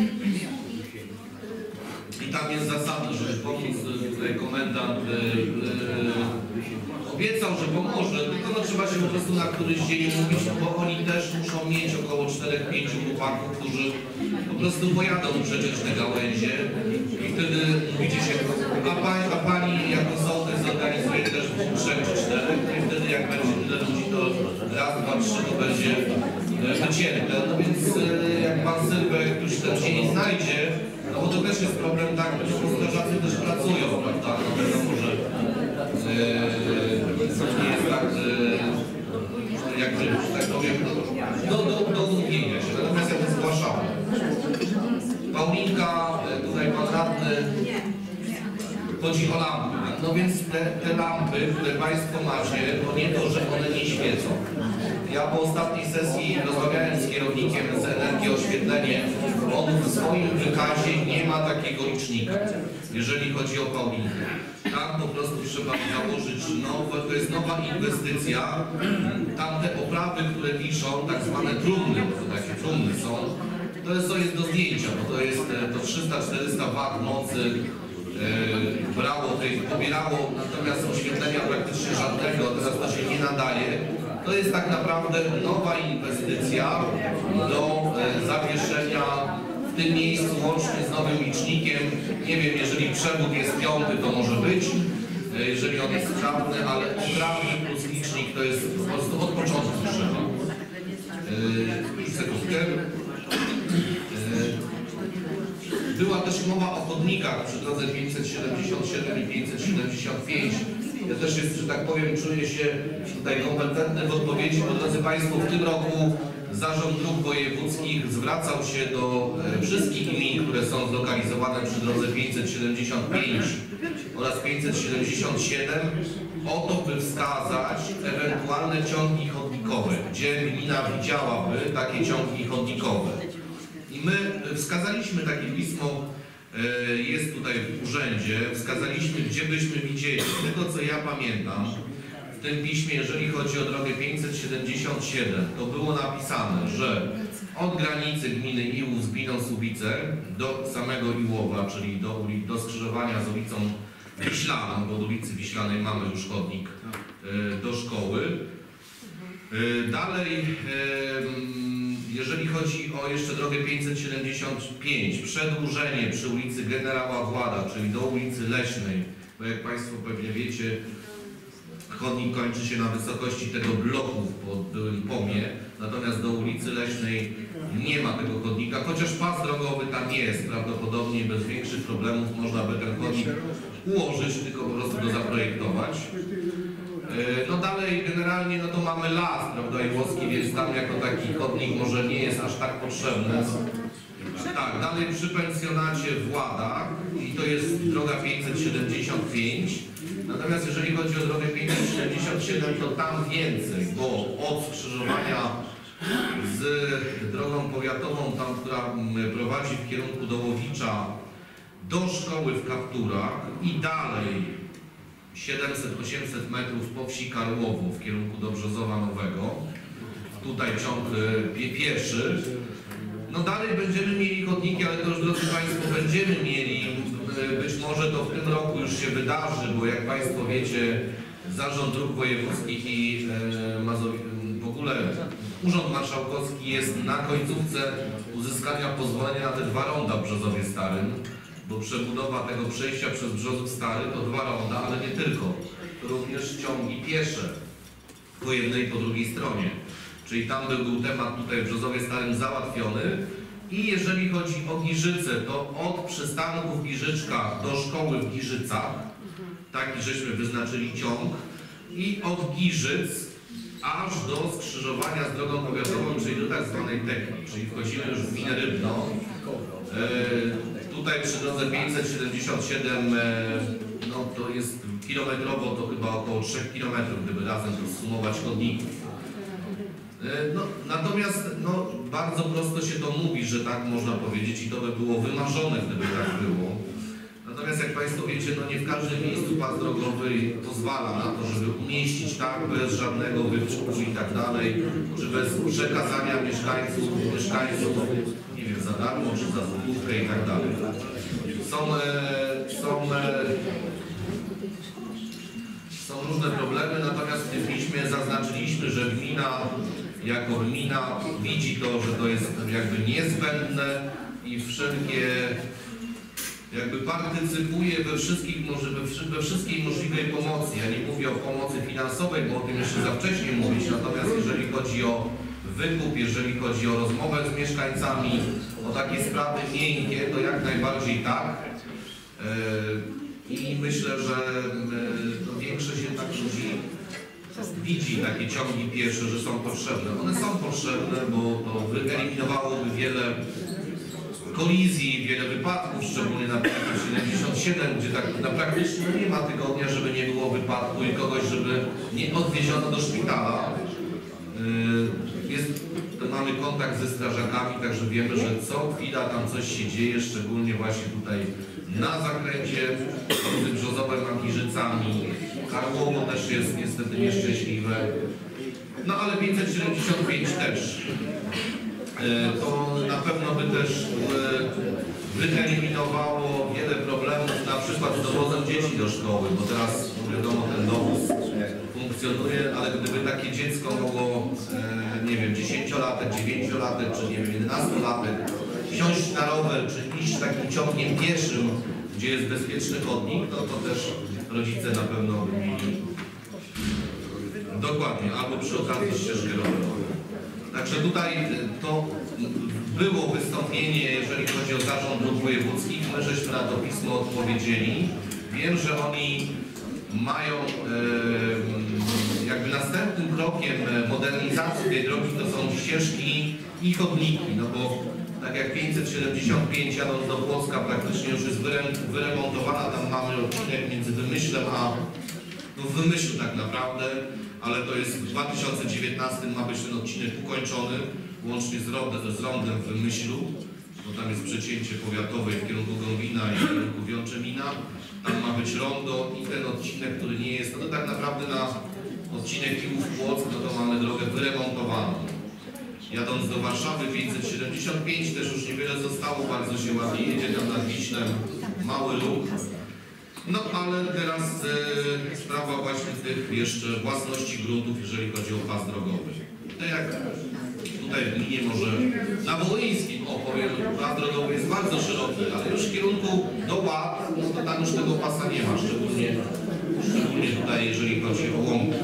I tam jest zasada, żeby pomóc. Tutaj komendant e, e, obiecał, że pomoże, tylko no, trzeba się po prostu na któryś dzień umówić, no, bo oni też muszą mieć około czterech pięciu chłopaków, którzy po prostu pojadą przeciąć te gałęzie i wtedy mówicie się, a pani, a pani jako sołtys zorganizuje też trzech czy czterech, i wtedy jak będzie tyle ludzi, to raz, dwa, trzy to będzie wycięte. No więc jak pan Sylwek już ten dzień znajdzie, no bo to też jest problem tak, że strażacy też pracują, prawda? No wiadomo, że yy, nie jest tak, yy, jakby, że tak powiem, do, do, do umówienia się. Natomiast ja to zgłaszałem. Paulinka, tutaj pan radny, chodzi o lampy. No więc te, te lampy, które państwo macie, to nie to, że one nie świecą. Ja po ostatniej sesji rozmawiałem z kierownikiem z Energii Oświetlenie. On w swoim wykazie nie ma takiego licznika, jeżeli chodzi o Paulinkę. Tam po prostu trzeba założyć nowe, to jest nowa inwestycja. Tam te oprawy, które wiszą, tak zwane trumny, bo to takie trumny są, to jest, to jest do zdjęcia, bo to jest to trzysta czterysta wat mocy. Yy, brało, tej, pobierało, natomiast oświetlenia praktycznie żadnego, teraz to się nie nadaje. To jest tak naprawdę nowa inwestycja do e, zawieszenia w tym miejscu łącznie z nowym licznikiem. Nie wiem, jeżeli przewód jest piąty, to może być, e, jeżeli on jest sprawny, ale oprawny plus licznik to jest po prostu od początku trzeba. E, sekundkę. E, Była też mowa o chodnikach przy drodze pięćset siedemdziesiąt siedem i pięćset siedemdziesiąt pięć. Ja też jest, że tak powiem, czuję się tutaj kompetentny w odpowiedzi, bo drodzy Państwo, w tym roku Zarząd Dróg Wojewódzkich zwracał się do e, wszystkich gmin, które są zlokalizowane przy drodze pięćset siedemdziesiąt pięć oraz pięćset siedemdziesiąt siedem o to, by wskazać ewentualne ciągi chodnikowe, gdzie gmina widziałaby takie ciągi chodnikowe. I my wskazaliśmy takie pismo, jest tutaj w urzędzie, wskazaliśmy, gdzie byśmy widzieli. Z tego, co ja pamiętam, w tym piśmie, jeżeli chodzi o drogę pięćset siedemdziesiąt siedem, to było napisane, że od granicy gminy Iłów z gminą Słubice do samego Iłowa, czyli do, do skrzyżowania z ulicą Wiślaną, bo od ulicy Wiślanej mamy już chodnik do szkoły. Dalej, jeżeli chodzi o jeszcze drogę pięćset siedemdziesiąt pięć, przedłużenie przy ulicy Generała Włada, czyli do ulicy Leśnej, bo jak Państwo pewnie wiecie, chodnik kończy się na wysokości tego bloku po byłym pomie, natomiast do ulicy Leśnej nie ma tego chodnika, chociaż pas drogowy tam jest, prawdopodobnie bez większych problemów można by ten chodnik ułożyć, tylko po prostu go zaprojektować. No dalej generalnie no to mamy las, prawda, Iwowski, więc tam jako taki chodnik może nie jest aż tak potrzebny. Tak, dalej przy pensjonacie Włada i to jest droga pięćset siedemdziesiąt pięć. Natomiast jeżeli chodzi o drogę pięćset siedemdziesiąt siedem, to tam więcej, bo od skrzyżowania z drogą powiatową, tam która prowadzi w kierunku do Łowicza, do szkoły w Kapturach i dalej siedemset osiemset metrów po wsi Karłowo w kierunku do Brzozowa Nowego. Tutaj ciąg pieszy. No dalej będziemy mieli chodniki, ale to już, drodzy Państwo, będziemy mieli, być może to w tym roku już się wydarzy, bo jak Państwo wiecie, Zarząd Dróg Wojewódzkich i e, Mazowi, w ogóle Urząd Marszałkowski jest na końcówce uzyskania pozwolenia na te dwa ronda w Brzozowie Starym, bo przebudowa tego przejścia przez Brzozów Stary to dwa ronda, ale nie tylko, to również ciągi piesze po jednej i po drugiej stronie. Czyli tam by był temat tutaj w Brzozowie Starym załatwiony. I jeżeli chodzi o Giżyce, to od przystanku w Giżyczkach do szkoły w Giżycach, taki żeśmy wyznaczyli ciąg, i od Giżyc aż do skrzyżowania z drogą powiatową, czyli do tak zwanej Tekni, czyli wchodzimy już w gminę Rybno. E, tutaj przy drodze pięćset siedemdziesiąt siedem, e, no to jest kilometrowo, to chyba około trzech kilometrów, gdyby razem to sumować chodników. No, natomiast no, bardzo prosto się to mówi, że tak można powiedzieć i to by było wymarzone, gdyby tak było. Natomiast jak Państwo wiecie, no nie w każdym miejscu pas drogowy pozwala na to, żeby umieścić tak bez żadnego wyczupu i tak dalej, czy bez przekazania mieszkańców, mieszkańców, nie wiem, za darmo, czy za złotówkę i tak dalej. Są, e, są e, Są różne problemy, natomiast w tym piśmie zaznaczyliśmy, że gmina jako gmina widzi to, że to jest jakby niezbędne i wszelkie jakby partycypuje we, wszystkich, we wszystkiej możliwej pomocy. Ja nie mówię o pomocy finansowej, bo o tym jeszcze za wcześnie mówić, natomiast jeżeli chodzi o wykup, jeżeli chodzi o rozmowę z mieszkańcami, o takie sprawy miękkie, to jak najbardziej tak. I myślę, że no, większość jednak ludzi widzi takie ciągi piesze, że są potrzebne. One są potrzebne, bo to wyeliminowałoby wiele kolizji, wiele wypadków, szczególnie na pięćset siedemdziesiąt siedem, gdzie tak na praktycznie nie ma tygodnia, żeby nie było wypadku i kogoś, żeby nie odwieziono do szpitala. Jest, to mamy kontakt ze strażakami, także wiemy, że co chwila tam coś się dzieje, szczególnie właśnie tutaj na zakręcie między Brzozowem a Giżycami. Karłowo też jest niestety nieszczęśliwe. No ale pięćset siedemdziesiąt pięć też. To na pewno by też wyeliminowało wiele problemów, na przykład z dowozem dzieci do szkoły, bo teraz wiadomo ten dowóz funkcjonuje, ale gdyby takie dziecko mogło, nie wiem, dziesięciolatek, dziewięciolatek, czy nie wiem, jedenastolatek wsiąść na rower, czy iść takim ciągiem pieszym, gdzie jest bezpieczny chodnik, no to też rodzice na pewno by mieli dokładnie, albo przy okazji ścieżkę rowerową. Także tutaj to było wystąpienie, jeżeli chodzi o Zarząd Dróg Wojewódzkich. My żeśmy na to pismo odpowiedzieli. Wiem, że oni mają e, jakby następnym krokiem modernizacji tej drogi to są ścieżki i chodniki, no bo tak jak pięćset siedemdziesiąt pięć jadąc do Płocka praktycznie już jest wyremontowana, tam mamy odcinek między Wymyślem a no w Wymyślu tak naprawdę, ale to jest w dwa tysiące dziewiętnastym ma być ten odcinek ukończony, łącznie z, rod, z rondem w Wymyślu, bo tam jest przecięcie powiatowe w kierunku Gąbina i w kierunku Wiączemina, tam ma być rondo i ten odcinek, który nie jest, no to tak naprawdę na odcinek Kijów-Płock, no to mamy drogę wyremontowaną. Jadąc do Warszawy pięćset siedemdziesiąt pięć też już niewiele zostało, bardzo się ładnie jedzie tam nad Wiślem, mały ruch. No ale teraz e, sprawa właśnie tych jeszcze własności gruntów, jeżeli chodzi o pas drogowy. To jak tutaj w gminie może na Wołyńskim, o powiem, pas drogowy jest bardzo szeroki, ale już w kierunku do Ład, no to tam już tego pasa nie ma, szczególnie, szczególnie tutaj, jeżeli chodzi o łąki.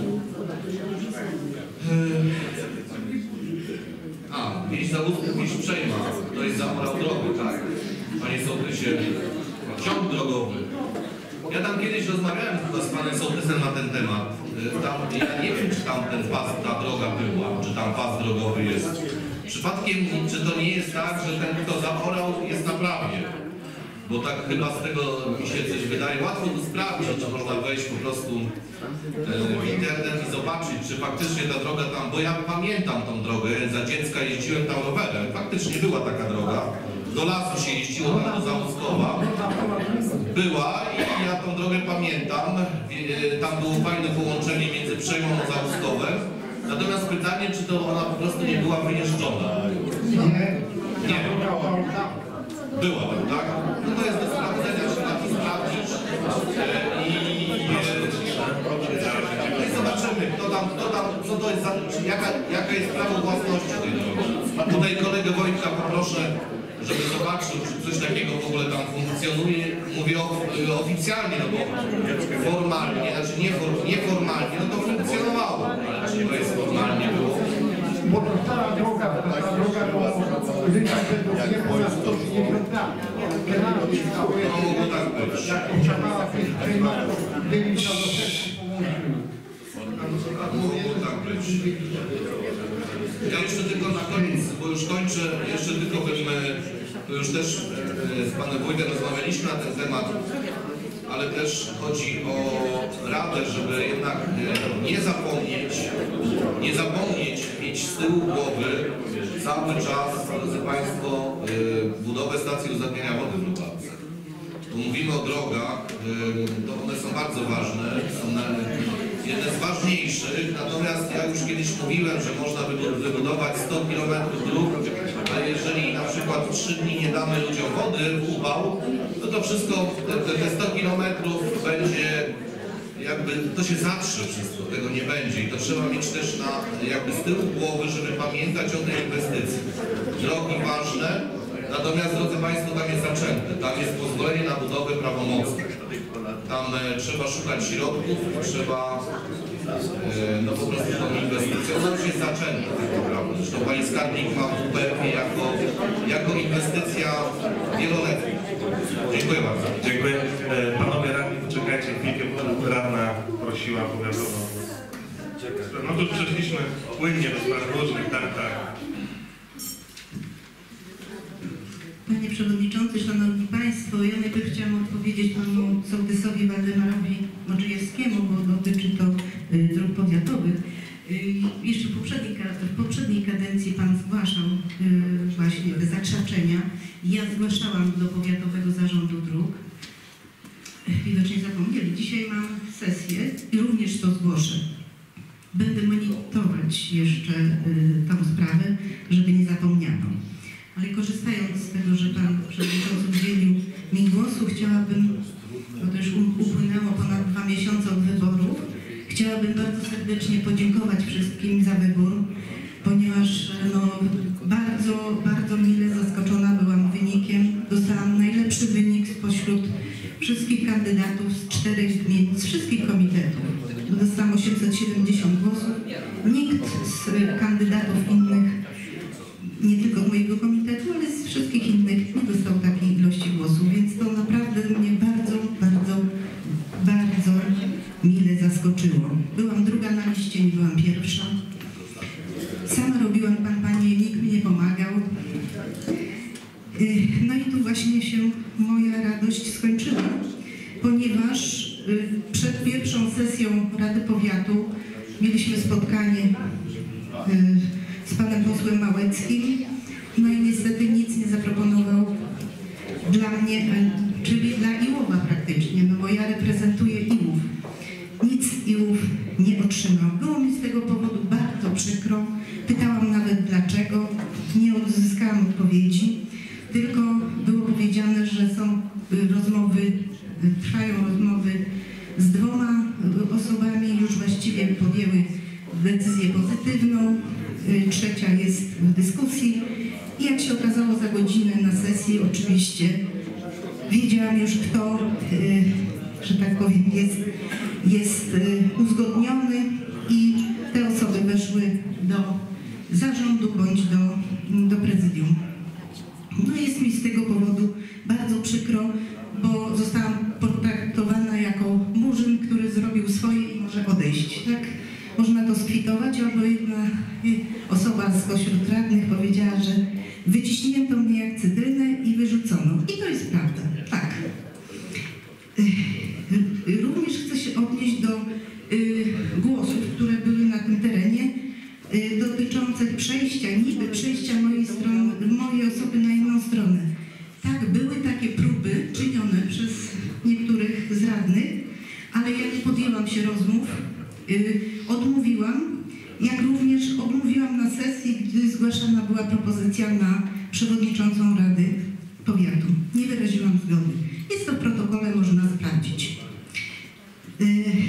A, wieś Zawódzków, wieś Przejma, to jest zaorał drogi, tak? Panie sołtysie, ciąg drogowy. Ja tam kiedyś rozmawiałem chyba z panem sołtysem na ten temat. Tam, ja nie wiem, czy tam ten pas, ta droga była, czy tam pas drogowy jest. Przypadkiem, czy to nie jest tak, że ten, kto zaorał, jest na prawie? Bo tak chyba z tego mi się coś wydaje. Łatwo to sprawdzić, czy można wejść po prostu w internet i zobaczyć, czy faktycznie ta droga tam, bo ja pamiętam tą drogę, za dziecka jeździłem tam rowerem, faktycznie była taka droga. Do lasu się jeździło tam do Załuskowa. Była i ja tą drogę pamiętam. Tam było fajne połączenie między Przejmą a Załuskowem. Natomiast pytanie, czy to ona po prostu nie była wyjeżdżona? Nie. Nie. Była, tak? No to jest do sprawdzenia, trzeba to sprawdzić. I, i zobaczymy, kto tam, kto tam, co to jest za, czy jaka, jaka jest prawo własności tej drogi. Tutaj kolegę Wojtka poproszę, żeby zobaczył, czy coś takiego w ogóle tam funkcjonuje. Mówię o, oficjalnie, no bo formalnie, znaczy niefor, nieformalnie, no to funkcjonowało, ale czy to jest formalnie było? Bo to stara droga, ta droga do Rynka Bydgoszcz nie ponad sto trzydzieści lat. No mogło tak być. Jak uczynała Przejma, to Dylica do Sesji połączyła. Mogło tak być. Ja jeszcze tylko na koniec, bo już kończę, jeszcze tylko bym, to już też z panem wójtem rozmawialiśmy na ten temat, ale też chodzi o radę, żeby jednak nie zapomnieć, nie zapomnieć mieć z tyłu głowy cały czas, drodzy Państwo, budowę stacji uzdatniania wody w Lubarce. Tu mówimy o drogach, to one są bardzo ważne, są jedne z ważniejszych, natomiast ja już kiedyś mówiłem, że można wybudować sto kilometrów dróg, a jeżeli na przykład w trzy dni nie damy ludziom wody w upał, no to wszystko, te, te sto kilometrów będzie jakby, to się zatrze wszystko, tego nie będzie i to trzeba mieć też na, jakby z tyłu głowy, żeby pamiętać o tej inwestycji. Drogi ważne, natomiast drodzy Państwo, tam jest zaczęte, tam jest pozwolenie na budowę prawomocne. Tam e, trzeba szukać środków, trzeba e, no po prostu tą inwestycją, ona już jest zaczęta tak naprawdę. Zresztą Pani Skarbnik ma w U P F jako, jako inwestycja wieloletnia. Dziękuję bardzo. Dziękuję. E, panowie radni, poczekajcie chwilkę, bo radna prosiła powiatowo. No to już przeszliśmy płynnie do spraw różnych, tak, tak. Panie Przewodniczący, Szanowni Państwo, ja najpierw chciałam odpowiedzieć panu sołtysowi Waldemarowi Modrzejewskiemu, bo dotyczy to y, dróg powiatowych. Y, jeszcze w poprzedniej, w poprzedniej kadencji pan zgłaszał y, właśnie te zakrzaczenia. Ja zgłaszałam do Powiatowego Zarządu Dróg. Widocznie zapomnieli. Dzisiaj mam sesję i również to zgłoszę. Będę monitorować jeszcze y, tą sprawę, żeby nie zapomniano. Ale korzystając z tego, że Pan Przewodniczący udzielił mi głosu, chciałabym, bo to już upłynęło ponad dwa miesiące od wyborów, chciałabym bardzo serdecznie podziękować wszystkim za wybór, ponieważ no, bardzo, bardzo mile zaskoczona byłam wynikiem. Dostałam najlepszy wynik spośród wszystkich kandydatów z czterech gmin, z wszystkich komitetów. Dostałam osiemset siedemdziesiąt głosów. Nikt z kandydatów innych, nie tylko z mojego komitetu, ale z wszystkich innych nie dostał takiej ilości głosów, więc to naprawdę mnie bardzo, bardzo, bardzo mile zaskoczyło. Byłam druga na liście, nie byłam pierwsza. Sama robiłam kampanię, nikt mi nie pomagał. No i tu właśnie się moja radość skończyła, ponieważ przed pierwszą sesją Rady Powiatu mieliśmy spotkanie z panem posłem Małeckim, no i niestety nic nie zaproponował dla mnie, czyli dla Iłowa praktycznie, no bo ja reprezentuję Iłów. Nic Iłów nie otrzymał. Było mi z tego powodu bardzo przykro. Pytałam nawet dlaczego, nie uzyskałam odpowiedzi, tylko było powiedziane, że są rozmowy trwają rozmowy z dwoma osobami, już właściwie podjęły decyzję pozytywną, trzecia jest w dyskusji. I jak się okazało za godzinę na sesji, oczywiście wiedziałam już, kto, że tak powiem, jest, jest uzgodniony i te osoby weszły do zarządu bądź do, do prezydium. No jest mi z tego powodu bardzo przykro, bo zostałam potraktowana jako murzyn, który zrobił swoje i może odejść. Tak można to skwitować, albo jedna osoba spośród radnych powiedziała, że wyciśnięto mnie jak cytrynę i wyrzucono. I to jest prawda, tak. Również chcę się odnieść do głosów, które były na tym terenie, dotyczących przejścia, niby przejścia mojej, strony, mojej osoby na inną stronę. Tak, były takie próby czynione przez niektórych z radnych, ale ja nie podjęłam się rozmów, yy, odmówiłam, jak również odmówiłam na sesji, gdy zgłaszana była propozycja na przewodniczącą Rady Powiatu. Nie wyraziłam zgody. Jest to w protokole, można sprawdzić. Yy,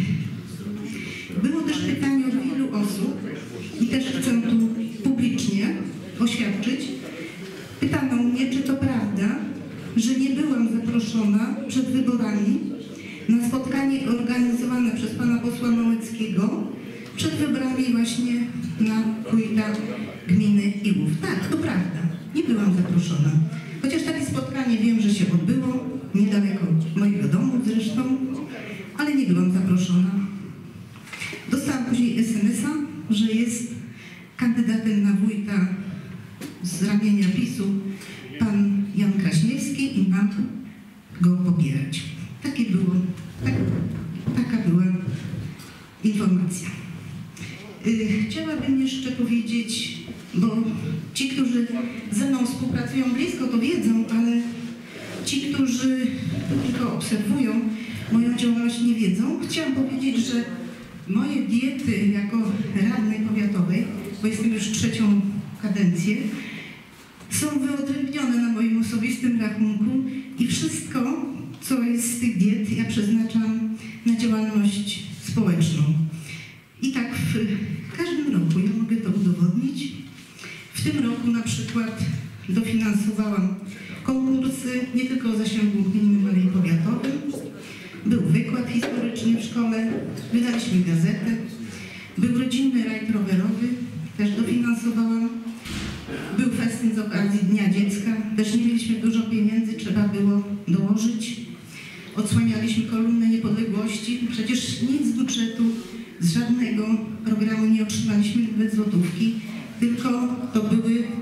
było też pytanie od wielu osób i też chcę tu publicznie oświadczyć. Pytano mnie, czy to prawda, że nie byłam zaproszona przed wyborami na spotkanie organizowane przez pana posła Małeckiego przed wyborami właśnie na wójta gminy Iłów. Tak, to prawda. Nie byłam zaproszona. Chociaż takie spotkanie wiem, że się odbyło, niedaleko mojego domu zresztą, ale nie byłam zaproszona. Dostałam później es em es a, że jest kandydatem na wójta z ramienia PiSu pan Jan Kraśniewski i mam go pobierać. Takie było, tak, taka była informacja. Yy, chciałabym jeszcze powiedzieć, bo ci, którzy ze mną współpracują blisko, to wiedzą, ale ci, którzy tylko obserwują moją działalność, nie wiedzą. Chciałam powiedzieć, że moje diety jako radnej powiatowej, bo jestem już trzecią kadencję, są wyodrębnione na moim osobistym rachunku i wszystko, co jest z tych diet, ja przeznaczam na działalność społeczną. I tak w każdym roku ja mogę to udowodnić. W tym roku na przykład dofinansowałam konkursy nie tylko o zasięgu gminnym, ale i powiatowym. Był wykład historyczny w szkole, wydaliśmy gazetę, był rodzinny rajd rowerowy, też dofinansowałam. Był festyn z okazji Dnia Dziecka, też nie mieliśmy dużo pieniędzy, trzeba było dołożyć. Odsłanialiśmy kolumnę niepodległości, przecież nic z budżetu, z żadnego programu nie otrzymaliśmy nawet złotówki, tylko to były y,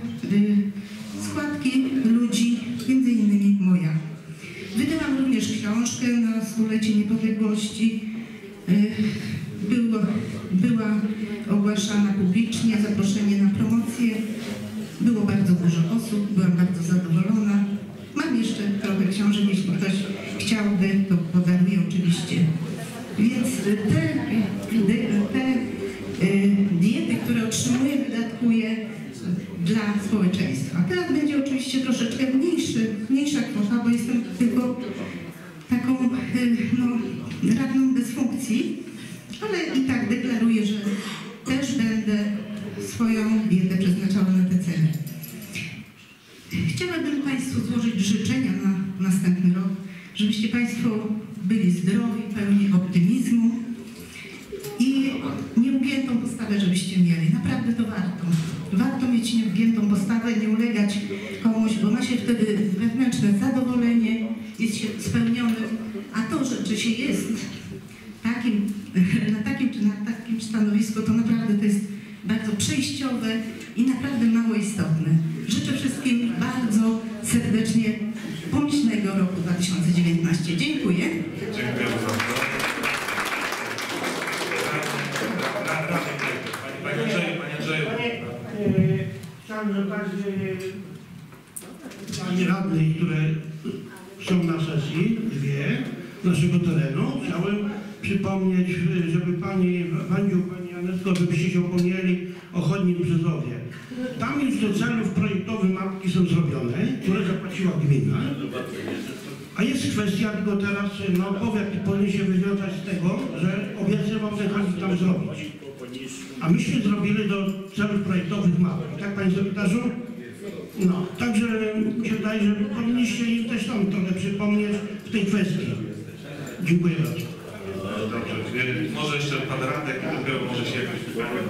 składki ludzi, między innymi moja. Wydałam również książkę na stulecie niepodległości. Y, było, była ogłaszana publicznie, zaproszenie na promocję. Było bardzo dużo osób, byłam bardzo zadowolona. Mam jeszcze trochę książek, jeśli ktoś chciałby, to podaruję oczywiście. Więc te, te diety, które otrzymuję, wydatkuję dla społeczeństwa. Teraz będzie oczywiście troszeczkę mniejszy, mniejsza kwota, bo jestem tylko taką no, radną bez funkcji, ale i tak deklaruję, że też będę swoją dietę przeznaczała na te cele. Chciałabym Państwu złożyć życzenia na następny rok, żebyście Państwo byli zdrowi, pełni optymizmu i nieugiętą postawę, żebyście mieli. Naprawdę to warto. Warto mieć nieugiętą postawę, nie ulegać komuś, bo ma się wtedy wewnętrzne zadowolenie, jest się spełnionym, a to, że czy się jest takim, na takim czy na takim stanowisku, to naprawdę to jest bardzo przejściowe i naprawdę mało istotne. Życzę wszystkim bardzo serdecznie pomyślnego roku dwa tysiące dziewiętnastego. Dziękuję. Dziękuję bardzo. Panie Andrzeju, Panie Andrzeju. Chciałem zapytać Pani radnych, które są na sesji, dwie, naszego terenu. Chciałem przypomnieć, żeby Pani Wandziu, Pani Janecko, żebyście się upomnieli o chodnik w Brzezowie. Tam już do celów projektowych mapki są zrobione, które zapłaciła gmina. A jest kwestia tylko teraz, no powiat powinien się wywiązać z tego, że obiecywał ten chodnik tam zrobić. A myśmy zrobili do celów projektowych mapki. Tak, panie sekretarzu? No, także mi się wydaje, że powinniście im też tam trochę przypomnieć w tej kwestii. Dziękuję bardzo. Dobrze, może jeszcze pan Radek, dopiero może się jakoś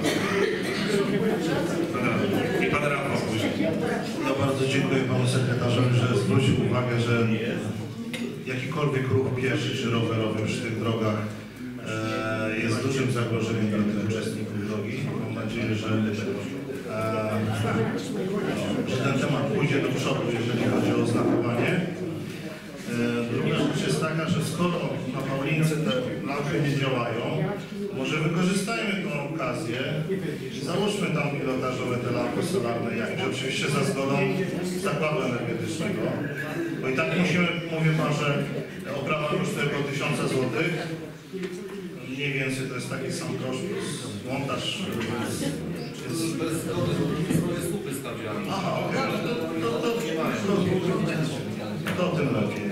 pan Radek. I pan Rafał później. No bardzo dziękuję panu sekretarzowi, że zwrócił uwagę, że jakikolwiek ruch pieszy czy rowerowy przy tych drogach e, jest dużym zagrożeniem dla tych uczestników drogi. Mam nadzieję, że, e, że ten temat pójdzie do przodu, jeżeli chodzi o oznakowanie. Druga rzecz jest taka, że skoro na Paulince te lampy nie działają, może wykorzystajmy tę okazję i załóżmy tam pilotażowe te lampy solarne jakieś, oczywiście za zgodą zakładu energetycznego, bo i tak musimy, mówię pan, że oprawa kosztuje około tysiąca złotych, mniej więcej to jest taki sam koszt plus montaż. Jest... Bez zgody jest słupy stawiane. Aha, okej, okay. to, to, to, to, to, to tym lepiej.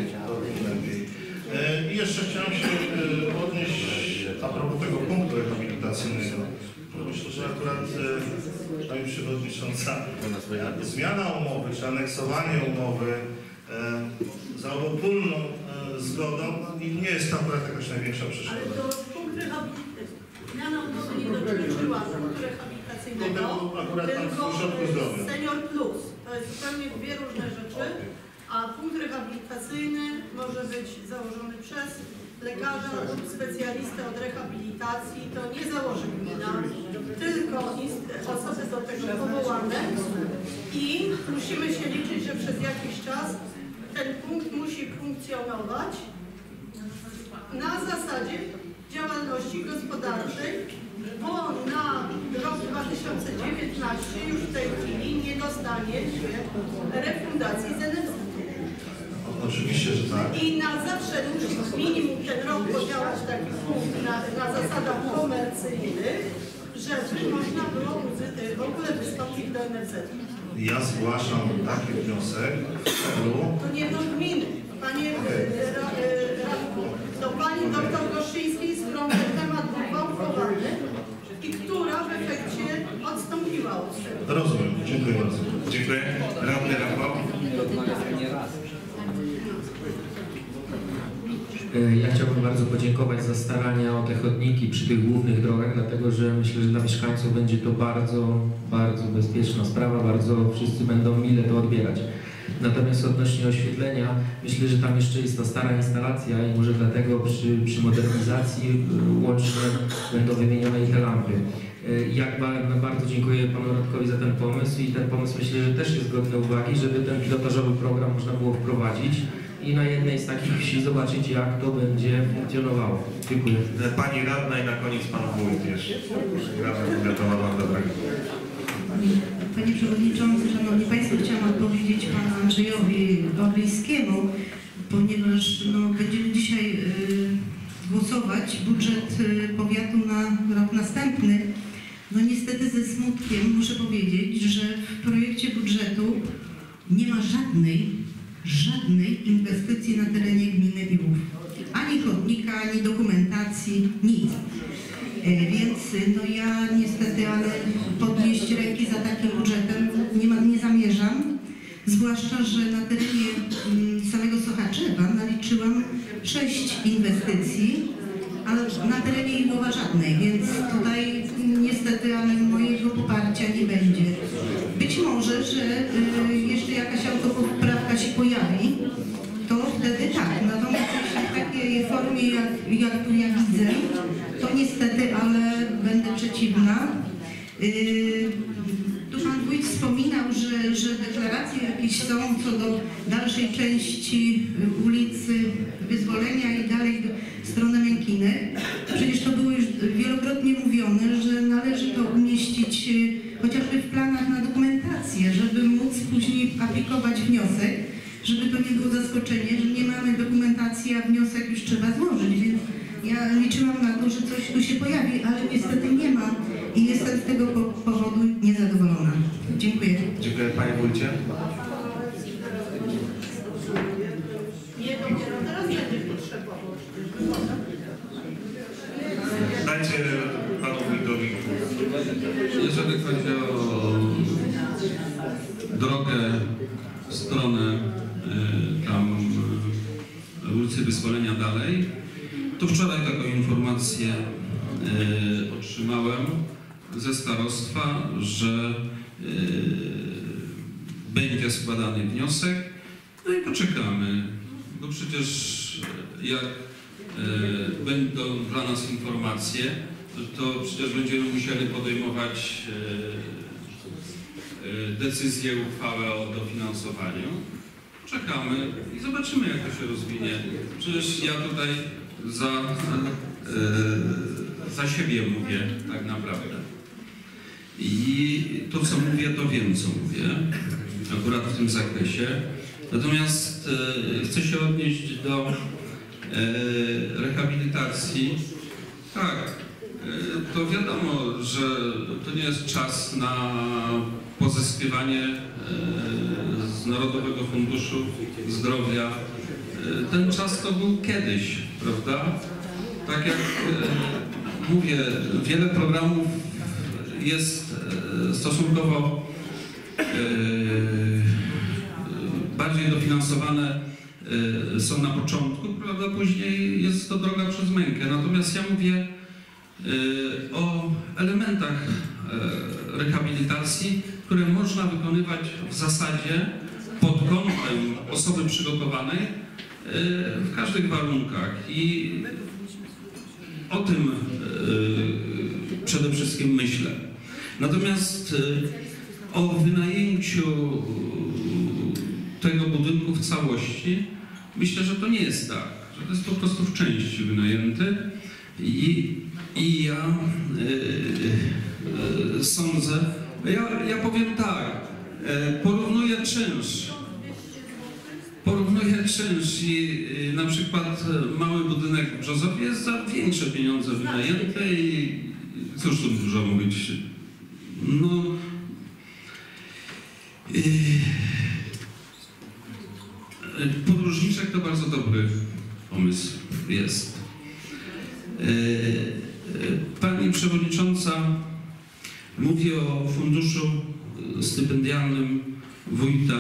I jeszcze chciałem się odnieść a propos tego punktu rehabilitacyjnego. Myślę, że akurat pani przewodnicząca, zmiana umowy czy aneksowanie umowy za obopólną zgodą nie jest to akurat jakaś największa przeszkoda. Ale to punkt rehabilitacyjny. Zmiana umowy nie dotyczyła punktu rehabilitacyjnego, tylko Senior Plus. To jest zupełnie dwie różne rzeczy. A punkt rehabilitacyjny może być założony przez lekarza lub specjalistę od rehabilitacji. To nie założy gmina, tylko osoby do tego powołane i musimy się liczyć, że przez jakiś czas ten punkt musi funkcjonować na zasadzie działalności gospodarczej, bo na rok dwa tysiące dziewiętnasty już w tej chwili nie dostanie się refundacji z N F Z. Oczywiście, że tak. I na zawsze musi minimum ten rok podziałać taki punkt na, na zasadach komercyjnych, żeby można było w ogóle wystąpić do N F Z. Ja zgłaszam taki wniosek w celu... To nie do gminy. Panie Radku, do pani doktor Goszczyńskiej, z którą ten temat był gwałtowany i która w efekcie odstąpiła od tego. Rozumiem. Dziękuję bardzo. Dziękuję. Radny Rafał. Ja chciałbym bardzo podziękować za starania o te chodniki przy tych głównych drogach, dlatego że myślę, że dla mieszkańców będzie to bardzo, bardzo bezpieczna sprawa, bardzo wszyscy będą mile to odbierać. Natomiast odnośnie oświetlenia, myślę, że tam jeszcze jest ta stara instalacja i może dlatego przy, przy modernizacji łącznie będą wymienione i te lampy. Jak bardzo dziękuję panu Radkowi za ten pomysł i ten pomysł myślę, że też jest godny uwagi, żeby ten pilotażowy program można było wprowadzić i na jednej z takich wsi zobaczyć, jak to będzie funkcjonowało. Dziękuję. Pani radna i na koniec pan wójt jeszcze. Radna powiatowa Wanda Braga. Panie Przewodniczący, Szanowni Państwo, chciałam odpowiedzieć Panu Andrzejowi Orlińskiemu, ponieważ no, będziemy dzisiaj y, głosować budżet y, powiatu na rok następny. No niestety ze smutkiem muszę powiedzieć, że w projekcie budżetu nie ma żadnej, żadnej inwestycji na terenie gminy Iłów. Ani chodnika, ani dokumentacji, nic. Więc no ja niestety, ale podnieść ręki za takim budżetem nie, ma, nie zamierzam. Zwłaszcza, że na terenie samego Sochaczewa naliczyłam sześć inwestycji, ale na terenie Iłowa żadnej, więc tutaj niestety, ale mojego poparcia nie będzie. Być może, że y, jeszcze jakaś autopoprawka się pojawi, to wtedy tak. Natomiast jeśli w takiej formie, jak, jak tu ja widzę, to niestety, ale będę przeciwna. Yy, tu pan wójt wspominał, że, że deklaracje jakieś są co do dalszej części ulicy Wyzwolenia i dalej w stronę Miękiny. Przecież to było już wielokrotnie mówione, że należy to umieścić chociażby w planach na dokumentację, żeby móc później aplikować wniosek, żeby to nie było zaskoczenie, że nie mamy dokumentacji, a wniosek już trzeba złożyć, więc Ja liczyłam na to, że coś tu się pojawi, ale niestety nie ma i jestem z tego po powodu niezadowolona. Dziękuję. Dziękuję Panie Wójcie. Nie, dopiero teraz będzie potrzebował. Dajcie Panu Wójtowi. Jeżeli chodzi o drogę w stronę y, tam y, ulicy Wyzwolenia dalej, to wczoraj taką informację y, otrzymałem ze starostwa, że y, będzie składany wniosek, no i poczekamy, bo przecież jak y, będą dla nas informacje, to przecież będziemy musieli podejmować decyzję, uchwałę o dofinansowaniu. Czekamy i zobaczymy, jak to się rozwinie. Przecież ja tutaj za, za siebie mówię tak naprawdę. I to, co mówię, to wiem, co mówię, akurat w tym zakresie. Natomiast chcę się odnieść do rehabilitacji. Tak. To wiadomo, że to nie jest czas na pozyskiwanie z Narodowego Funduszu Zdrowia. Ten czas to był kiedyś, prawda? Tak jak mówię, wiele programów jest stosunkowo bardziej dofinansowane są na początku, prawda? Później jest to droga przez mękę. Natomiast ja mówię o elementach rehabilitacji, które można wykonywać w zasadzie pod kątem osoby przygotowanej w każdych warunkach i o tym przede wszystkim myślę. Natomiast o wynajęciu tego budynku w całości myślę, że to nie jest tak, że to jest po prostu w części wynajęty i I ja y, y, sądzę, ja, ja powiem tak, y, porównuję czynsz, porównuję czynsz i y, na przykład mały budynek w Brzozowie jest za większe pieniądze wynajęte i cóż tu dużo mówić, no y, podróżniczek to bardzo dobry pomysł jest. Y, Pani Przewodnicząca mówi o funduszu stypendialnym wójta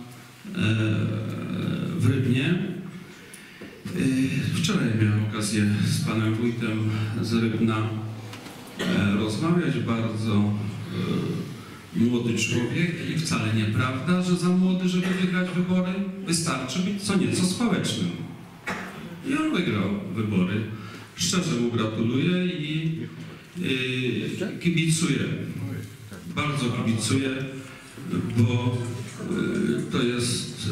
w Rybnie. Wczoraj miałem okazję z panem wójtem z Rybna rozmawiać. Bardzo młody człowiek i wcale nieprawda, że za młody, żeby wygrać wybory. Wystarczy być co nieco społecznym. I on wygrał wybory. Szczerze mu gratuluję i yy, kibicuję. Bardzo kibicuję, bo yy, to jest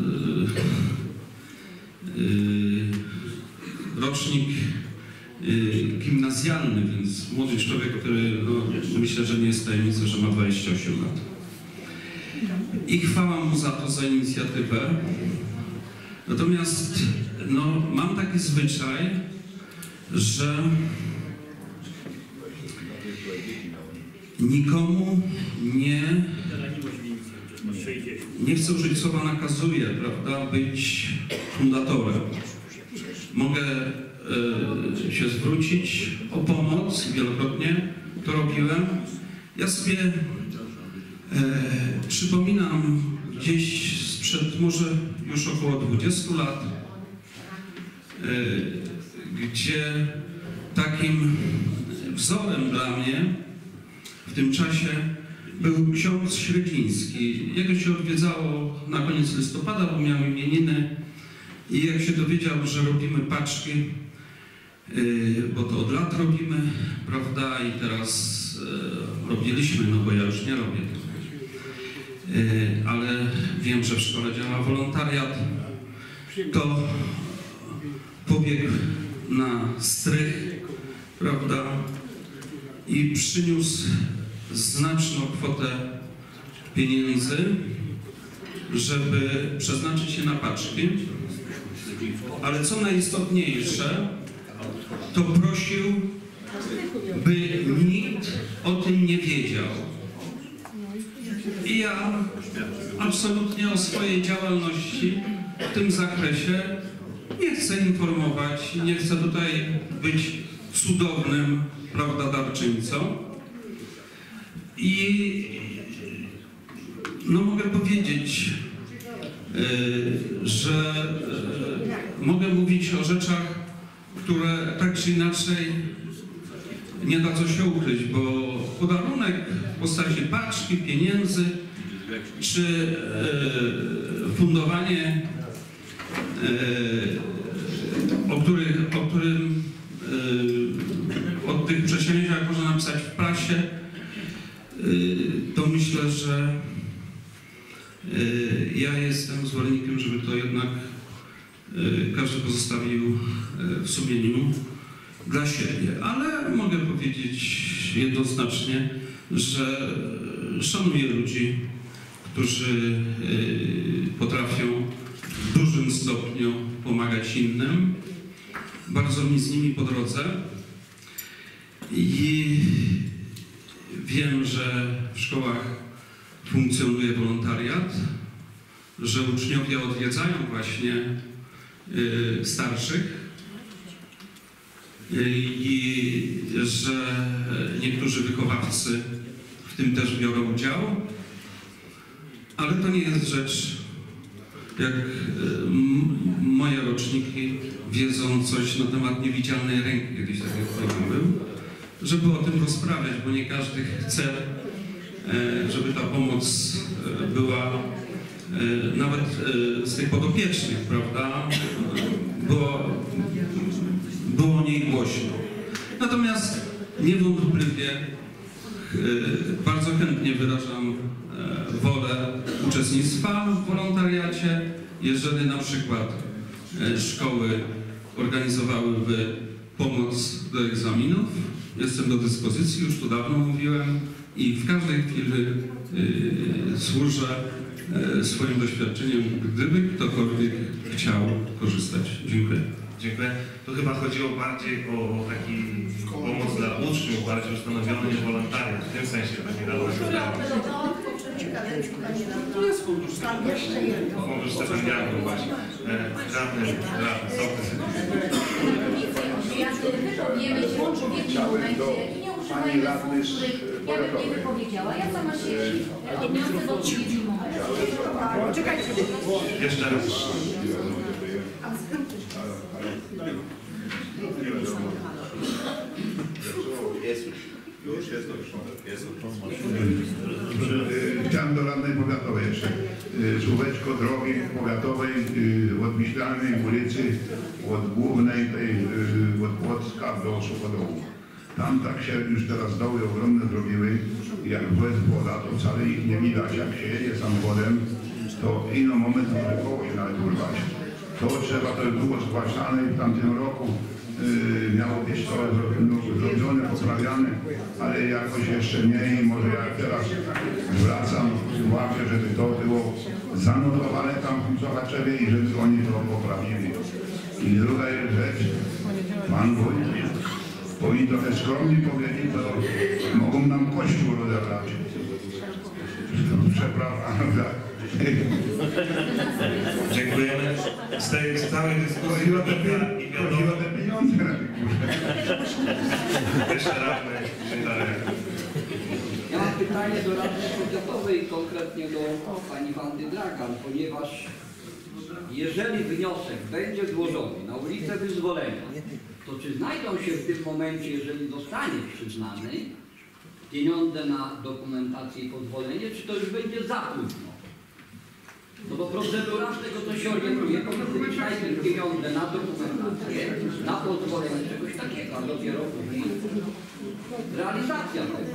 yy, yy, rocznik yy, gimnazjalny, więc młody człowiek, który no, myślę, że nie jest tajemnicą, że ma dwadzieścia osiem lat. I chwała mu za to, za inicjatywę. Natomiast no, mam taki zwyczaj, że nikomu nie, nie chcę użyć słowa nakazuje, prawda, być fundatorem. Mogę y, się zwrócić o pomoc, wielokrotnie to robiłem. Ja sobie y, przypominam gdzieś sprzed może już około dwudziestu lat, y, gdzie takim wzorem dla mnie w tym czasie był ksiądz Średziński. Jego się odwiedzało na koniec listopada, bo miał imieniny i jak się dowiedział, że robimy paczki, bo to od lat robimy, prawda, i teraz robiliśmy, no bo ja już nie robię tego. Ale wiem, że w szkole działa wolontariat, to pobiegł na strych, prawda, i przyniósł znaczną kwotę pieniędzy, żeby przeznaczyć je na paczki. Ale co najistotniejsze, to prosił, by nikt o tym nie wiedział. I ja absolutnie o swojej działalności w tym zakresie nie chcę informować, nie chcę tutaj być cudownym, prawda, darczyńcą. I no mogę powiedzieć, że mogę mówić o rzeczach, które tak czy inaczej nie da co się ukryć, bo podarunek w postaci paczki, pieniędzy, czy fundowanie, o, których, o którym o tych przedsięwzięciach można napisać w prasie, to myślę, że ja jestem zwolennikiem, żeby to jednak każdy pozostawił w sumieniu dla siebie. Ale mogę powiedzieć jednoznacznie, że szanuję ludzi, którzy potrafią w dużym stopniu pomagać innym. Bardzo mi z nimi po drodze i wiem, że w szkołach funkcjonuje wolontariat, że uczniowie odwiedzają właśnie y, starszych y, i że niektórzy wychowawcy w tym też biorą udział, ale to nie jest rzecz, jak y, moje roczniki wiedzą coś na temat niewidzialnej ręki, kiedyś taki program był, żeby o tym rozprawiać, bo nie każdy chce, żeby ta pomoc była nawet z tych podopiecznych, prawda, było, było o niej głośno. Natomiast niewątpliwie bardzo chętnie wyrażam wolę uczestnictwa w wolontariacie, jeżeli na przykład szkoły organizowałyby pomoc do egzaminów. Jestem do dyspozycji, już to dawno mówiłem i w każdej chwili y, służę y, swoim doświadczeniem, gdyby ktokolwiek chciał korzystać. Dziękuję. Dziękuję. Tu chyba chodziło bardziej o taki pomoc dla uczniów, bardziej ustanowiony niż wolontariat. W tym sensie Pani Radna. Fundusz stypendialny właśnie. Radny, radny, sołtys. Wypowiemy się w odpowiednim momencie i nie używajmy słów, których ja bym nie wypowiedziała. Ja sama się odniosę do odpowiednim momencie. Czekajcie. Jeszcze raz. Chciałem do radnej powiatowej jeszcze. Słóweczko drogi powiatowej od Wiślanej ulicy, od głównej tej, od Płocka do Suchodołu. Tam tak się już teraz doły ogromne zrobiły. Jak jest woda, to wcale ich nie widać. Jak się jedzie samochodem, to ino moment może koło się nawet urwać. To trzeba, to było zgłaszane w tamtym roku. Yy, miało być to no, zrobione, poprawiane, ale jakoś jeszcze nie i może jak teraz wracam w uwagę, żeby to było zanotowane tam w Sochaczewie i żeby oni to poprawili. I druga jest rzecz, Pan Wójt powinien trochę skromnie powiedzieć, to mogą nam kościół rozebrać. Przepraszam, tak. Dziękujemy. Z tej całej dyskusji i wiadomo... Jeszcze radny. Ja mam pytanie do Rady Powiatowej, konkretnie do pani Wandy Dragan, ponieważ jeżeli wniosek będzie złożony na ulicę Wyzwolenia, to czy znajdą się w tym momencie, jeżeli zostanie przyznany, pieniądze na dokumentację i pozwolenie, czy to już będzie za późno? No bo procedura z tego, co się orientuje, powinny być najpierw pieniądze na dokumentację, na pozwolenie, czegoś takiego, a dopiero później realizacja tego.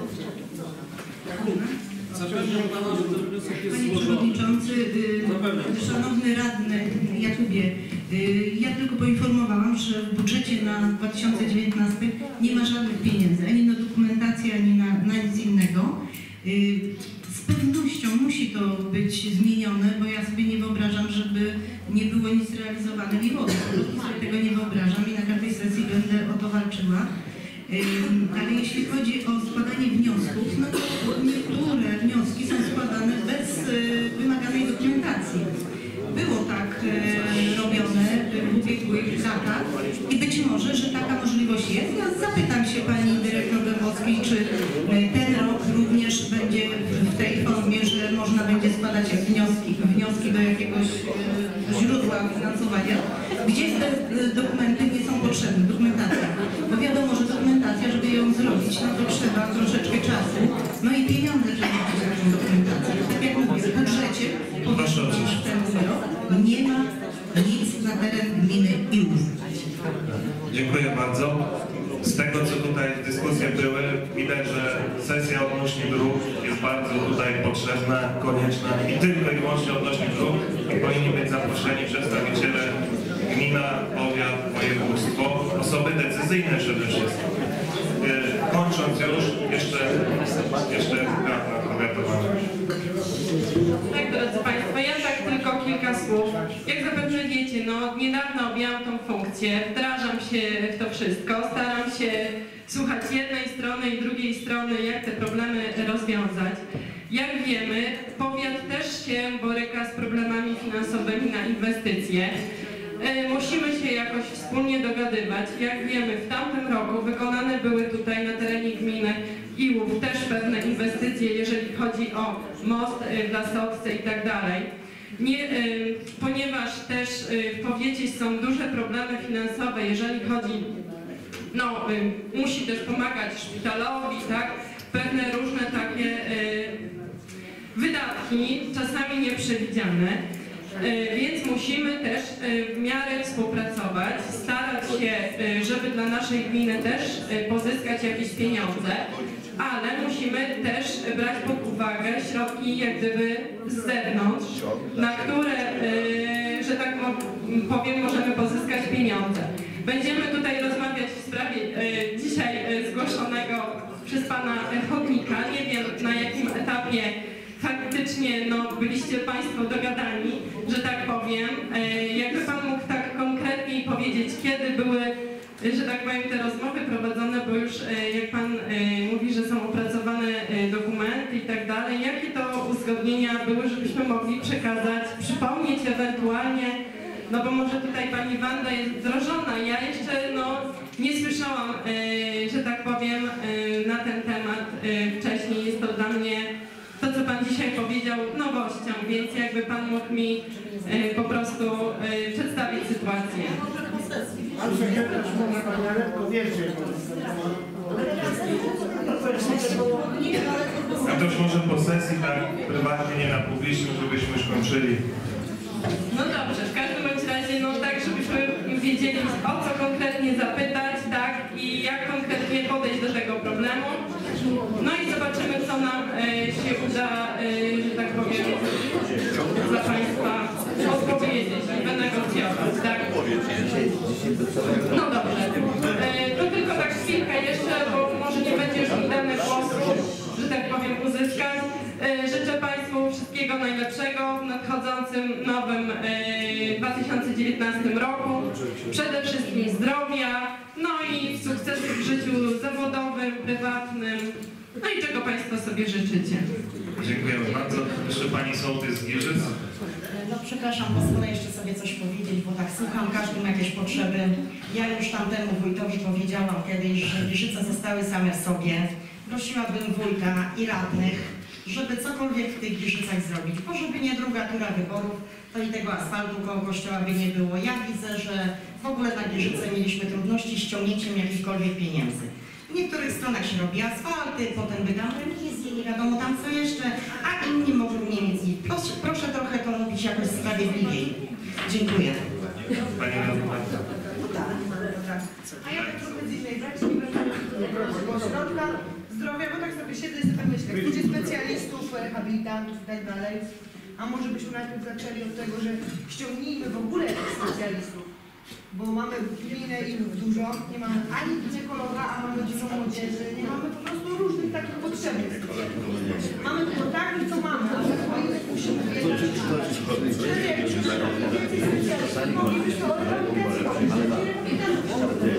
Panie Przewodniczący, y, Szanowny Radny Jakubie, y, ja tylko poinformowałam, że w budżecie na dwa tysiące dziewiętnasty nie ma żadnych pieniędzy, ani na dokumentację, ani na, na nic innego. Y, z pewnością musi to być zmienione, bo ja sobie nie wyobrażam, żeby nie było nic realizowane i wodą. Po prostu sobie tego nie wyobrażam i na każdej sesji będę o o to walczyła. Ym, Ale jeśli chodzi o składanie wniosków, no to niektóre wnioski są składane bez y, wymaganej dokumentacji. Było tak y, robione w ubiegłych latach i być może, że taka możliwość jest. Ja zapytam się pani dyrektor Dębowskiej, czy y, ten rok również będzie w tej formie, że można będzie składać wnioski, wnioski do jakiegoś y, źródła finansowania, gdzie te y, dokumenty nie są potrzebne, dokumentacja. Bo wiadomo, że dokumentacja, żeby ją zrobić, no to trzeba troszeczkę czasu, no i pieniądze, żeby robić taką dokumentację. Tak jak mówię, w budżecie powyższonym następny rok nie ma nic na teren gminy Iłów. Dziękuję bardzo. Z tego, co tutaj dyskusje były, widać, że sesja odnośnie dróg jest bardzo tutaj potrzebna, konieczna i tylko i wyłącznie odnośnie dróg i powinni być zaproszeni przedstawiciele gmina, powiat, województwo, osoby decyzyjne przede wszystkim. Kończąc już, jeszcze, jeszcze radna powiatowa. Tak, drodzy Państwo, ja tak tylko kilka słów. Jak zapewne wiecie, no niedawno objęłam tą funkcję, wdrażam się w to wszystko, staram się słuchać jednej strony i drugiej strony, jak te problemy rozwiązać. Jak wiemy, powiat też się boryka z problemami finansowymi na inwestycje. Musimy się jakoś wspólnie dogadywać. Jak wiemy, w tamtym roku wykonane były tutaj na terenie gminy Iłów też pewne inwestycje, jeżeli chodzi o most w Lasowce i tak dalej. Nie, ponieważ też w powiecie są duże problemy finansowe, jeżeli chodzi, no musi też pomagać szpitalowi, tak, pewne różne takie wydatki, czasami nieprzewidziane. Więc musimy też w miarę współpracować, starać się, żeby dla naszej gminy też pozyskać jakieś pieniądze, ale musimy też brać pod uwagę środki jak gdyby z zewnątrz, na które, że tak powiem, możemy pozyskać pieniądze. Będziemy tutaj rozmawiać w sprawie dzisiaj zgłoszonego przez pana chodnika. Nie wiem, na jakim etapie faktycznie no, byliście Państwo dogadani, że tak powiem. Jakby Pan mógł tak konkretniej powiedzieć, kiedy były, że tak powiem, te rozmowy prowadzone, bo już jak Pan mówi, że są opracowane dokumenty i tak dalej, jakie to uzgodnienia były, żebyśmy mogli przekazać, przypomnieć ewentualnie, no bo może tutaj Pani Wanda jest wdrożona, ja jeszcze no, nie słyszałam, że tak powiem, na ten temat wcześniej, jest to dla mnie to, co Pan dzisiaj powiedział, nowością, więc jakby Pan mógł mi e, po prostu e, przedstawić sytuację. Pan sekretarz mówi, Pani Aletko, wiecie. A to już może po sesji, tak prywatnie, nie na publicznym, żebyśmy już kończyli. No dobrze, w każdym bądź razie, no tak, żebyśmy wiedzieli, o co konkretnie zapytać, tak, i jak konkretnie podejść do tego problemu. No i zobaczymy, co nam e, się uda, e, że tak powiem, dla Państwa odpowiedzieć i wynegocjować, tak? No dobrze. E, to tylko tak chwilkę jeszcze, bo może nie będzie już mi dane głosu, że tak powiem, uzyskać. E, życzę Państwu wszystkiego najlepszego w nadchodzącym nowym e, dwa tysiące dziewiętnastym roku. Przede wszystkim zdrowia, no i sukcesów w życiu zawodowym, prywatnym, no i czego Państwo sobie życzycie. Dziękujemy bardzo. Jeszcze Pani Sołtys z Giżyc. No przepraszam, pozwolę jeszcze sobie coś powiedzieć, bo tak słucham, każdy ma jakieś potrzeby. Ja już tamtemu wójtowi powiedziałam kiedyś, że Giżyce zostały same sobie. Prosiłabym wójta i radnych, żeby cokolwiek w tych Giżycach zrobić, bo żeby nie druga tura wyborów, to i tego asfaltu koło kościoła by nie było. Ja widzę, że w ogóle na Giżyce mieliśmy trudności z ściągnięciem jakichkolwiek pieniędzy. W niektórych stronach się robi asfalty, potem wydamy wizję, nie wiadomo tam co jeszcze, a inni mogą nie mieć nic. Proszę, proszę trochę to mówić jakoś sprawiedliwiej. Dziękuję. Pani Radna. A ja tak trochę z innej braknie do ośrodka zdrowia, bo tak sobie siedzę i sobie myślę, ludzie specjalistów, rehabilitantów i tak dalej, a może byśmy najpierw zaczęli od tego, że ściągnijmy w ogóle tych specjalistów, bo mamy gminę i dużo, nie mamy ani ginekologa, a mamy dużo młodzieży, nie mamy po prostu różnych takich potrzebnych. Mamy tylko tak, co mamy, ale o innych musimy wiedzieć. Że więcej specjalistów, moglibyśmy o rehabilitacji.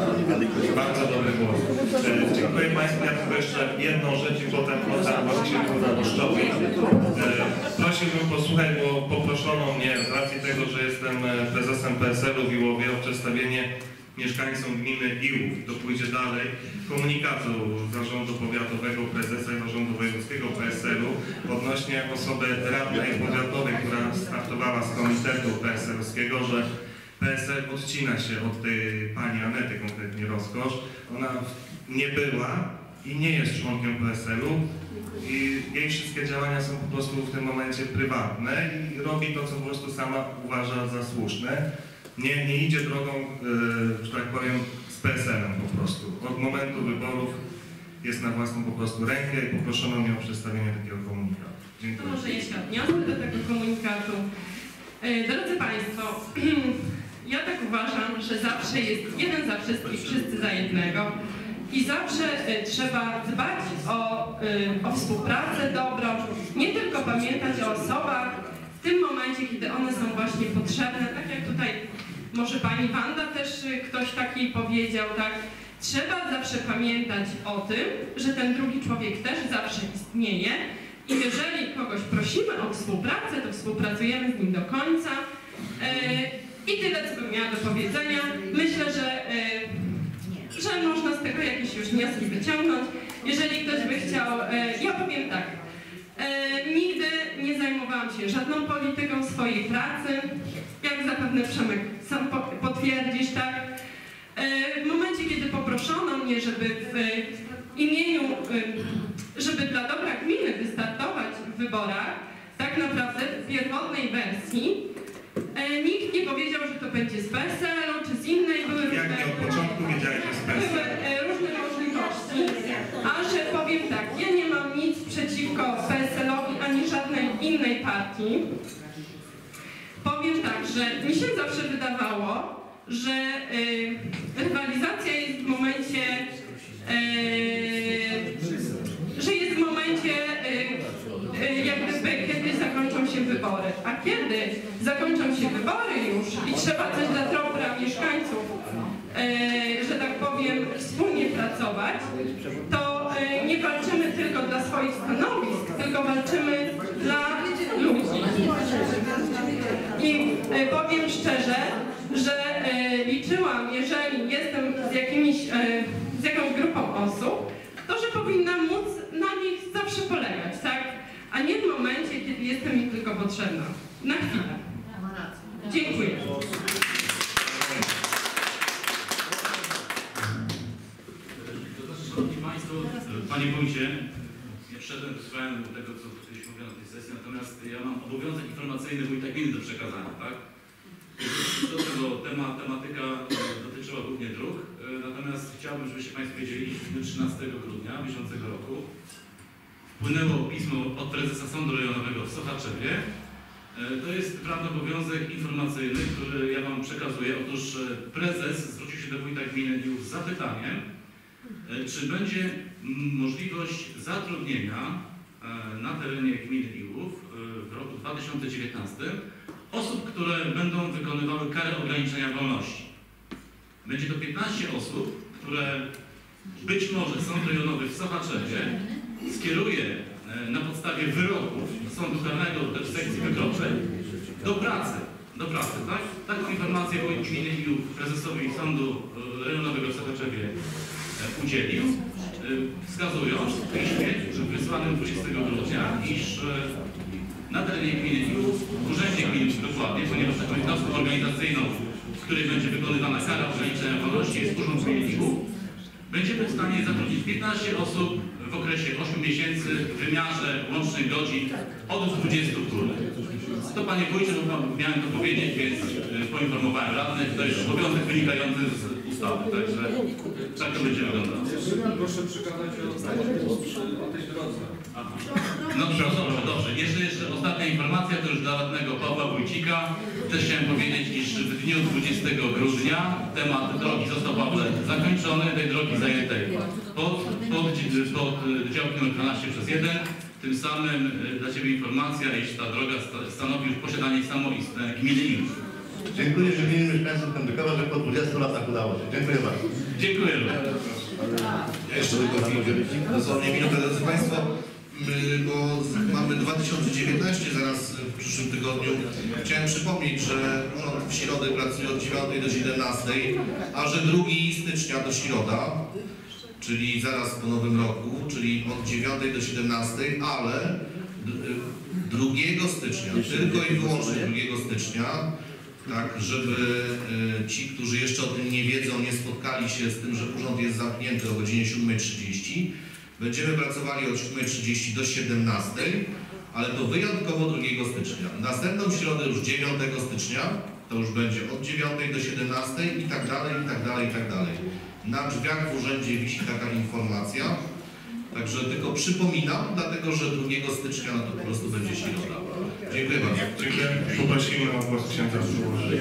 Bardzo dobry głos. E, dziękuję Państwu. Ja tylko jeszcze jedną rzecz i potem oddam właścicielu Radoszczowi. E, prosiłbym posłuchać, bo poproszono mnie z racji tego, że jestem prezesem P S L u w Iłowie o przedstawienie mieszkańcom gminy Iłów, to pójdzie dalej, komunikatu Zarządu Powiatowego, prezesa i Zarządu Wojewódzkiego P S L u odnośnie osoby radnej powiatowej, która startowała z komitetu P S L-owskiego, że P S L odcina się od tej pani Anety, konkretnie Rozkosz. Ona nie była i nie jest członkiem P S L u i jej wszystkie działania są po prostu w tym momencie prywatne i robi to, co po prostu sama uważa za słuszne. Nie, nie idzie drogą, yy, że tak powiem, z P S L-em po prostu. Od momentu wyborów jest na własną po prostu rękę i poproszono mnie o przedstawienie takiego komunikatu. Dziękuję. To może ja się odniosę do tego komunikatu. Yy, drodzy Państwo, ja tak uważam, że zawsze jest jeden za wszystkich, wszyscy za jednego i zawsze y, trzeba dbać o, y, o współpracę dobrą, nie tylko pamiętać o osobach w tym momencie, kiedy one są właśnie potrzebne, tak jak tutaj może pani Wanda też y, ktoś taki powiedział, tak? Trzeba zawsze pamiętać o tym, że ten drugi człowiek też zawsze istnieje i jeżeli kogoś prosimy o współpracę, to współpracujemy z nim do końca. Y, I tyle, co bym miała do powiedzenia. Myślę, że, y, że można z tego jakieś już wnioski wyciągnąć. Jeżeli ktoś by chciał, y, ja powiem tak, y, nigdy nie zajmowałam się żadną polityką swojej pracy, jak zapewne Przemek sam po, potwierdzisz, tak? Y, w momencie, kiedy poproszono mnie, żeby w imieniu, y, żeby dla dobra gminy wystartować w wyborach, tak naprawdę w pierwotnej wersji, E, nikt nie powiedział, że to będzie z P S L u czy z innej, były Jak różne, nie od początku wiedziałeś, że z P S L u? były e, różne możliwości, a że powiem tak, ja nie mam nic przeciwko P S L owi ani żadnej innej partii. Powiem tak, że mi się zawsze wydawało, że e, rywalizacja jest w momencie, e, że jest w momencie e, jak gdyby, kiedy zakończą się wybory. A kiedy zakończą się wybory już i trzeba coś dla dobra mieszkańców, e, że tak powiem, wspólnie pracować, to e, nie walczymy tylko dla swoich stanowisk, tylko walczymy dla ludzi. I e, powiem szczerze, że e, liczyłam, jeżeli jestem z, jakimiś, e, z jakąś grupą osób, to że powinnam móc na nich zawsze polegać, tak? A nie w momencie, kiedy jestem im tylko potrzebna. Na chwilę. Dziękuję. Szanowni Państwo, Panie Wójcie, ja wszedłem, wysłuchałem tego, co kiedyś mówiono na tej sesji, natomiast ja mam obowiązek informacyjny wójta gminy do przekazania, tak? Do tego tema, tematyka dotyczyła głównie dróg, natomiast chciałbym, żebyście Państwo wiedzieli, że trzynastego grudnia bieżącego roku wpłynęło pismo od prezesa Sądu Rejonowego w Sochaczewie. To jest prawny obowiązek informacyjny, który ja Wam przekazuję. Otóż prezes zwrócił się do wójta gminy Iłów z zapytaniem, czy będzie możliwość zatrudnienia na terenie gminy Iłów w roku dwa tysiące dziewiętnastym osób, które będą wykonywały karę ograniczenia wolności. Będzie to piętnaście osób, które być może Sąd Rejonowy w Sochaczewie skieruje na podstawie wyroków Sądu Karnego, też sekcji wykroczeń, do pracy. Do pracy, tak? Taką informację wójt gminy Iłów prezesowi Sądu Rejonowego w Sochaczewie udzielił, wskazując w piśmie wysłanym dwudziestego grudnia, iż na terenie gminy Iłów, w urzędzie gminy dokładnie, ponieważ taką jednostką organizacyjną, w której będzie wykonywana kara ograniczenia wolności, jest urząd gminy Iłów, będziemy w stanie zatrudnić piętnaście osób w okresie ośmiu miesięcy w wymiarze łącznych godzin od dwudziestu w górę. To Panie Wójcie, miałem to powiedzieć, więc poinformowałem radnych, to jest obowiązek wynikający z ustawy, także tak to będzie wyglądało. Proszę przekazać o, o tej drodze. Aha. No dobrze, dobrze, dobrze. Jeszcze, jeszcze ostatnia informacja, to już dla radnego Pawła Wójcika. Też chciałem powiedzieć, iż w dniu dwudziestego grudnia temat drogi został Pawle zakończony, tej drogi zajętej pod, pod, pod działkiem numer dwanaście przez jeden. Tym samym dla Ciebie informacja, iż ta droga stanowi już posiadanie samoistne gminy Iłów. Dziękuję, że gminy mieszkańców Kędykowa, że po dwudziestu latach udało się. Dziękuję bardzo. Dziękuję. Ja jeszcze tylko chwilkę, dosłownie minutę, drodzy Państwo, my, bo z- mamy dwa tysiące dziewiętnaście zaraz w przyszłym tygodniu. Chciałem przypomnieć, że urząd w środę pracuje od dziewiątej do siedemnastej, a że drugiego stycznia do środa, czyli zaraz po nowym roku, czyli od dziewiątej do siedemnastej, ale d- drugiego stycznia, tylko i wyłącznie drugiego stycznia, tak, żeby e, ci, którzy jeszcze o tym nie wiedzą, nie spotkali się z tym, że urząd jest zamknięty o godzinie siódmej trzydzieści. Będziemy pracowali od siódmej trzydzieści do siedemnastej, ale to wyjątkowo drugiego stycznia. Następną środę już dziewiątego stycznia, to już będzie od dziewiątej do siedemnastej i tak dalej, i tak dalej, i tak dalej. Na drzwiach w urzędzie wisi taka informacja. Także tylko przypominam, dlatego że drugiego stycznia no to po prostu będzie środa. Dziękuję bardzo. Dziękuję. Poprosimy o głos księdza przełożenia.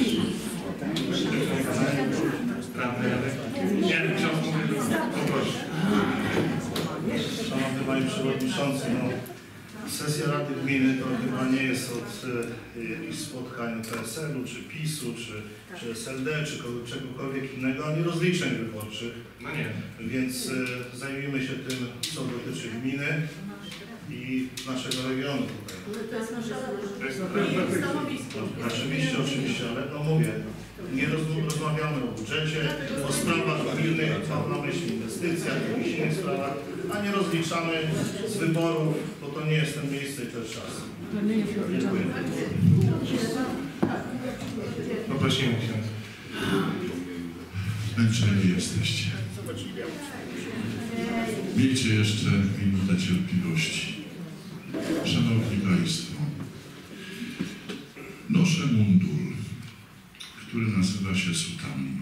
Prawny Radek? Nie, ksiądz mówi, poproszę. Szanowny Panie Przewodniczący, no, sesja Rady Gminy to chyba nie jest od e, jakichś spotkań P S L u, czy PiSu, czy, czy S L D, czy kogo, czegokolwiek innego, ani rozliczeń wyborczych. No nie. Więc e, zajmijmy się tym, co dotyczy gminy i naszego regionu tutaj. To jest nasze stanowisko. No, oczywiście, oczywiście, ale no mówię, nie roz, rozmawiamy o budżecie, o sprawach gminnych, mam na myśli inwestycjach, jakichś innych sprawach, a nie rozliczamy z wyborów, bo to nie jest ten miejsce i to jest czas. Dziękuję. Poprosimy księdza. Zmęczeni jesteście. Miejcie jeszcze minutę cierpliwości. Szanowni Państwo, noszę mundur, który nazywa się sutanną.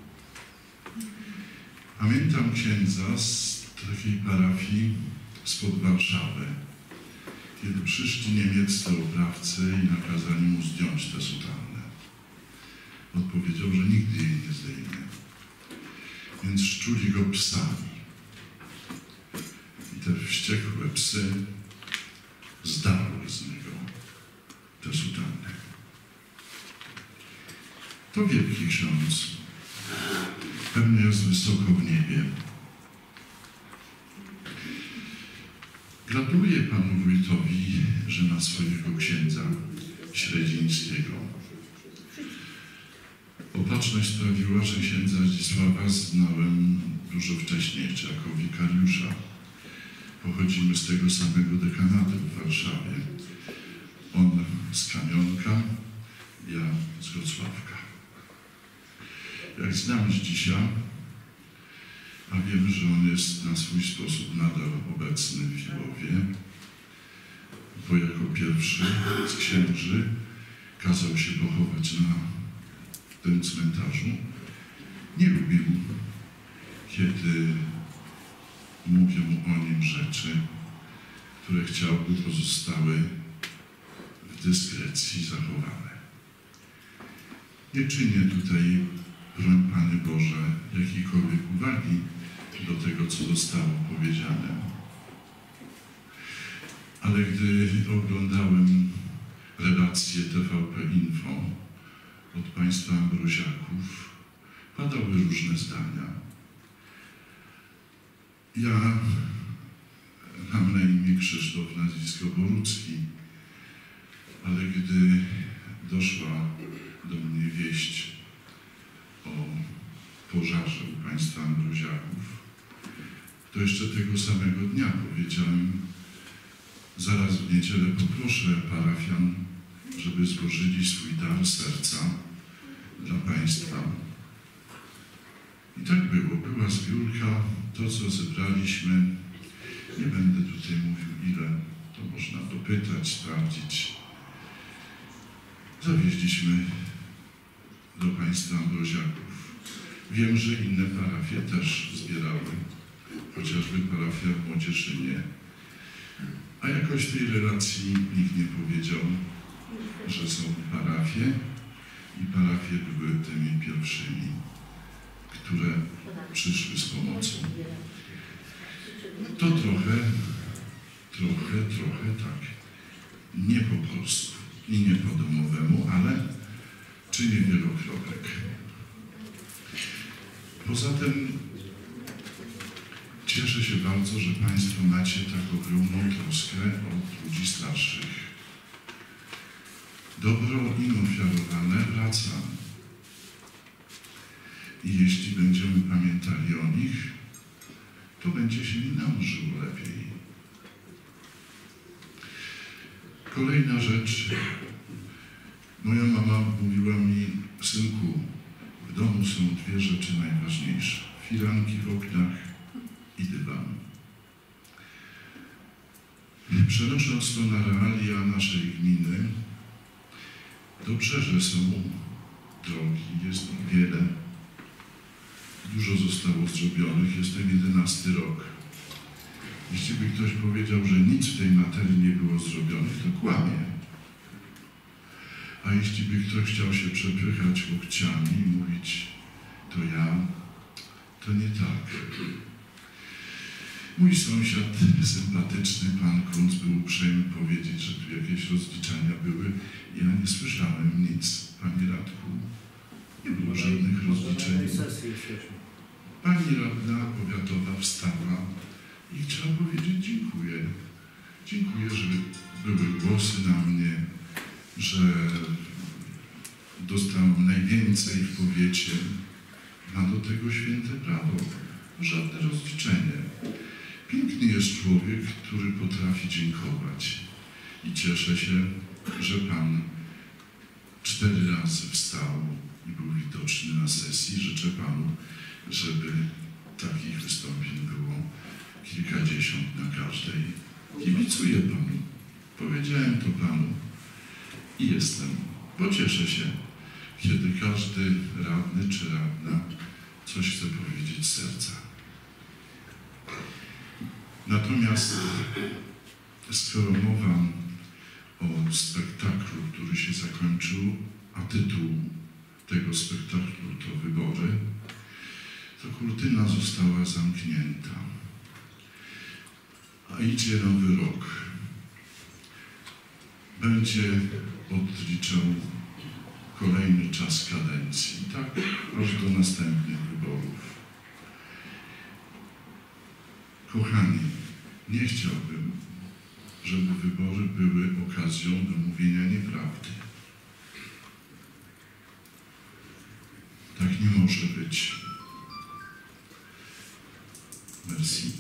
Pamiętam księdza z takiej parafii spod Warszawy, kiedy przyszli niemieccy oprawcy i nakazali mu zdjąć tę sutannę. Odpowiedział, że nigdy jej nie zdejmie. Więc szczuli go psami. I te wściekłe psy zdarły z niego tę sutannę. To wielki ksiądz. Pewnie jest wysoko w niebie. Gratuluję panu wójtowi, że ma swojego księdza Średzińskiego. Opatrzność sprawiła, że księdza Zdzisława znałem dużo wcześniej, jeszcze jako wikariusza. Pochodzimy z tego samego dekanatu w Warszawie. On z Kamionka, ja z Wrocławka. Jak znam Zdzisia, a wiem, że on jest na swój sposób nadal obecny w Wiłowie, bo jako pierwszy z księży kazał się pochować na tym cmentarzu. Nie lubił, kiedy mówią o nim rzeczy, które chciałby pozostały w dyskrecji zachowane. Nie czynię tutaj, broń Panie Boże, jakiejkolwiek uwagi do tego, co zostało powiedziane. Ale gdy oglądałem relację T V P Info od Państwa Ambroziaków, padały różne zdania. Ja mam na imię Krzysztof, nazwisko Borucki, ale gdy doszła do mnie wieść o pożarze u Państwa Ambroziaków, to jeszcze tego samego dnia powiedziałem, zaraz w niedzielę poproszę parafian, żeby złożyli swój dar serca dla Państwa. I tak było. Była zbiórka, to co zebraliśmy. Nie będę tutaj mówił ile, to można dopytać, sprawdzić. Zawieźliśmy do Państwa Ambroziaków. Wiem, że inne parafie też zbierały, chociażby parafia w Młodzieszynie. A jakoś w tej relacji nikt nie powiedział, że są parafie i parafie były tymi pierwszymi, które przyszły z pomocą. To trochę, trochę, trochę tak, nie po polsku i nie po domowemu, ale czynię wielokropek. Poza tym cieszę się bardzo, że Państwo macie tak ogromną troskę o ludzi starszych. Dobro im ofiarowane wraca. I jeśli będziemy pamiętali o nich, to będzie się i nam żyło lepiej. Kolejna rzecz. Moja mama mówiła mi: synku, w domu są dwie rzeczy najważniejsze. Firanki w oknach i dywan. Przenosząc to na realia naszej gminy, dobrze, że są drogi, jest ich wiele. Dużo zostało zrobionych, jestem jedenasty rok. Jeśli by ktoś powiedział, że nic w tej materii nie było zrobionych, to kłamie. A jeśli by ktoś chciał się przepychać łokciami i mówić, to ja, to nie tak. Mój sąsiad sympatyczny, pan Kunc, był uprzejmy powiedzieć, że tu jakieś rozliczania były. Ja nie słyszałem nic, panie Radku. Nie było żadnych rozliczeń. Pani radna powiatowa wstała i chciała powiedzieć dziękuję. Dziękuję, że były głosy na mnie, że dostałem najwięcej w powiecie. Ma do tego święte prawo. Żadne rozliczenie. Piękny jest człowiek, który potrafi dziękować. I cieszę się, że pan cztery razy wstał i był widoczny na sesji. Życzę panu, żeby takich wystąpień było kilkadziesiąt na każdej. Kibicuję panu. Powiedziałem to panu i jestem. Pocieszę się, kiedy każdy radny czy radna coś chce powiedzieć z serca. Natomiast skoro mowa o spektaklu, który się zakończył, a tytuł tego spektaklu to wybory, to kurtyna została zamknięta. A idzie nowy rok. Będzie odliczał kolejny czas kadencji, tak aż do następnych wyborów. Kochani, nie chciałbym, żeby wybory były okazją do mówienia nieprawdy. Tak nie może być. Merci.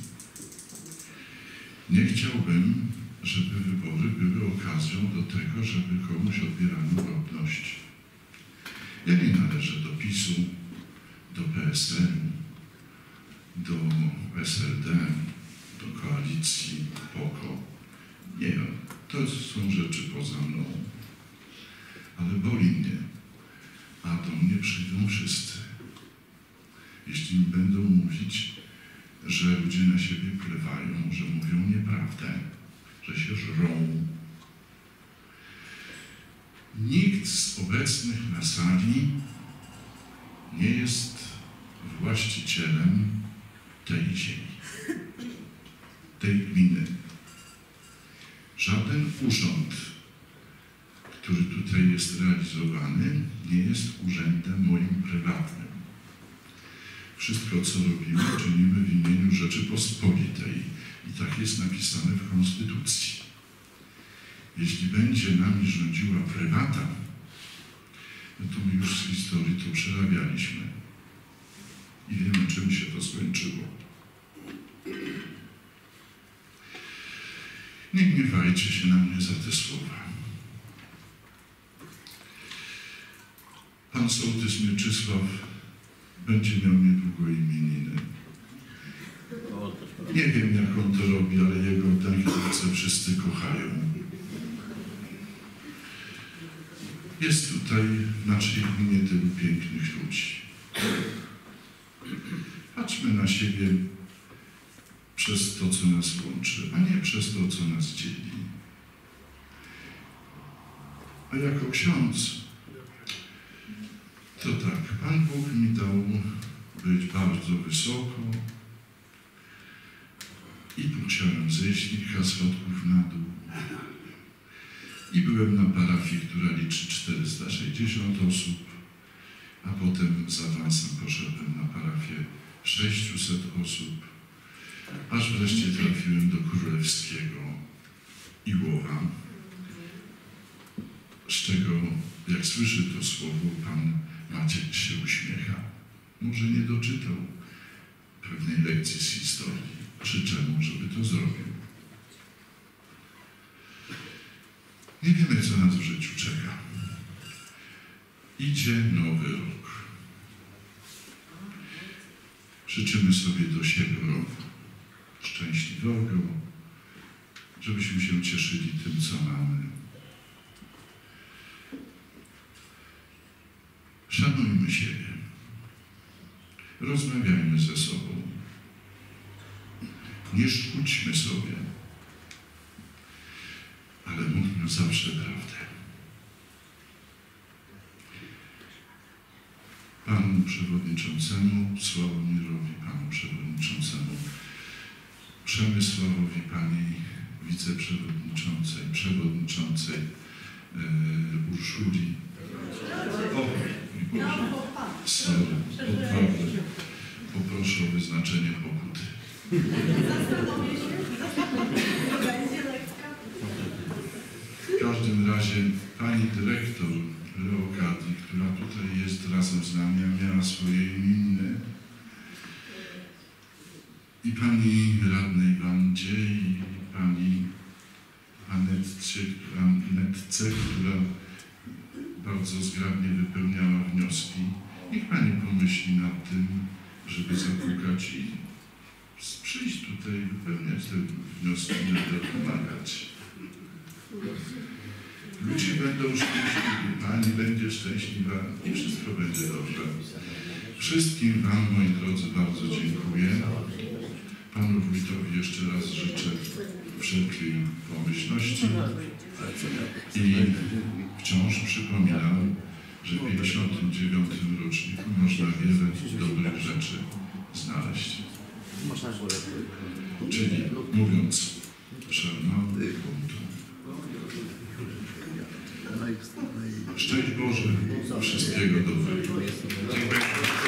Nie chciałbym, żeby wybory były okazją do tego, żeby komuś odbierano godność. Ja nie należę do PiSu, do P S L-u, do S L D, do koalicji P O K O. Nie, to są rzeczy poza mną. Ale boli mnie, a do mnie przyjdą wszyscy. Jeśli mi będą mówić, że ludzie na siebie plewają, że mówią nieprawdę, że się żrą. Nikt z obecnych na sali nie jest właścicielem tej ziemi, tej gminy. Żaden urząd, który tutaj jest realizowany, nie jest urzędem moim prywatnym. Wszystko, co robimy, czynimy w imieniu Rzeczypospolitej i tak jest napisane w Konstytucji. Jeśli będzie nami rządziła prywata, no to my już z historii to przerabialiśmy. I wiemy, czym się to skończyło. Nie gniewajcie się na mnie za te słowa. Pan sołtys Mieczysław będzie miał niedługo imieniny. Nie wiem, jak on to robi, ale jego Dankiewicę wszyscy kochają. Jest tutaj w naszej gminie tylu pięknych ludzi. Patrzmy na siebie przez to, co nas łączy, a nie przez to, co nas dzieli. A jako ksiądz, to tak, Pan Bóg mi dał być bardzo wysoko i musiałem zejść kilka schodków na dół. I byłem na parafii, która liczy czterysta sześćdziesiąt osób, a potem z awansem poszedłem na parafię sześciuset osób, aż wreszcie trafiłem do królewskiego Iłowa, z czego, jak słyszy to słowo, pan Maciek się uśmiecha. Może nie doczytał pewnej lekcji z historii. Życzę mu, żeby to zrobił. Nie wiemy, co nas w życiu czeka. Idzie nowy rok. Życzymy sobie do siebie roku szczęśliwego, żebyśmy się cieszyli tym, co mamy. Szanujmy siebie. Rozmawiajmy ze sobą. Nie szkódźmy sobie, ale mówmy zawsze prawdę. Panu Przewodniczącemu Sławomirowi, Panu Przewodniczącemu Przemysławowi, Pani Wiceprzewodniczącej, Przewodniczącej e, Urszuli. O, Boże, sorry, odwagę. Poproszę o wyznaczenie pokuty. W każdym razie Pani Dyrektor Leokadii, która tutaj jest razem z nami, miała swoje imieniny. I Pani Radnej Wandzie i Pani Anetce, Anetce, która bardzo zgrabnie wypełniała wnioski. Niech Pani pomyśli nad tym, żeby zapukać i przyjść tutaj, wypełniać te wnioski, żeby pomagać. Ludzie będą szczęśliwi, Pani będzie szczęśliwa i wszystko będzie dobrze. Wszystkim Wam, moi drodzy, bardzo dziękuję. Panu wójtowi jeszcze raz życzę wszelkiej pomyślności i wciąż przypominam, że w pięćdziesiątym dziewiątym roczniku można wiele dobrych rzeczy znaleźć. Czyli mówiąc szanowny buntu. Szczęść Boże, wszystkiego dobrego. Dziękuję.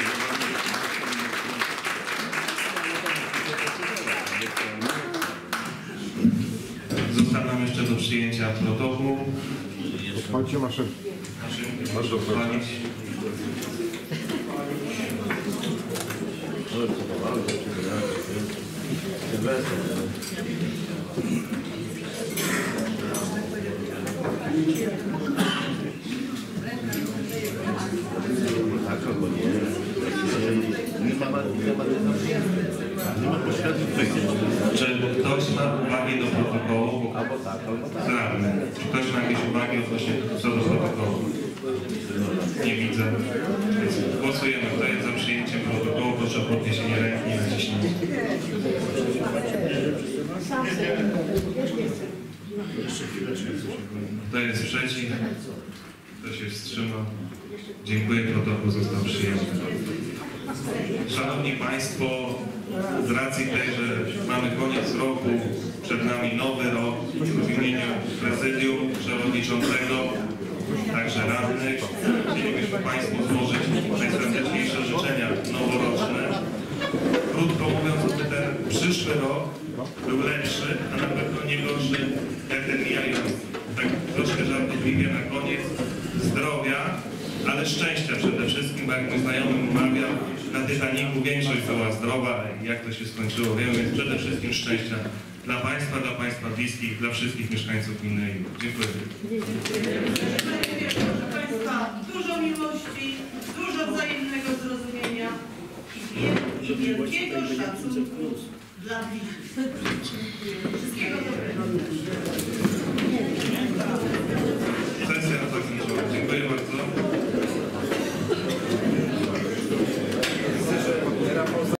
Został nam jeszcze do przyjęcia protokół. Chodźcie, maszę. Masz odpalić. Tak albo nie. Nie ma, nie ma, nie ma pośrednich wyjść. Czy ktoś ma uwagi do protokołu? Albo tak, albo tak. Zdrawny. Czy ktoś ma jakieś uwagi odnośnie co do protokołu? Nie widzę. Więc głosujemy. Kto jest za przyjęciem protokołu? Proszę o podniesienie ręki i naciśnięcie. Kto jest przeciw? Kto się wstrzymał? Dziękuję. Protokół został przyjęty. Szanowni Państwo, z racji tej, że mamy koniec roku, przed nami nowy rok, w imieniu prezydium, przewodniczącego, także radnych, chcielibyśmy Państwu złożyć najserdeczniejsze życzenia noworoczne. Krótko mówiąc, aby ten przyszły rok był lepszy, a na pewno nie gorszy jak ten mijający. Tak troszkę żartobliwie na koniec, zdrowia, ale szczęścia przede wszystkim, bo jak mój znajomy mawiał, na Titanicu większość była zdrowa i jak to się skończyło, wiemy, więc przede wszystkim szczęścia dla Państwa, dla Państwa bliskich, dla wszystkich mieszkańców gminy. Dziękuję. Proszę Państwa, dużo miłości, dużo wzajemnego zrozumienia i wielkiego szacunku dla bliźnich.